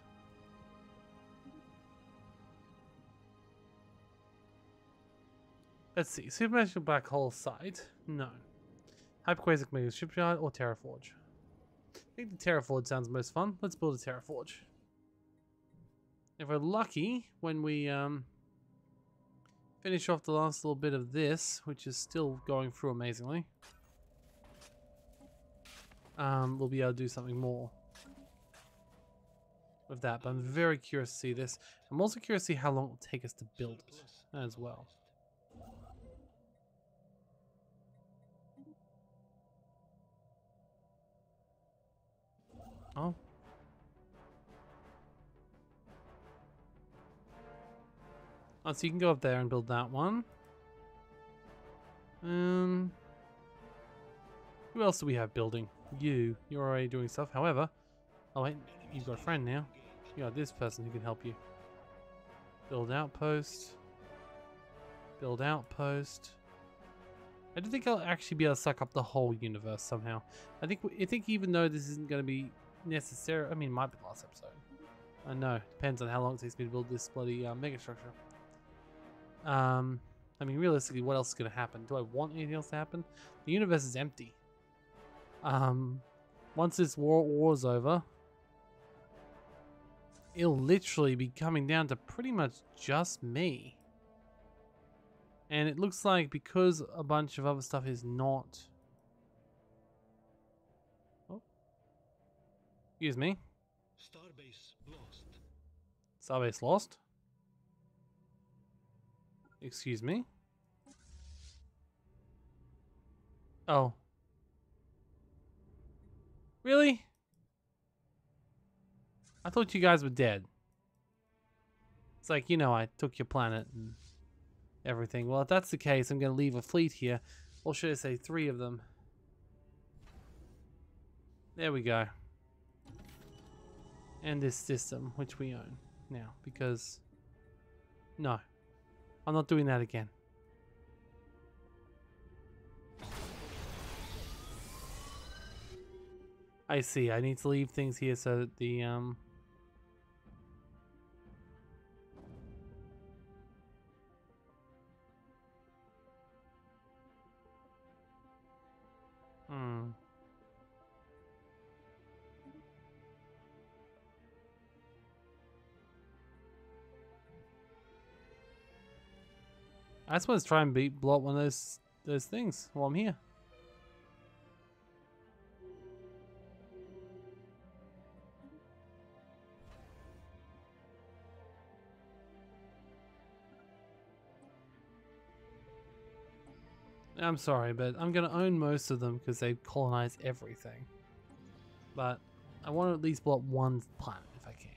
Let's see. Supermassive black hole site? No. Hyperquasic mega shipyard or Terraforge? I think the Terraforge sounds most fun. Let's build a Terraforge. If we're lucky, when we finish off the last little bit of this, which is still going through amazingly, we'll be able to do something more with that. But I'm very curious to see this. I'm also curious to see how long it will take us to build it as well. Oh. Oh, so you can go up there and build that one. Who else do we have building? You're already doing stuff. However, oh wait, you've got a friend now. You got this person who can help you. Build outpost. Build outpost. I don't think I'll actually be able to suck up the whole universe somehow. I think even though this isn't going to be necessary, I mean, it might be the last episode. I know. Depends on how long it takes me to build this bloody mega structure. I mean, realistically, what else is going to happen? Do I want anything else to happen? The universe is empty. Once this war's over, it'll literally be coming down to pretty much just me. And it looks like because a bunch of other stuff is not... Oh. Excuse me. Starbase lost. Starbase lost? Excuse me? Oh. Really? I thought you guys were dead. It's like, you know, I took your planet and everything. Well, if that's the case, I'm going to leave a fleet here. Or should I say 3 of them? There we go. And this system, which we own now, because... No. I'm not doing that again. I see. I need to leave things here so that the, I just want to try and blow up one of those things while I'm here. I'm sorry, but I'm gonna own most of them because they colonize everything. But I want to at least blow up one planet if I can.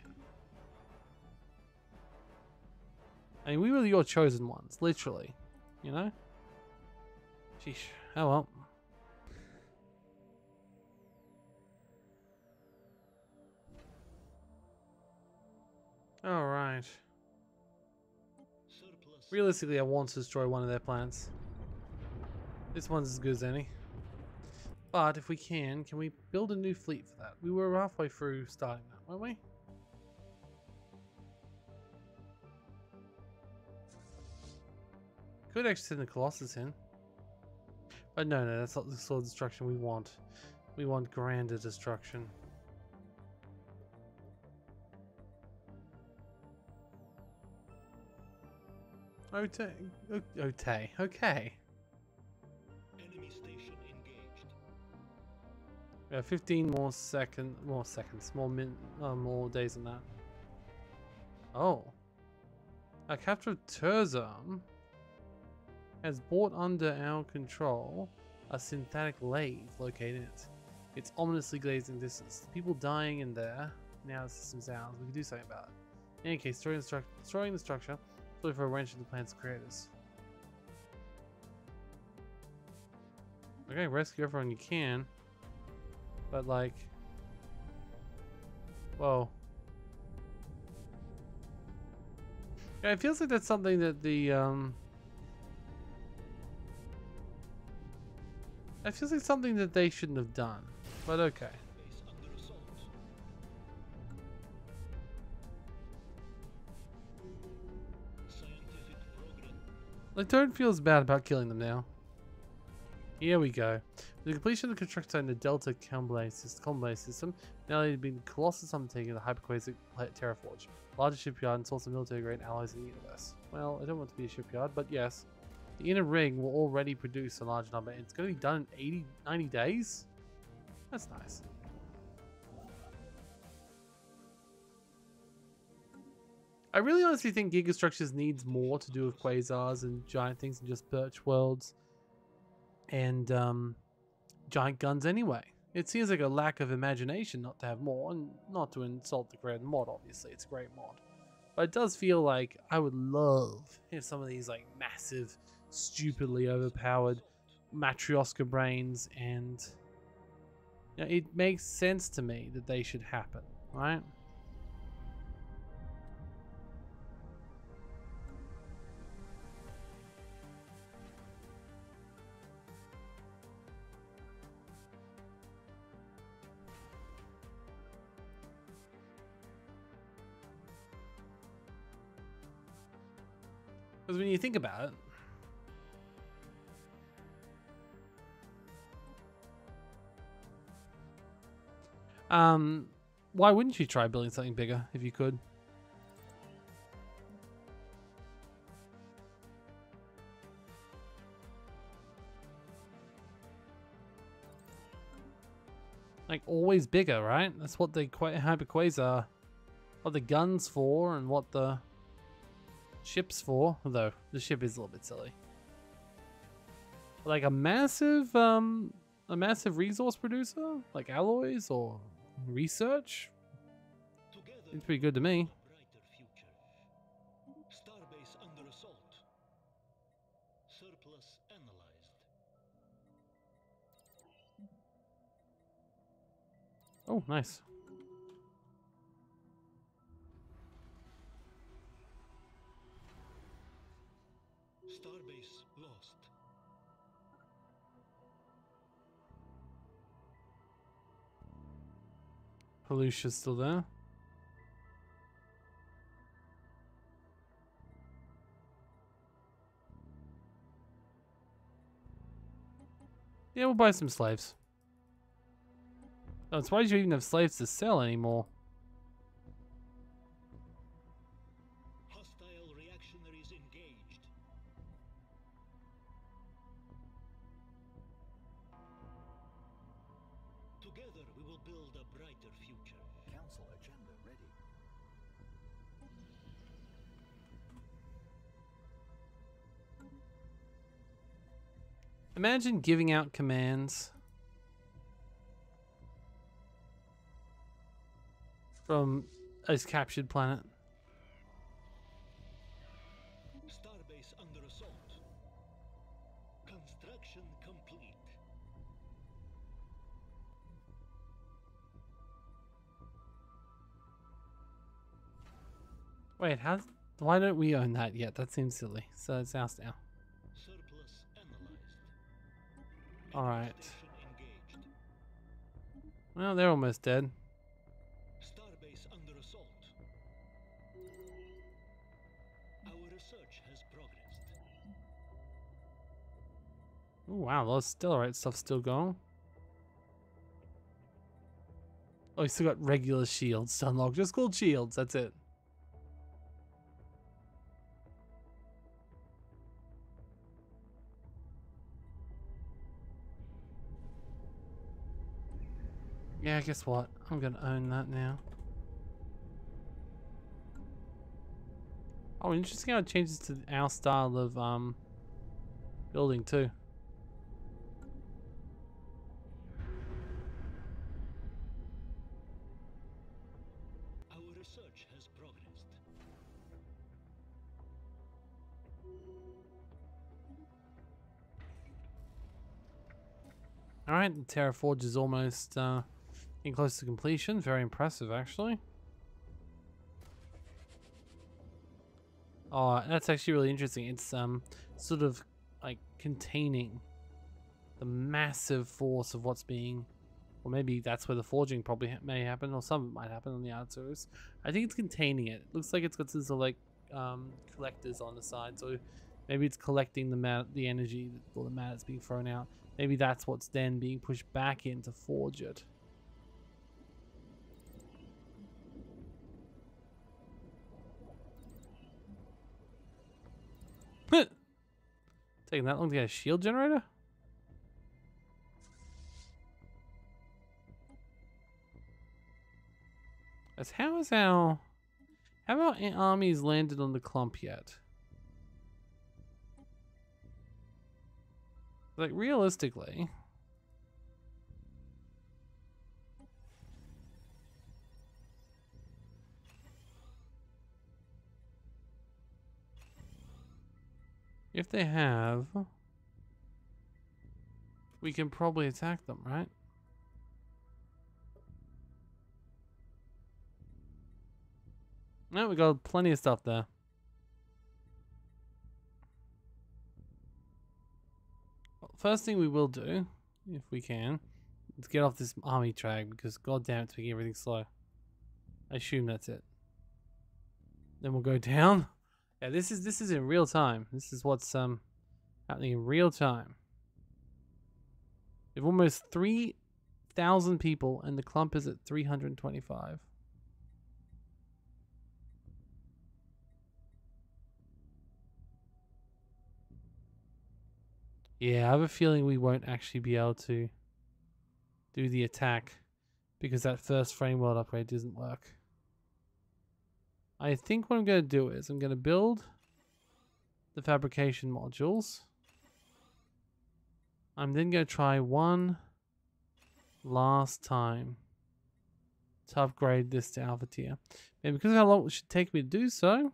I mean, we were your chosen ones, literally. You know? Sheesh. Oh well. Alright. Realistically, I want to destroy one of their planets. This one's as good as any. But if we can we build a new fleet for that? We were halfway through starting that, weren't we? Could actually send the Colossus in. But no, that's not the sort of destruction we want. We want grander destruction. Okay. Enemy station engaged. We have 15 more more days than that. Oh. Our capture of Terzum has brought under our control a synthetic lathe located in it. It's ominously glazing distance. People dying in there. Now the system's out. We can do something about it. In any case, destroying the structure, looking for a wrench in the planet's creators. Okay, rescue everyone you can. But like... Whoa. Yeah, it feels like that's something that the, It feels like something that they shouldn't have done. But okay. Base under assault. Scientific progress. Like, don't feel as bad about killing them now. Here we go. With the completion of the construction in the Delta Combat system, now they've been Colossus undertaking the hyperquasic Terraforge, largest shipyard and source of military-grade allies in the universe. Well, I don't want to be a shipyard, but yes. The inner ring will already produce a large number. It's going to be done in 90 days? That's nice. I really honestly think Gigastructures needs more to do with quasars and giant things than just birch worlds and giant guns anyway. It seems like a lack of imagination not to have more, and not to insult the great mod, obviously. It's a great mod. But it does feel like I would love if some of these like massive, stupidly overpowered Matryoshka brains, and you know, it makes sense to me that they should happen, right? Because when you think about it, Why wouldn't you try building something bigger if you could? Like, always bigger, right? That's what the hyperquays are. What the guns for and what the ship's for. Although, the ship is a little bit silly. Like a massive resource producer? Like alloys or research? Together, Seems pretty good to me. a brighter future. Starbase under assault. Surplus analyzed. Oh, nice. Starbase lost. Pollution's still there. Yeah, we'll buy some slaves. Oh, it's why you even have slaves to sell anymore. Hostile reactionaries engaged. Together we will build a brighter future. Council agenda ready. Imagine giving out commands from a captured planet. Starbase under assault. Construction complete. Wait, why don't we own that yet? That seems silly. So it's ours now. Surplus analyzed. Alright. Station engaged. Well, they're almost dead. Starbase under assault. Our research has progressed. Oh wow, those Stellarite stuff's still going. Oh, we still got regular shields to unlock. Just called shields, that's it. Yeah, guess what? I'm gonna own that now. Oh, interesting how it changes to our style of building too. Our research has progressed. Alright, the Terra Forge is almost getting close to completion. Very impressive, actually. Oh, that's actually really interesting. It's sort of like containing the massive force of what's being, or maybe that's where the forging probably may happen, or some of it might happen on the outskirts. I think it's containing it. It looks like it's got some sort of like collectors on the side, so maybe it's collecting the energy or the matter that's being thrown out. Maybe that's what's then being pushed back in to forge it. Taking that long to get a shield generator? As how have our armies landed on the clump yet? Like, realistically, if they have, we can probably attack them, right? No, we got plenty of stuff there. Well, first thing we will do, if we can, is get off this army track because goddamn it's making everything slow. I assume that's it. Then we'll go down. Yeah, this is in real time. This is what's happening in real time. We have almost 3,000 1,000 people, and the clump is at 325. Yeah, I have a feeling we won't actually be able to do the attack because that first frame world upgrade doesn't work. I think what I'm going to do is I'm going to build the fabrication modules. I'm then going to try one last time to upgrade this to Alpha tier. And because of how long it should take me to do so,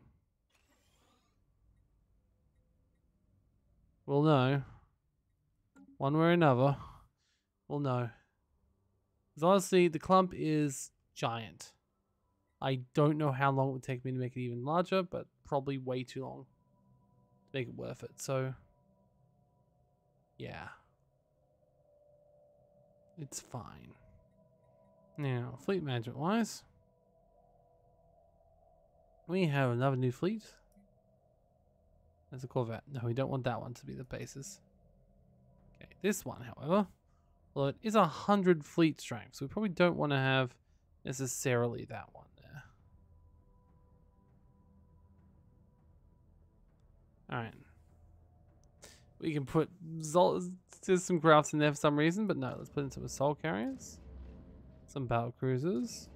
we'll know. One way or another, we'll know. Because honestly, the clump is giant. I don't know how long it would take me to make it even larger, but probably way too long to make it worth it. So, yeah. It's fine. Now, fleet management wise, we have another new fleet. There's a Corvette. No, we don't want that one to be the basis. Okay, this one, however, well, it is 100 fleet strength, so we probably don't want to have necessarily that one there. Alright. We can put system crafts in there for some reason, but no, let's put in some assault carriers, some battle cruisers,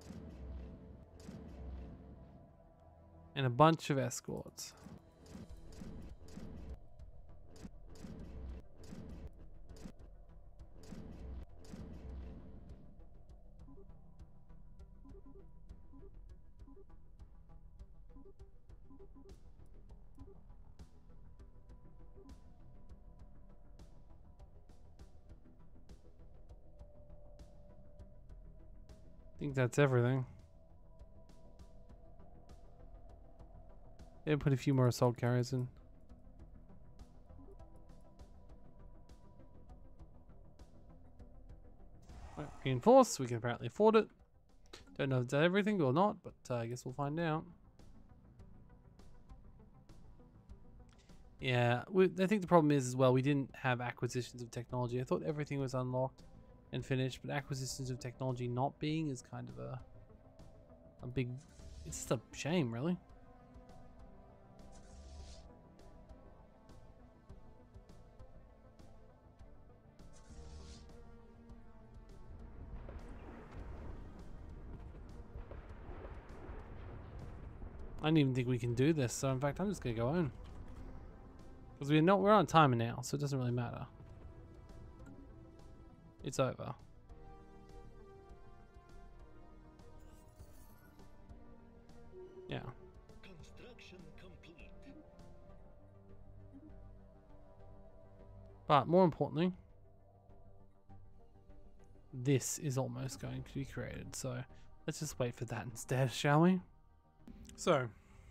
and a bunch of escorts. I think that's everything. Yeah, put a few more assault carriers in. Right, reinforce, we can apparently afford it. Don't know if that's everything or not, but I guess we'll find out. Yeah, I think the problem is as well, we didn't have acquisitions of technology. I thought everything was unlocked and finished, but acquisitions of technology not being is kind of a big, it's just a shame, really. I don't even think we can do this, so in fact I'm just gonna go home. Because we're on timer now, so it doesn't really matter. It's over. Yeah. Construction complete. But more importantly, this is almost going to be created. So let's just wait for that instead, shall we? So,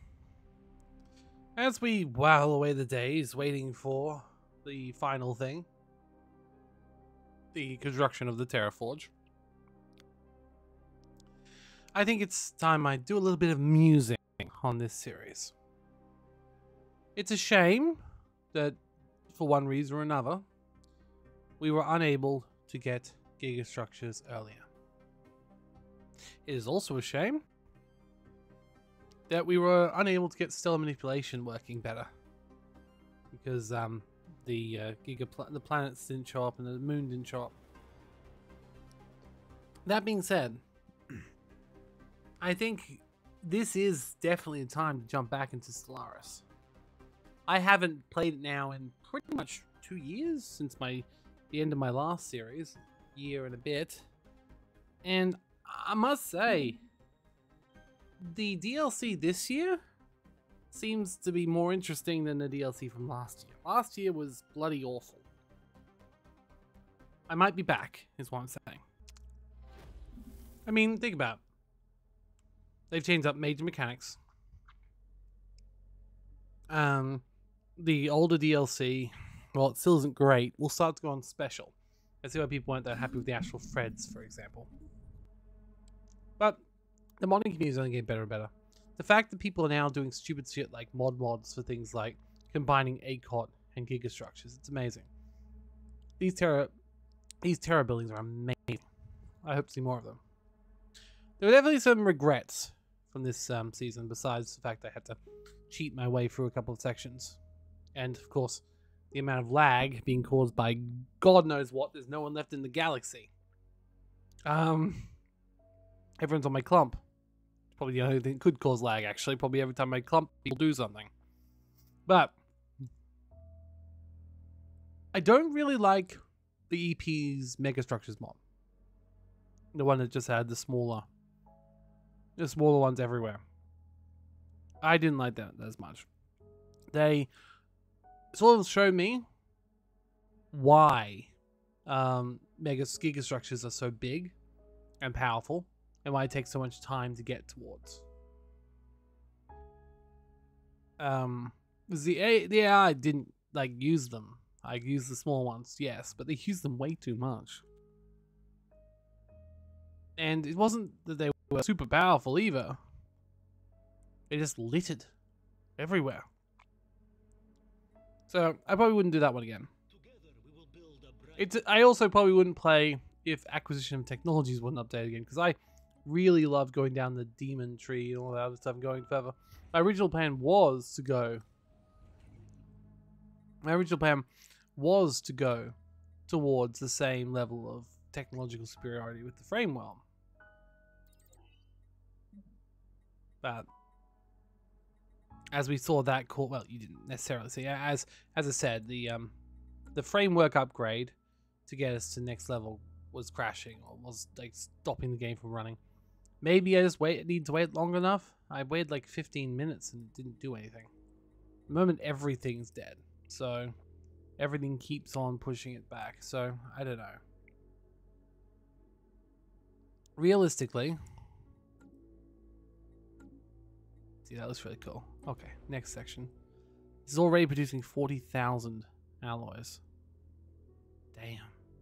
as we while away the days waiting for the final thing, the construction of the Terraforge, I think it's time I do a little bit of musing on this series. It's a shame that, for one reason or another, we were unable to get gigastructures earlier. It is also a shame that we were unable to get stellar manipulation working better, because the planets didn't show up and the moon didn't show up. That being said, I think this is definitely a time to jump back into Stellaris. I haven't played it now in pretty much 2 years since the end of my last series, year and a bit, and I must say, the DLC this year seems to be more interesting than the DLC from last year. Last year was bloody awful. I might be back, is what I'm saying. I mean, think about it. They've changed up major mechanics. The older DLC, well, it still isn't great. We'll start to go on special. I see why people weren't that happy with the actual threads, for example. But the modding community is only getting better and better. The fact that people are now doing stupid shit like mods for things like combining ACOT and gigastructures, it's amazing. These Terra buildings are amazing. I hope to see more of them. There were definitely some regrets from this season, besides the fact I had to cheat my way through a couple of sections. And, of course, the amount of lag being caused by God knows what. There's no one left in the galaxy. Everyone's on my clump. Probably the only thing that could cause lag, actually. Probably every time I clump, people do something. But I don't really like the EP's Megastructures mod. The one that just had the smaller ones everywhere. I didn't like that as much. They sort of showed me why Gigastructures are so big and powerful, and why it takes so much time to get towards. The AI didn't like use them. I used the small ones, yes, but they used them way too much. And it wasn't that they were super powerful either. They just littered everywhere. So I probably wouldn't do that one again. I also probably wouldn't play if Acquisition of Technologies wasn't updated again, because I really loved going down the demon tree and all that other stuff and going further. My original plan was to go towards the same level of technological superiority with the Framewell. But as we saw that well, you didn't necessarily see. As I said, the framework upgrade to get us to next level was crashing, or was like stopping the game from running. Maybe I just need to wait long enough. I waited like 15 minutes and it didn't do anything. At the moment, everything's dead, so everything keeps on pushing it back. So I don't know. Realistically, see, that looks really cool. Okay, next section. This is already producing 40,000 alloys. Damn.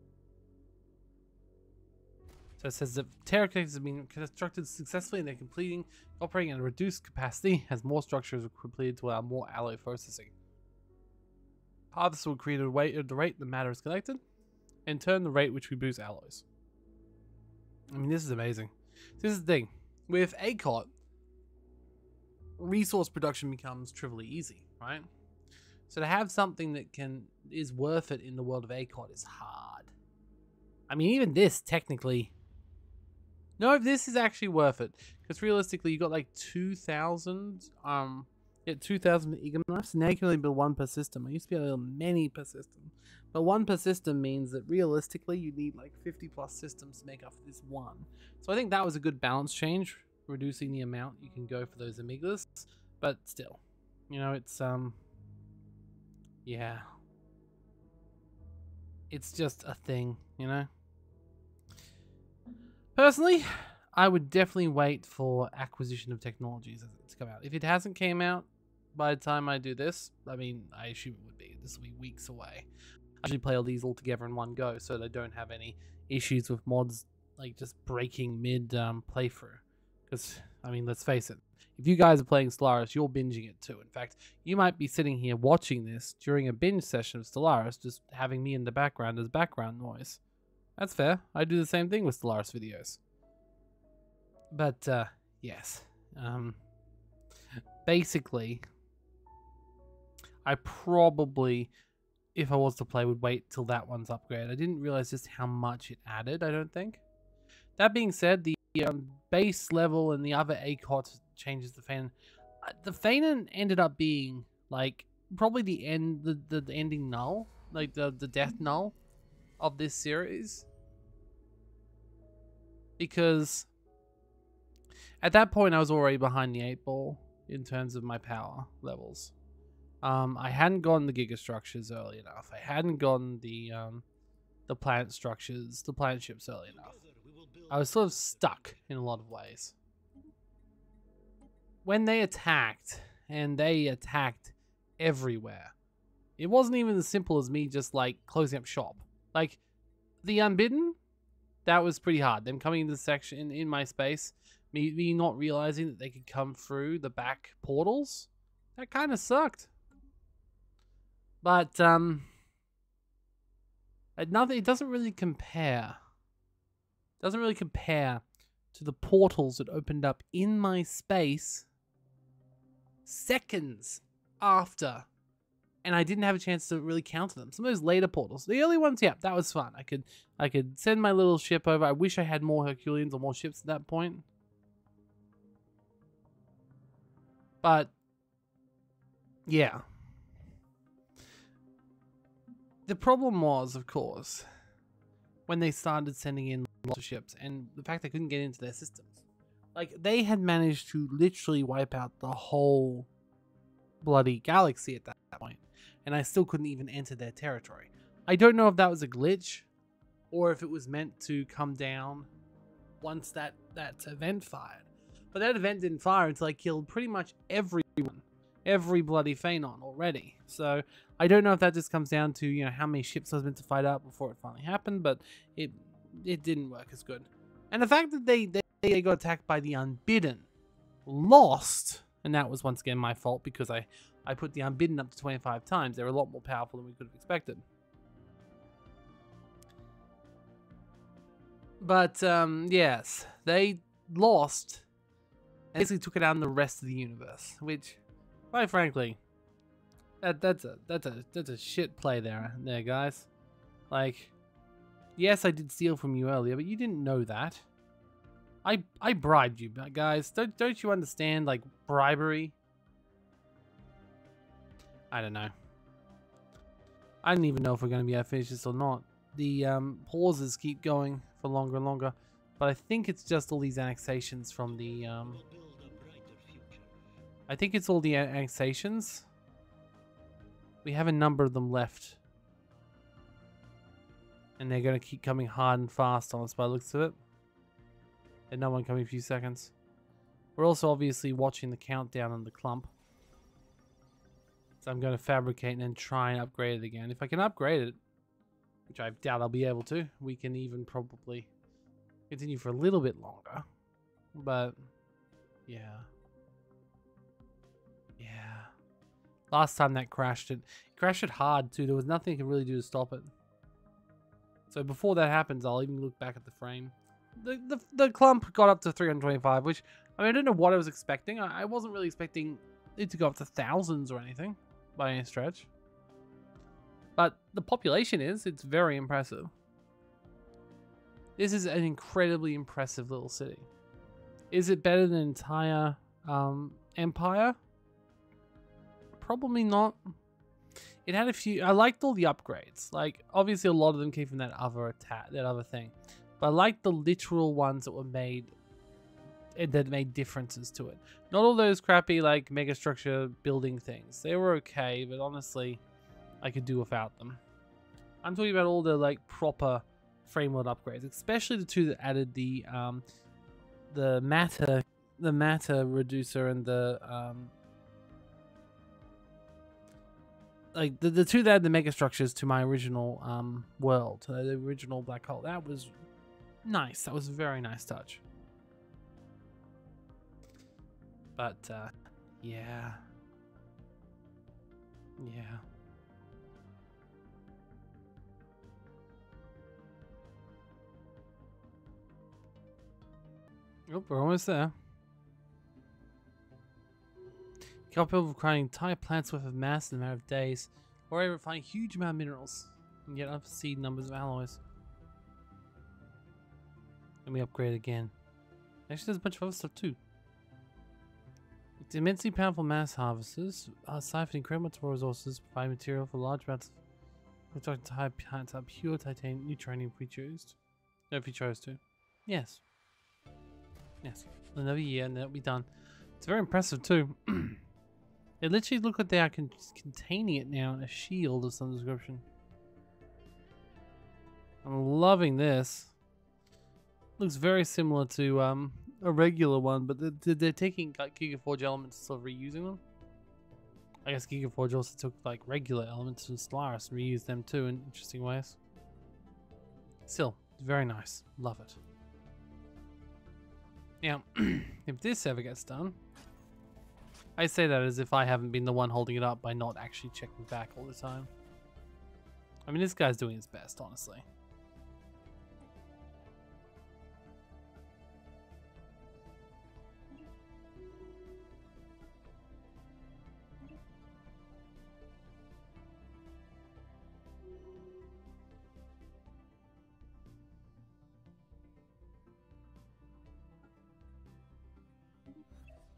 So it says that Terra connectors have been constructed successfully and they're operating at a reduced capacity as more structures are completed to allow more alloy processing. Harvest will create the rate the matter is collected, and in turn the rate which we boost alloys. I mean, this is amazing. This is the thing. With ACOT, resource production becomes trivially easy, right? So to have something that is worth it in the world of ACOT is hard. I mean, even this technically. No, this is actually worth it, because realistically, you got like 2,000. 2,000 Eagernifs. Now you can only build one per system. I used to be able to build many per system, but one per system means that realistically, you need like 50 plus systems to make up for this one. So I think that was a good balance change, reducing the amount you can go for those amygdalists. But still, you know, it's yeah, it's just a thing, you know. Personally, I would definitely wait for Acquisition of Technologies to come out. If it hasn't came out by the time I do this, I mean, I assume it would be. This will be weeks away. I usually play all these all together in one go, so they don't have any issues with mods like just breaking mid playthrough. Because, I mean, let's face it, if you guys are playing Stellaris, you're binging it too. In fact, you might be sitting here watching this during a binge session of Stellaris, just having me in the background as background noise. That's fair. I do the same thing with Stellaris videos. But, yes. Basically, I probably, if I was to play, would wait till that one's upgraded. I didn't realize just how much it added, I don't think. That being said, the base level and the other ACOT changes the Feynman. The Feynman ended up being, like, probably the ending null. Like, the death null of this series. Because at that point I was already behind the 8-ball in terms of my power levels. I hadn't gotten the gigastructures early enough. I hadn't gotten the planet structures, the planet ships early enough. I was sort of stuck in a lot of ways. When they attacked, and they attacked everywhere, it wasn't even as simple as me just like closing up shop. Like the Unbidden, that was pretty hard. Them coming into the section in my space, me not realizing that they could come through the back portals, that kind of sucked. But it doesn't really compare doesn't really compare to the portals that opened up in my space seconds after, and I didn't have a chance to really counter them. Some of those later portals, the early ones, yeah, that was fun. I could send my little ship over. I wish I had more Herculeans or more ships at that point. But yeah. The problem was, of course, when they started sending in lots of ships and the fact they couldn't get into their systems. Like, they had managed to literally wipe out the whole bloody galaxy at that point, and I still couldn't even enter their territory. I don't know if that was a glitch or if it was meant to come down once that event fired. But that event didn't fire until I killed pretty much everyone. Every bloody Phanon already. So I don't know if that just comes down to, you know, how many ships I was meant to fight out before it finally happened, but it didn't work as good. And the fact that they got attacked by the Unbidden, lost, and that was once again my fault because I put the Unbidden up to 25 times. They were a lot more powerful than we could have expected. But yes, they lost and basically took it out on the rest of the universe, which, quite frankly, that's a shit play there, guys. Like, yes, I did steal from you earlier, but you didn't know that. I bribed you, guys. Don't you understand, like, bribery? I don't know. I don't even know if we're going to be able to finish this or not. The pauses keep going for longer and longer, but I think it's just all these annexations from the I think it's all the annexations. We have a number of them left. And they're going to keep coming hard and fast on us by the looks of it. And no one coming in a few seconds. We're also obviously watching the countdown on the clump. So I'm going to fabricate and then try and upgrade it again. If I can upgrade it, which I doubt I'll be able to, we can even probably continue for a little bit longer. But, yeah. Yeah. Last time that crashed it hard too. There was nothing you could really do to stop it. So before that happens, I'll even look back at the frame. The clump got up to 325, which, I mean, I don't know what I was expecting. I wasn't really expecting it to go up to thousands or anything by any stretch. But the population it's very impressive. This is an incredibly impressive little city. Is it better than the entire Empire? Probably not. It had a few. I liked all the upgrades. Like, obviously, a lot of them came from that other thing. But I liked the literal ones that were made, that made differences to it. Not all those crappy, like, megastructure building things. They were okay, but honestly, I could do without them. I'm talking about all the, like, proper frameworld upgrades, especially the two that added the matter reducer and the like the two that had the megastructures to my original world, the original black hole. That was nice. That was a very nice touch. But yeah. Oh, we're almost there. Capable of acquiring entire plants worth of mass in a matter of days, or able to find a huge amount of minerals, and yet unforeseen numbers of alloys. And we upgrade again. Actually, there's a bunch of other stuff too. It's immensely powerful mass harvesters, siphon incredible resources, provide material for large amounts of. We're talking to pure titanium, neutronium if we chose. No, if we chose to. Yes. Yes. Another year and that'll be done. It's very impressive too. It literally looks like they are containing it now in a shield of some description. I'm loving this. Looks very similar to a regular one, but they're taking like Gigaforge elements and sort of reusing them. I guess Gigaforge also took like regular elements from Stellaris and reused them too in interesting ways. Still, very nice. Love it. Now, if this ever gets done, I say that as if I haven't been the one holding it up by not actually checking back all the time. I mean, this guy's doing his best, honestly.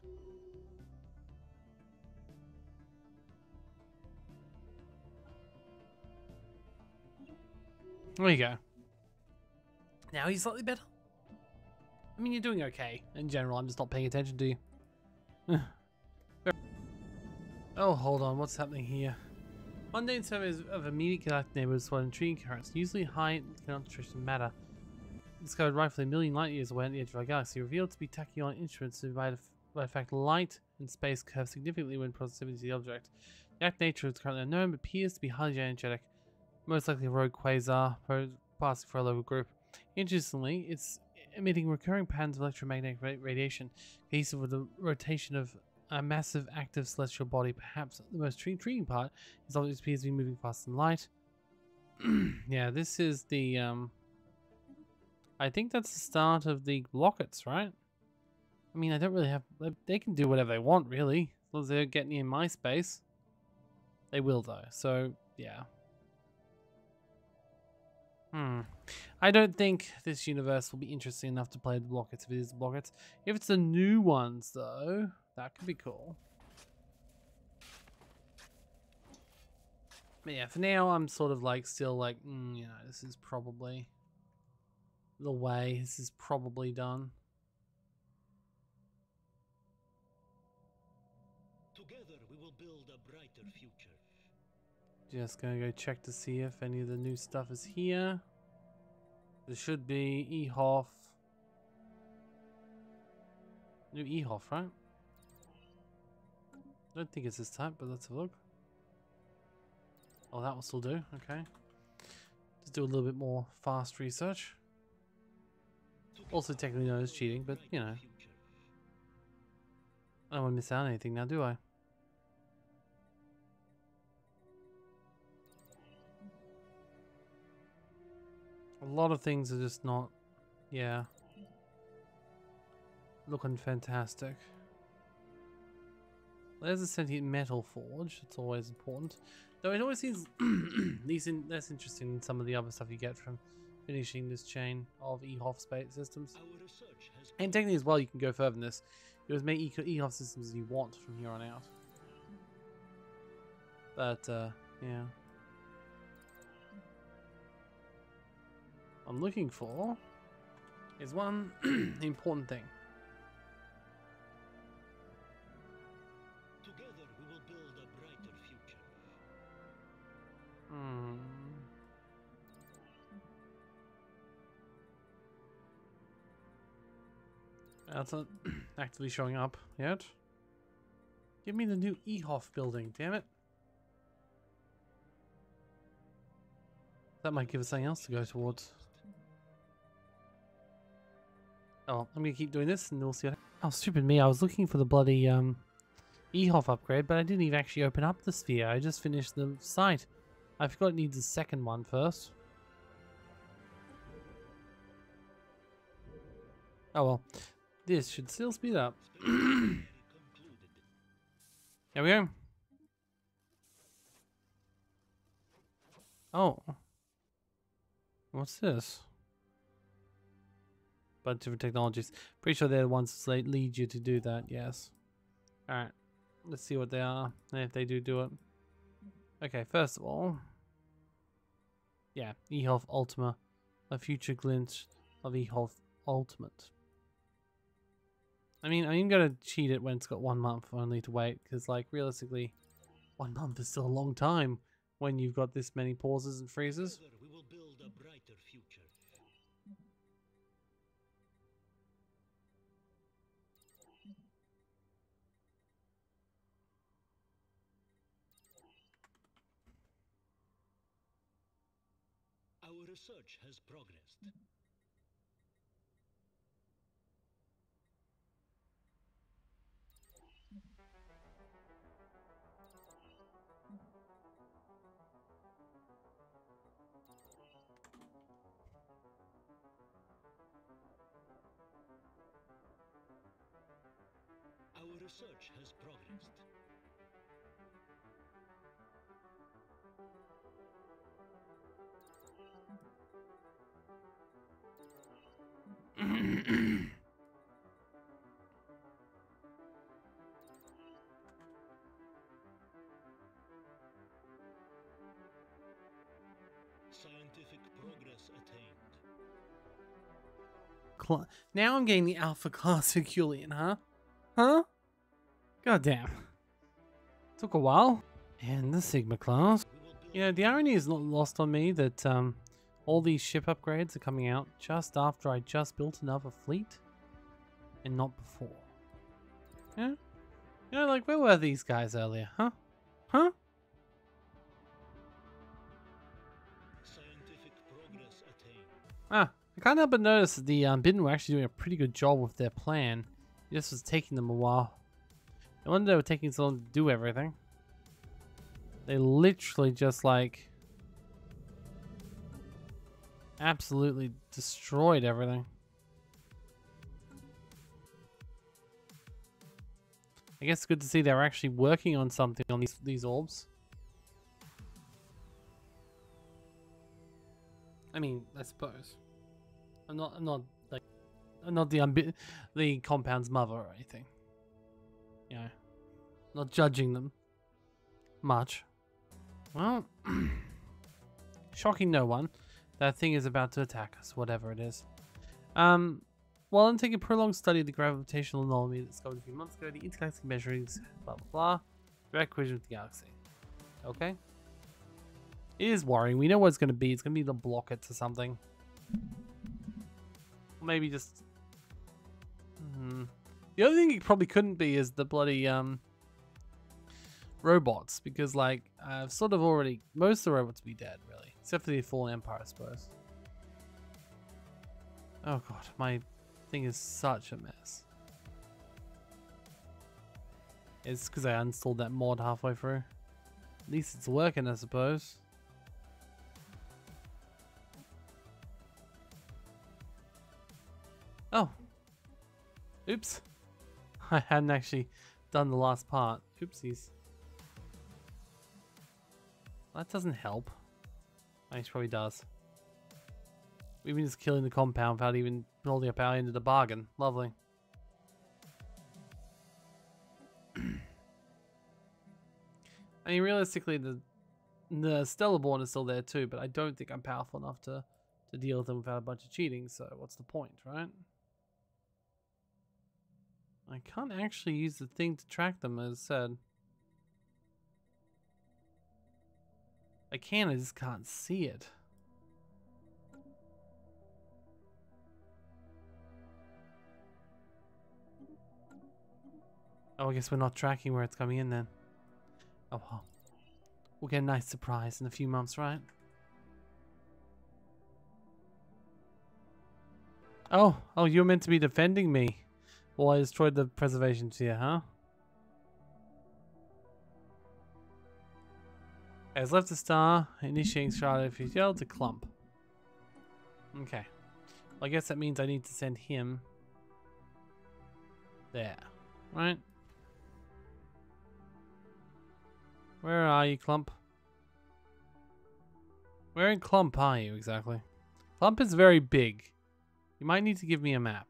There you go. Now he's slightly better. I mean, you're doing okay in general. I'm just not paying attention to you. Oh, hold on. What's happening here? Mundane surveys of immediate galactic neighbors spot intriguing currents, usually high concentration of matter. Discovered rightfully a million light years away at the edge of our galaxy, revealed to be tachyon instruments that by fact light and space curve significantly when proximity to the object. The exact nature is currently unknown, but appears to be highly energetic. Most likely a rogue quasar, passing for a local group. Interestingly, it's emitting recurring patterns of electromagnetic radiation, cohesive with the rotation of a massive active celestial body. Perhaps the most intriguing part is that it appears to be moving faster than light. Yeah, this is the I think that's the start of the blockets, right? I mean, I don't really have... They can do whatever they want, really. As long as they're getting in my space. They will, though. So, yeah. I don't think this universe will be interesting enough to play the blockets if it is the blockets. If it's the new ones, though, that could be cool. But yeah, for now, I'm sort of like, still like, you know, this is probably the way. This is probably done. Together we will build a brighter future. Just gonna go check to see if any of the new stuff is here. There should be Ehoff. New Ehoff, right? I don't think it's this type, but let's have a look. Oh, that will still do. Okay. Just do a little bit more fast research. Also technically known as cheating, but you know. I don't want to miss out on anything now, do I? A lot of things are just not, yeah, looking fantastic. There's a sentient metal forge. It's always important, though. It always seems less interesting than some of the other stuff you get from finishing this chain of Ehoff space systems. And technically, as well, you can go further than this. You can make Ehoff systems as you want from here on out. But yeah. I'm looking for is one important thing. Together we will build a brighter future. That's not actively showing up yet. Give me the new Ehoff building, damn it. That might give us something else to go towards. Oh, I'm gonna keep doing this and we'll see what... Oh, stupid me, I was looking for the bloody Ehoff upgrade, but I didn't even actually open up the sphere. I just finished the site. I forgot it needs a second one first. Oh well. This should still speed up. There we go. Oh. What's this? Bunch of different technologies. Pretty sure they're the ones that lead you to do that, yes. Alright. Let's see what they are, and if they do it. Okay, first of all. Yeah, Ehoff Ultima. A future glimpse of Ehoff Ultimate. I mean, I'm gonna cheat it when it's got 1 month only to wait, because, like, realistically, 1 month is still a long time when you've got this many pauses and freezes. Together we will build a brighter future. Our research has progressed. Our research has progressed. Scientific progress attained. Now I'm getting the Alpha class Herculean, huh? Huh? Goddamn. Took a while. And the Sigma class. We will build You know, the irony is not lost on me that all these ship upgrades are coming out just after I just built another fleet and not before. Yeah? You know, like, where were these guys earlier, huh? Huh? scientific progress attained. Ah, I can't help but notice that the Bidden were actually doing a pretty good job with their plan. It just was taking them a while. No wonder they were taking so long to do everything. They literally just, like, absolutely destroyed everything. I guess it's good to see they're actually working on something on these orbs. I mean, I suppose. I'm not the compound's mother or anything. You know, not judging them much. Well, shocking no one. That thing is about to attack us, whatever it is. While I'm taking a prolonged study of the gravitational anomaly that discovered a few months ago, the intergalactic measurings, blah blah blah, direct collision with the galaxy. Okay. It is worrying. We know what it's going to be. It's going to be the blocker to something. Or maybe just... The other thing it probably couldn't be is the bloody robots. Because, like, I've sort of already... Most of the robots will be dead, really. Except for the Fallen Empire, I suppose. Oh, God. My thing is such a mess. It's because I uninstalled that mod halfway through. At least it's working, I suppose. Oh. Oops. I hadn't actually done the last part. Oopsies. That doesn't help. It probably does. We've been just killing the compound without even holding up our end of the bargain. Lovely. I mean, realistically, the Stellar Born is still there too, but I don't think I'm powerful enough to deal with them without a bunch of cheating, so what's the point, right? I can't actually use the thing to track them, as said. I can, I just can't see it. Oh, I guess we're not tracking where it's coming in then. Oh well. We'll get a nice surprise in a few months, right? Oh, you're meant to be defending me. Well, I destroyed the preservation tier, huh? Has left a star, initiating Charlotte Fitel to Clump. Okay. Well, I guess that means I need to send him there, right? Where are you, Clump? Where in Clump are you, exactly? Clump is very big. You might need to give me a map.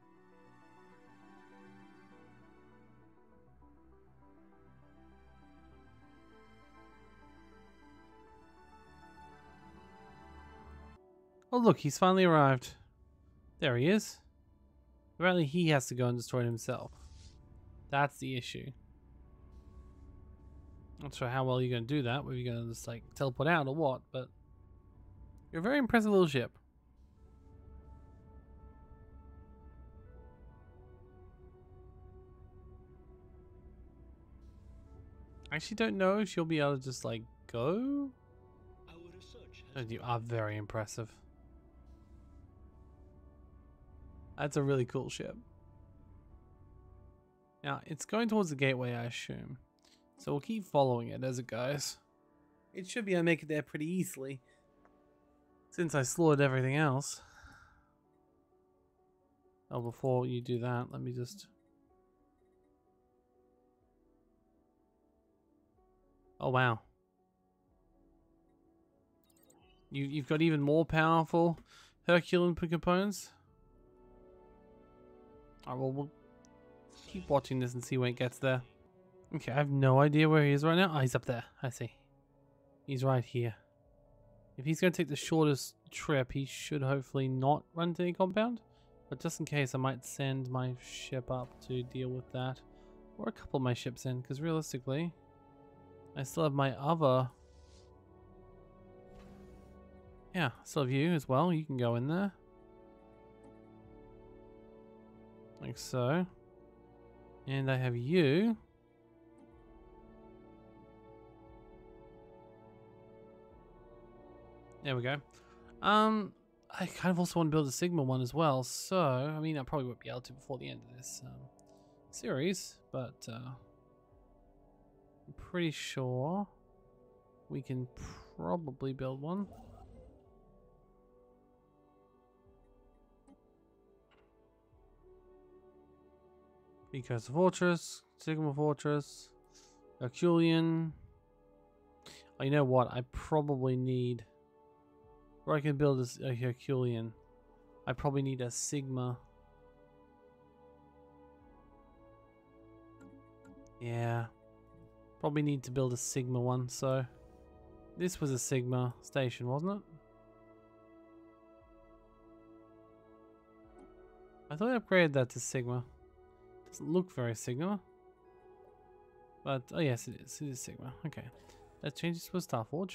Oh look, he's finally arrived. There he is. Apparently he has to go and destroy it himself. That's the issue. Not sure how well you're going to do that. Whether you're going to just like teleport out or what, but you're a very impressive little ship. I actually don't know if she'll be able to just like go. Our research has You are very impressive. That's a really cool ship. Now, it's going towards the gateway, I assume. So we'll keep following it as it goes. It should be able to make it there pretty easily, since I slaughtered everything else. Oh, before you do that, let me just... Oh, wow. You've got even more powerful Herculean components? Alright, well, we'll keep watching this and see when it gets there. Okay, I have no idea where he is right now. Oh, he's up there. I see. He's right here. If he's going to take the shortest trip, he should hopefully not run into any compound. But just in case, I might send my ship up to deal with that. Or a couple of my ships in, because realistically, I still have my other... Yeah, I still have you as well. You can go in there. Like so. And I have you. There we go. I kind of also want to build a Sigma one as well. So, I mean, I probably won't be able to before the end of this series. But I'm pretty sure we can probably build one. Because Fortress, Sigma Fortress, Herculean. Oh, you know what? I probably need... Or I can build a Herculean. I probably need a Sigma. Yeah. Probably need to build a Sigma one, so... This was a Sigma station, wasn't it? I thought I upgraded that to Sigma. Doesn't look very Sigma. But, oh yes it is. It is Sigma. Okay. Let's change this to a Starforge.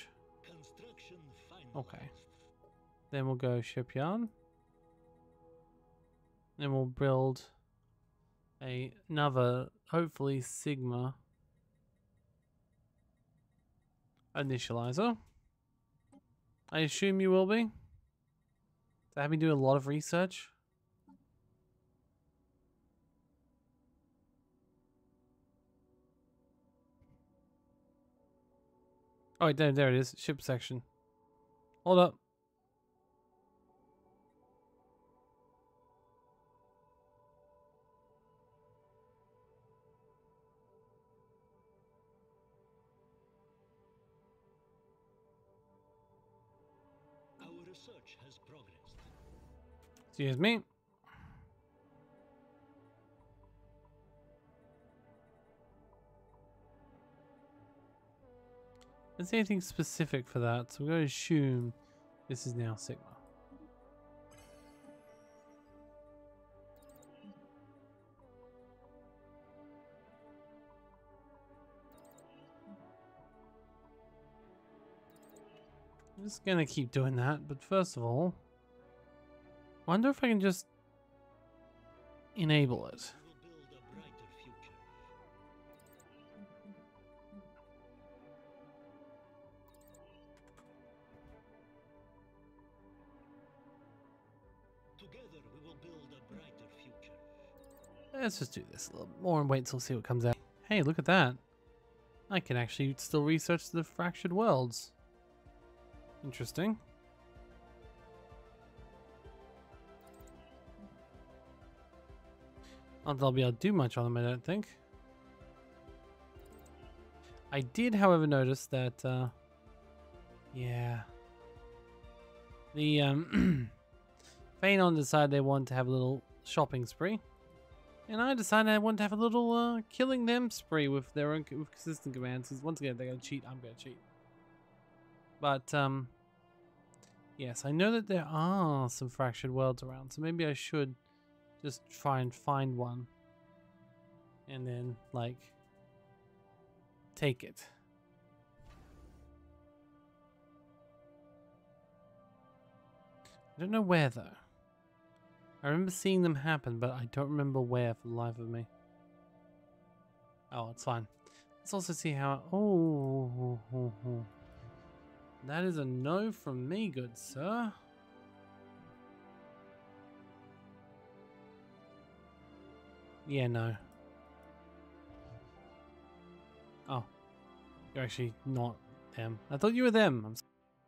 Okay. Then we'll go Shipyard. Then we'll build another, hopefully Sigma initializer. I assume you will be. So I've been doing a lot of research. Oh, there it is. Ship section. Hold up. Our research has progressed. Excuse me. Is there anything specific for that? So we're going to assume this is now Sigma. I'm just going to keep doing that, but first of all, wonder if I can just enable it. We will build a brighter future. Together we will build a brighter future. Let's just do this a little more and wait till see what comes out. Hey, look at that. I can actually still research the fractured worlds. Interesting. Not that I'll be able to do much on them, I don't think. I did, however, notice that, yeah. The, Phanon decided they wanted to have a little shopping spree. And I decided I wanted to have a little, killing them spree with their own with consistent commands. Because once again, they're going to cheat, I'm going to cheat. But, yes, I know that there are some fractured worlds around. So maybe I should just try and find one. And then, like, take it. I don't know where, though. I remember seeing them happen, but I don't remember where for the life of me. Oh, it's fine. Let's also see how... Oh, that is a no from me, good sir. Yeah, no. Oh. You're actually not them. I thought you were them. I'm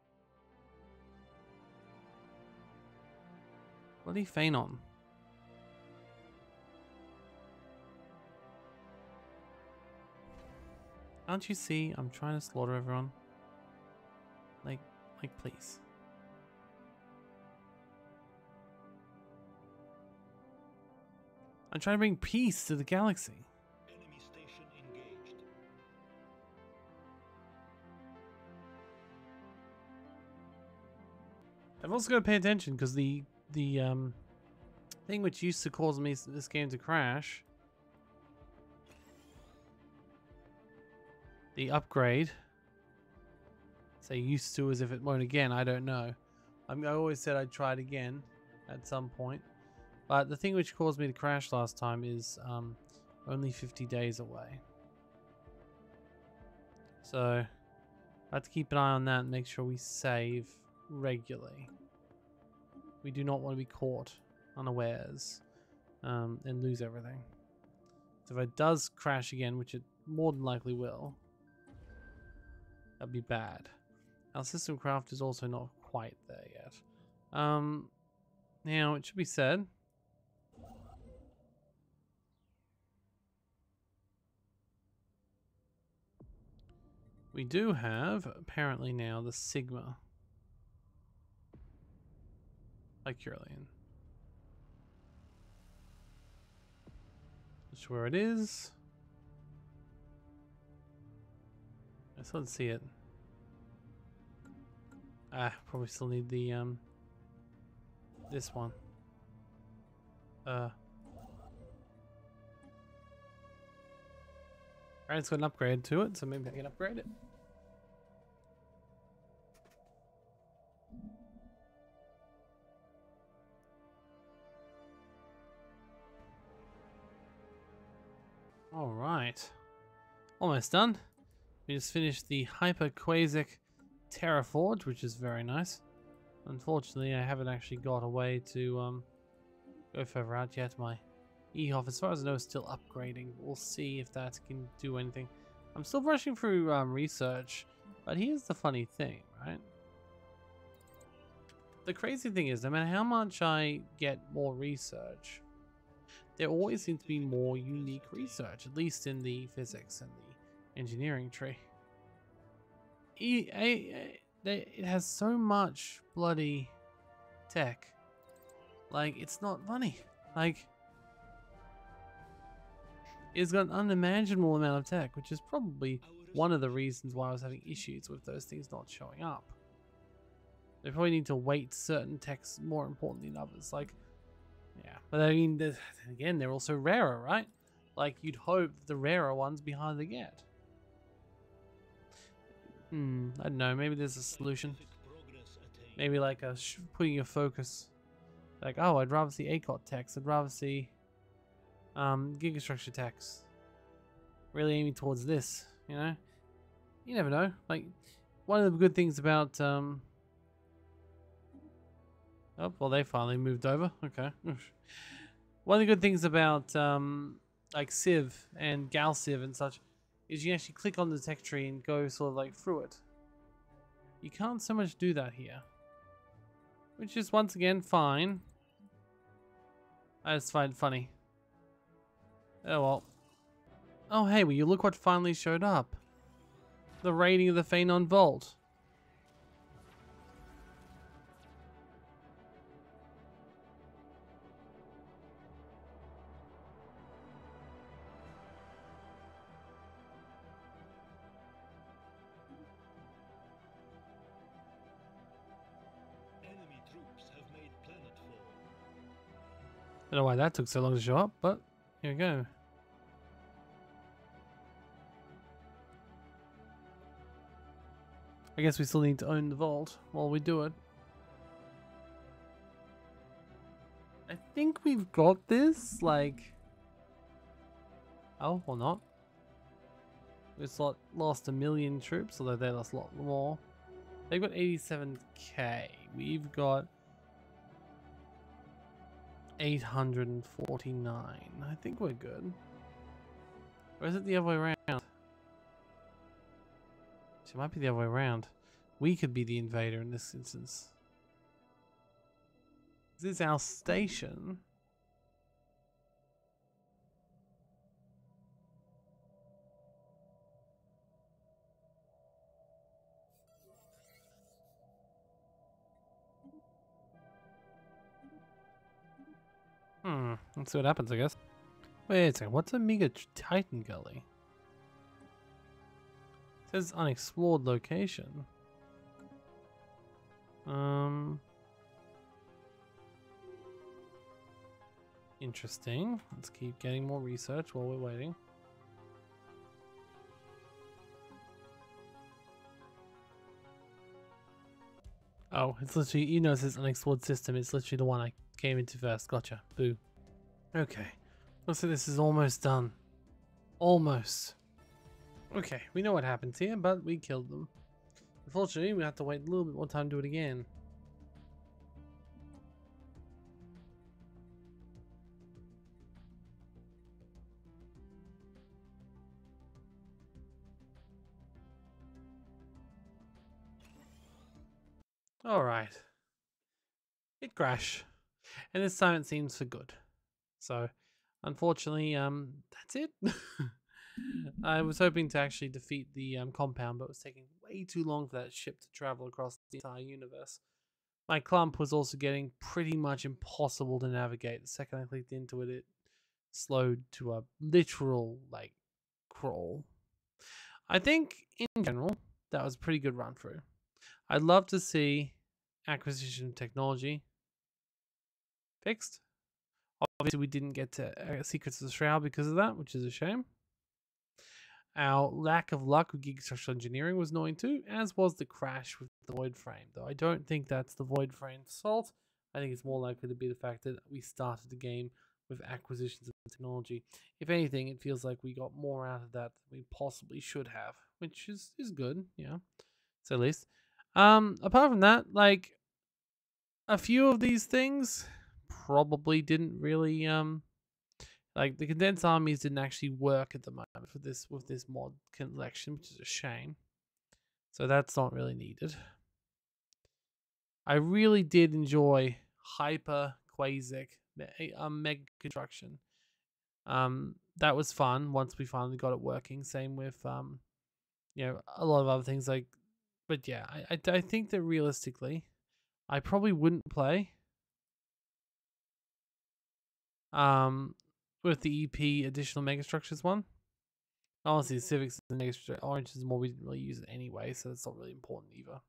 bloody Phanon. Can't you see I'm trying to slaughter everyone? Like, please. I'm trying to bring peace to the galaxy. Enemy station engaged. I've also got to pay attention because the thing which used to cause me this game to crash, the upgrade. Say used to as if it won't again. I don't know. I always said I'd try it again at some point. But the thing which caused me to crash last time is only 50 days away. So I have to keep an eye on that and make sure we save regularly. We do not want to be caught unawares and lose everything. So if it does crash again, which it more than likely will, that'd be bad. Our system craft is also not quite there yet. Now it should be said, we do have apparently now the Sigma Icurian. Not sure where it is. I still didn't see it. Probably still need the this one. Alright, it's got an upgrade to it, so maybe I can upgrade it. Alright. Almost done. We just finished the Hyperquasic Terraforge, which is very nice. Unfortunately, I haven't actually got a way to go further out yet. My EHOF, as far as I know, is still upgrading. We'll see if that can do anything. I'm still rushing through research, but here's the funny thing, right? The crazy thing is, no matter how much I get more research, there always seems to be more unique research, at least in the physics and the engineering tree. It has so much bloody tech. Like, it's not funny. Like, it's got an unimaginable amount of tech, which is probably one of the reasons why I was having issues with those things not showing up. They probably need to weight certain techs more importantly than others. Like, yeah. But I mean, again, they're also rarer, right? Like, you'd hope the rarer ones be harder to get. I don't know. Maybe there's a solution. Maybe like putting your focus. Like, oh, I'd rather see ACOT techs. I'd rather see Gigastructure techs. Really aiming towards this, you know? You never know. Like, one of the good things about oh, well, they finally moved over. Okay. One of the good things about like Civ and Gal Civ and such is you actually click on the tech tree and go sort of like through it. You can't so much do that here, which is once again fine. I just find it funny. Oh well. Oh hey, will you look what finally showed up? The rating of the Phanon Vault. Enemy troops have made planetfall. Don't know why that took so long to show up, but here we go. I guess we still need to own the vault while we do it. I think we've got this, like... Oh, or not. We've lost 1 million troops, although they lost a lot more. They've got 87k. We've got 849. I think we're good. Or is it the other way around? It might be the other way around. We could be the invader in this instance. This is our station. Let's see what happens, I guess. Wait a second, what's a Mega Titan Gully? It says unexplored location. Interesting. Let's keep getting more research while we're waiting. Oh, it's literally, you know, this unexplored system. It's literally the one I came into first. Gotcha. Boo. Okay. Looks like this is almost done. Almost. Okay, we know what happens here, but we killed them. Unfortunately, we have to wait a little bit more time to do it again. Alright. It crashed. And this time it seems for good. So, unfortunately, that's it. I was hoping to actually defeat the compound, but it was taking way too long for that ship to travel across the entire universe. My clump was also getting pretty much impossible to navigate. The second I clicked into it, it slowed to a literal, like, crawl. I think, in general, that was a pretty good run through. I'd love to see acquisition technology fixed. Obviously, we didn't get to Secrets of the Shroud because of that, which is a shame. Our lack of luck with Giga Structural Engineering was annoying too, as was the crash with the Void Frame. Though I don't think that's the Void Frame's fault. I think it's more likely to be the fact that we started the game with acquisitions of technology. If anything, it feels like we got more out of that than we possibly should have, which is good, yeah, so at least. Apart from that, like, a few of these things probably didn't really like the condensed armies didn't actually work at the moment for this with this mod collection, which is a shame. So that's not really needed. I really did enjoy Hyper Quasic Mega Construction. That was fun once we finally got it working. Same with you know, a lot of other things like, but yeah, I think that realistically, I probably wouldn't play with the EP additional megastructures one. Honestly, Civics and Orange is more, we didn't really use it anyway, so it's not really important either.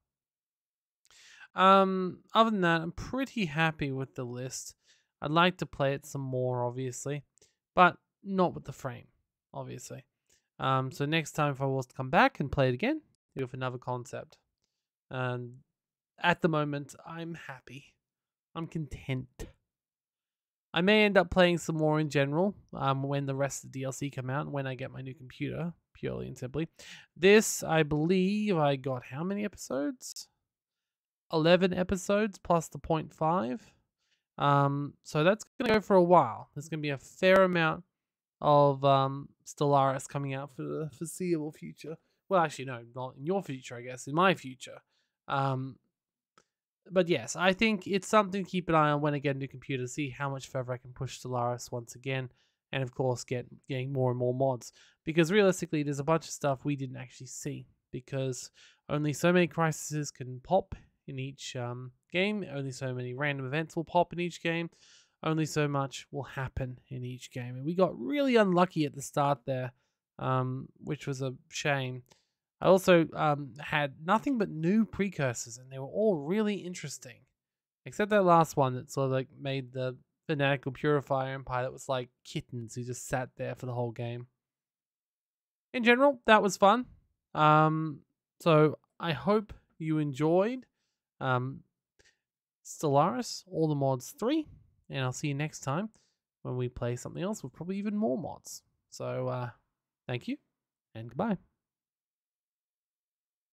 Other than that, I'm pretty happy with the list. I'd like to play it some more, obviously, but not with the frame, obviously. So next time, if I was to come back and play it again with another concept, and at the moment, I'm happy. I'm content. I may end up playing some more in general when the rest of the DLC come out and when I get my new computer, purely and simply. This, I believe I got how many episodes? 11 episodes plus the 0.5. So that's going to go for a while. There's going to be a fair amount of Stellaris coming out for the foreseeable future. Well, actually, no, not in your future, I guess, in my future. But yes, I think it's something to keep an eye on when I get a new computer, see how much further I can push Stellaris once again, and of course getting more and more mods. Because realistically, there's a bunch of stuff we didn't actually see, because only so many crises can pop in each game, only so many random events will pop in each game, only so much will happen in each game. And we got really unlucky at the start there, which was a shame. I also had nothing but new precursors, and they were all really interesting. Except that last one that sort of like made the fanatical purifier empire that was like kittens who just sat there for the whole game. In general, that was fun. So I hope you enjoyed Stellaris, All the Mods 3, and I'll see you next time when we play something else with probably even more mods. So thank you, and goodbye.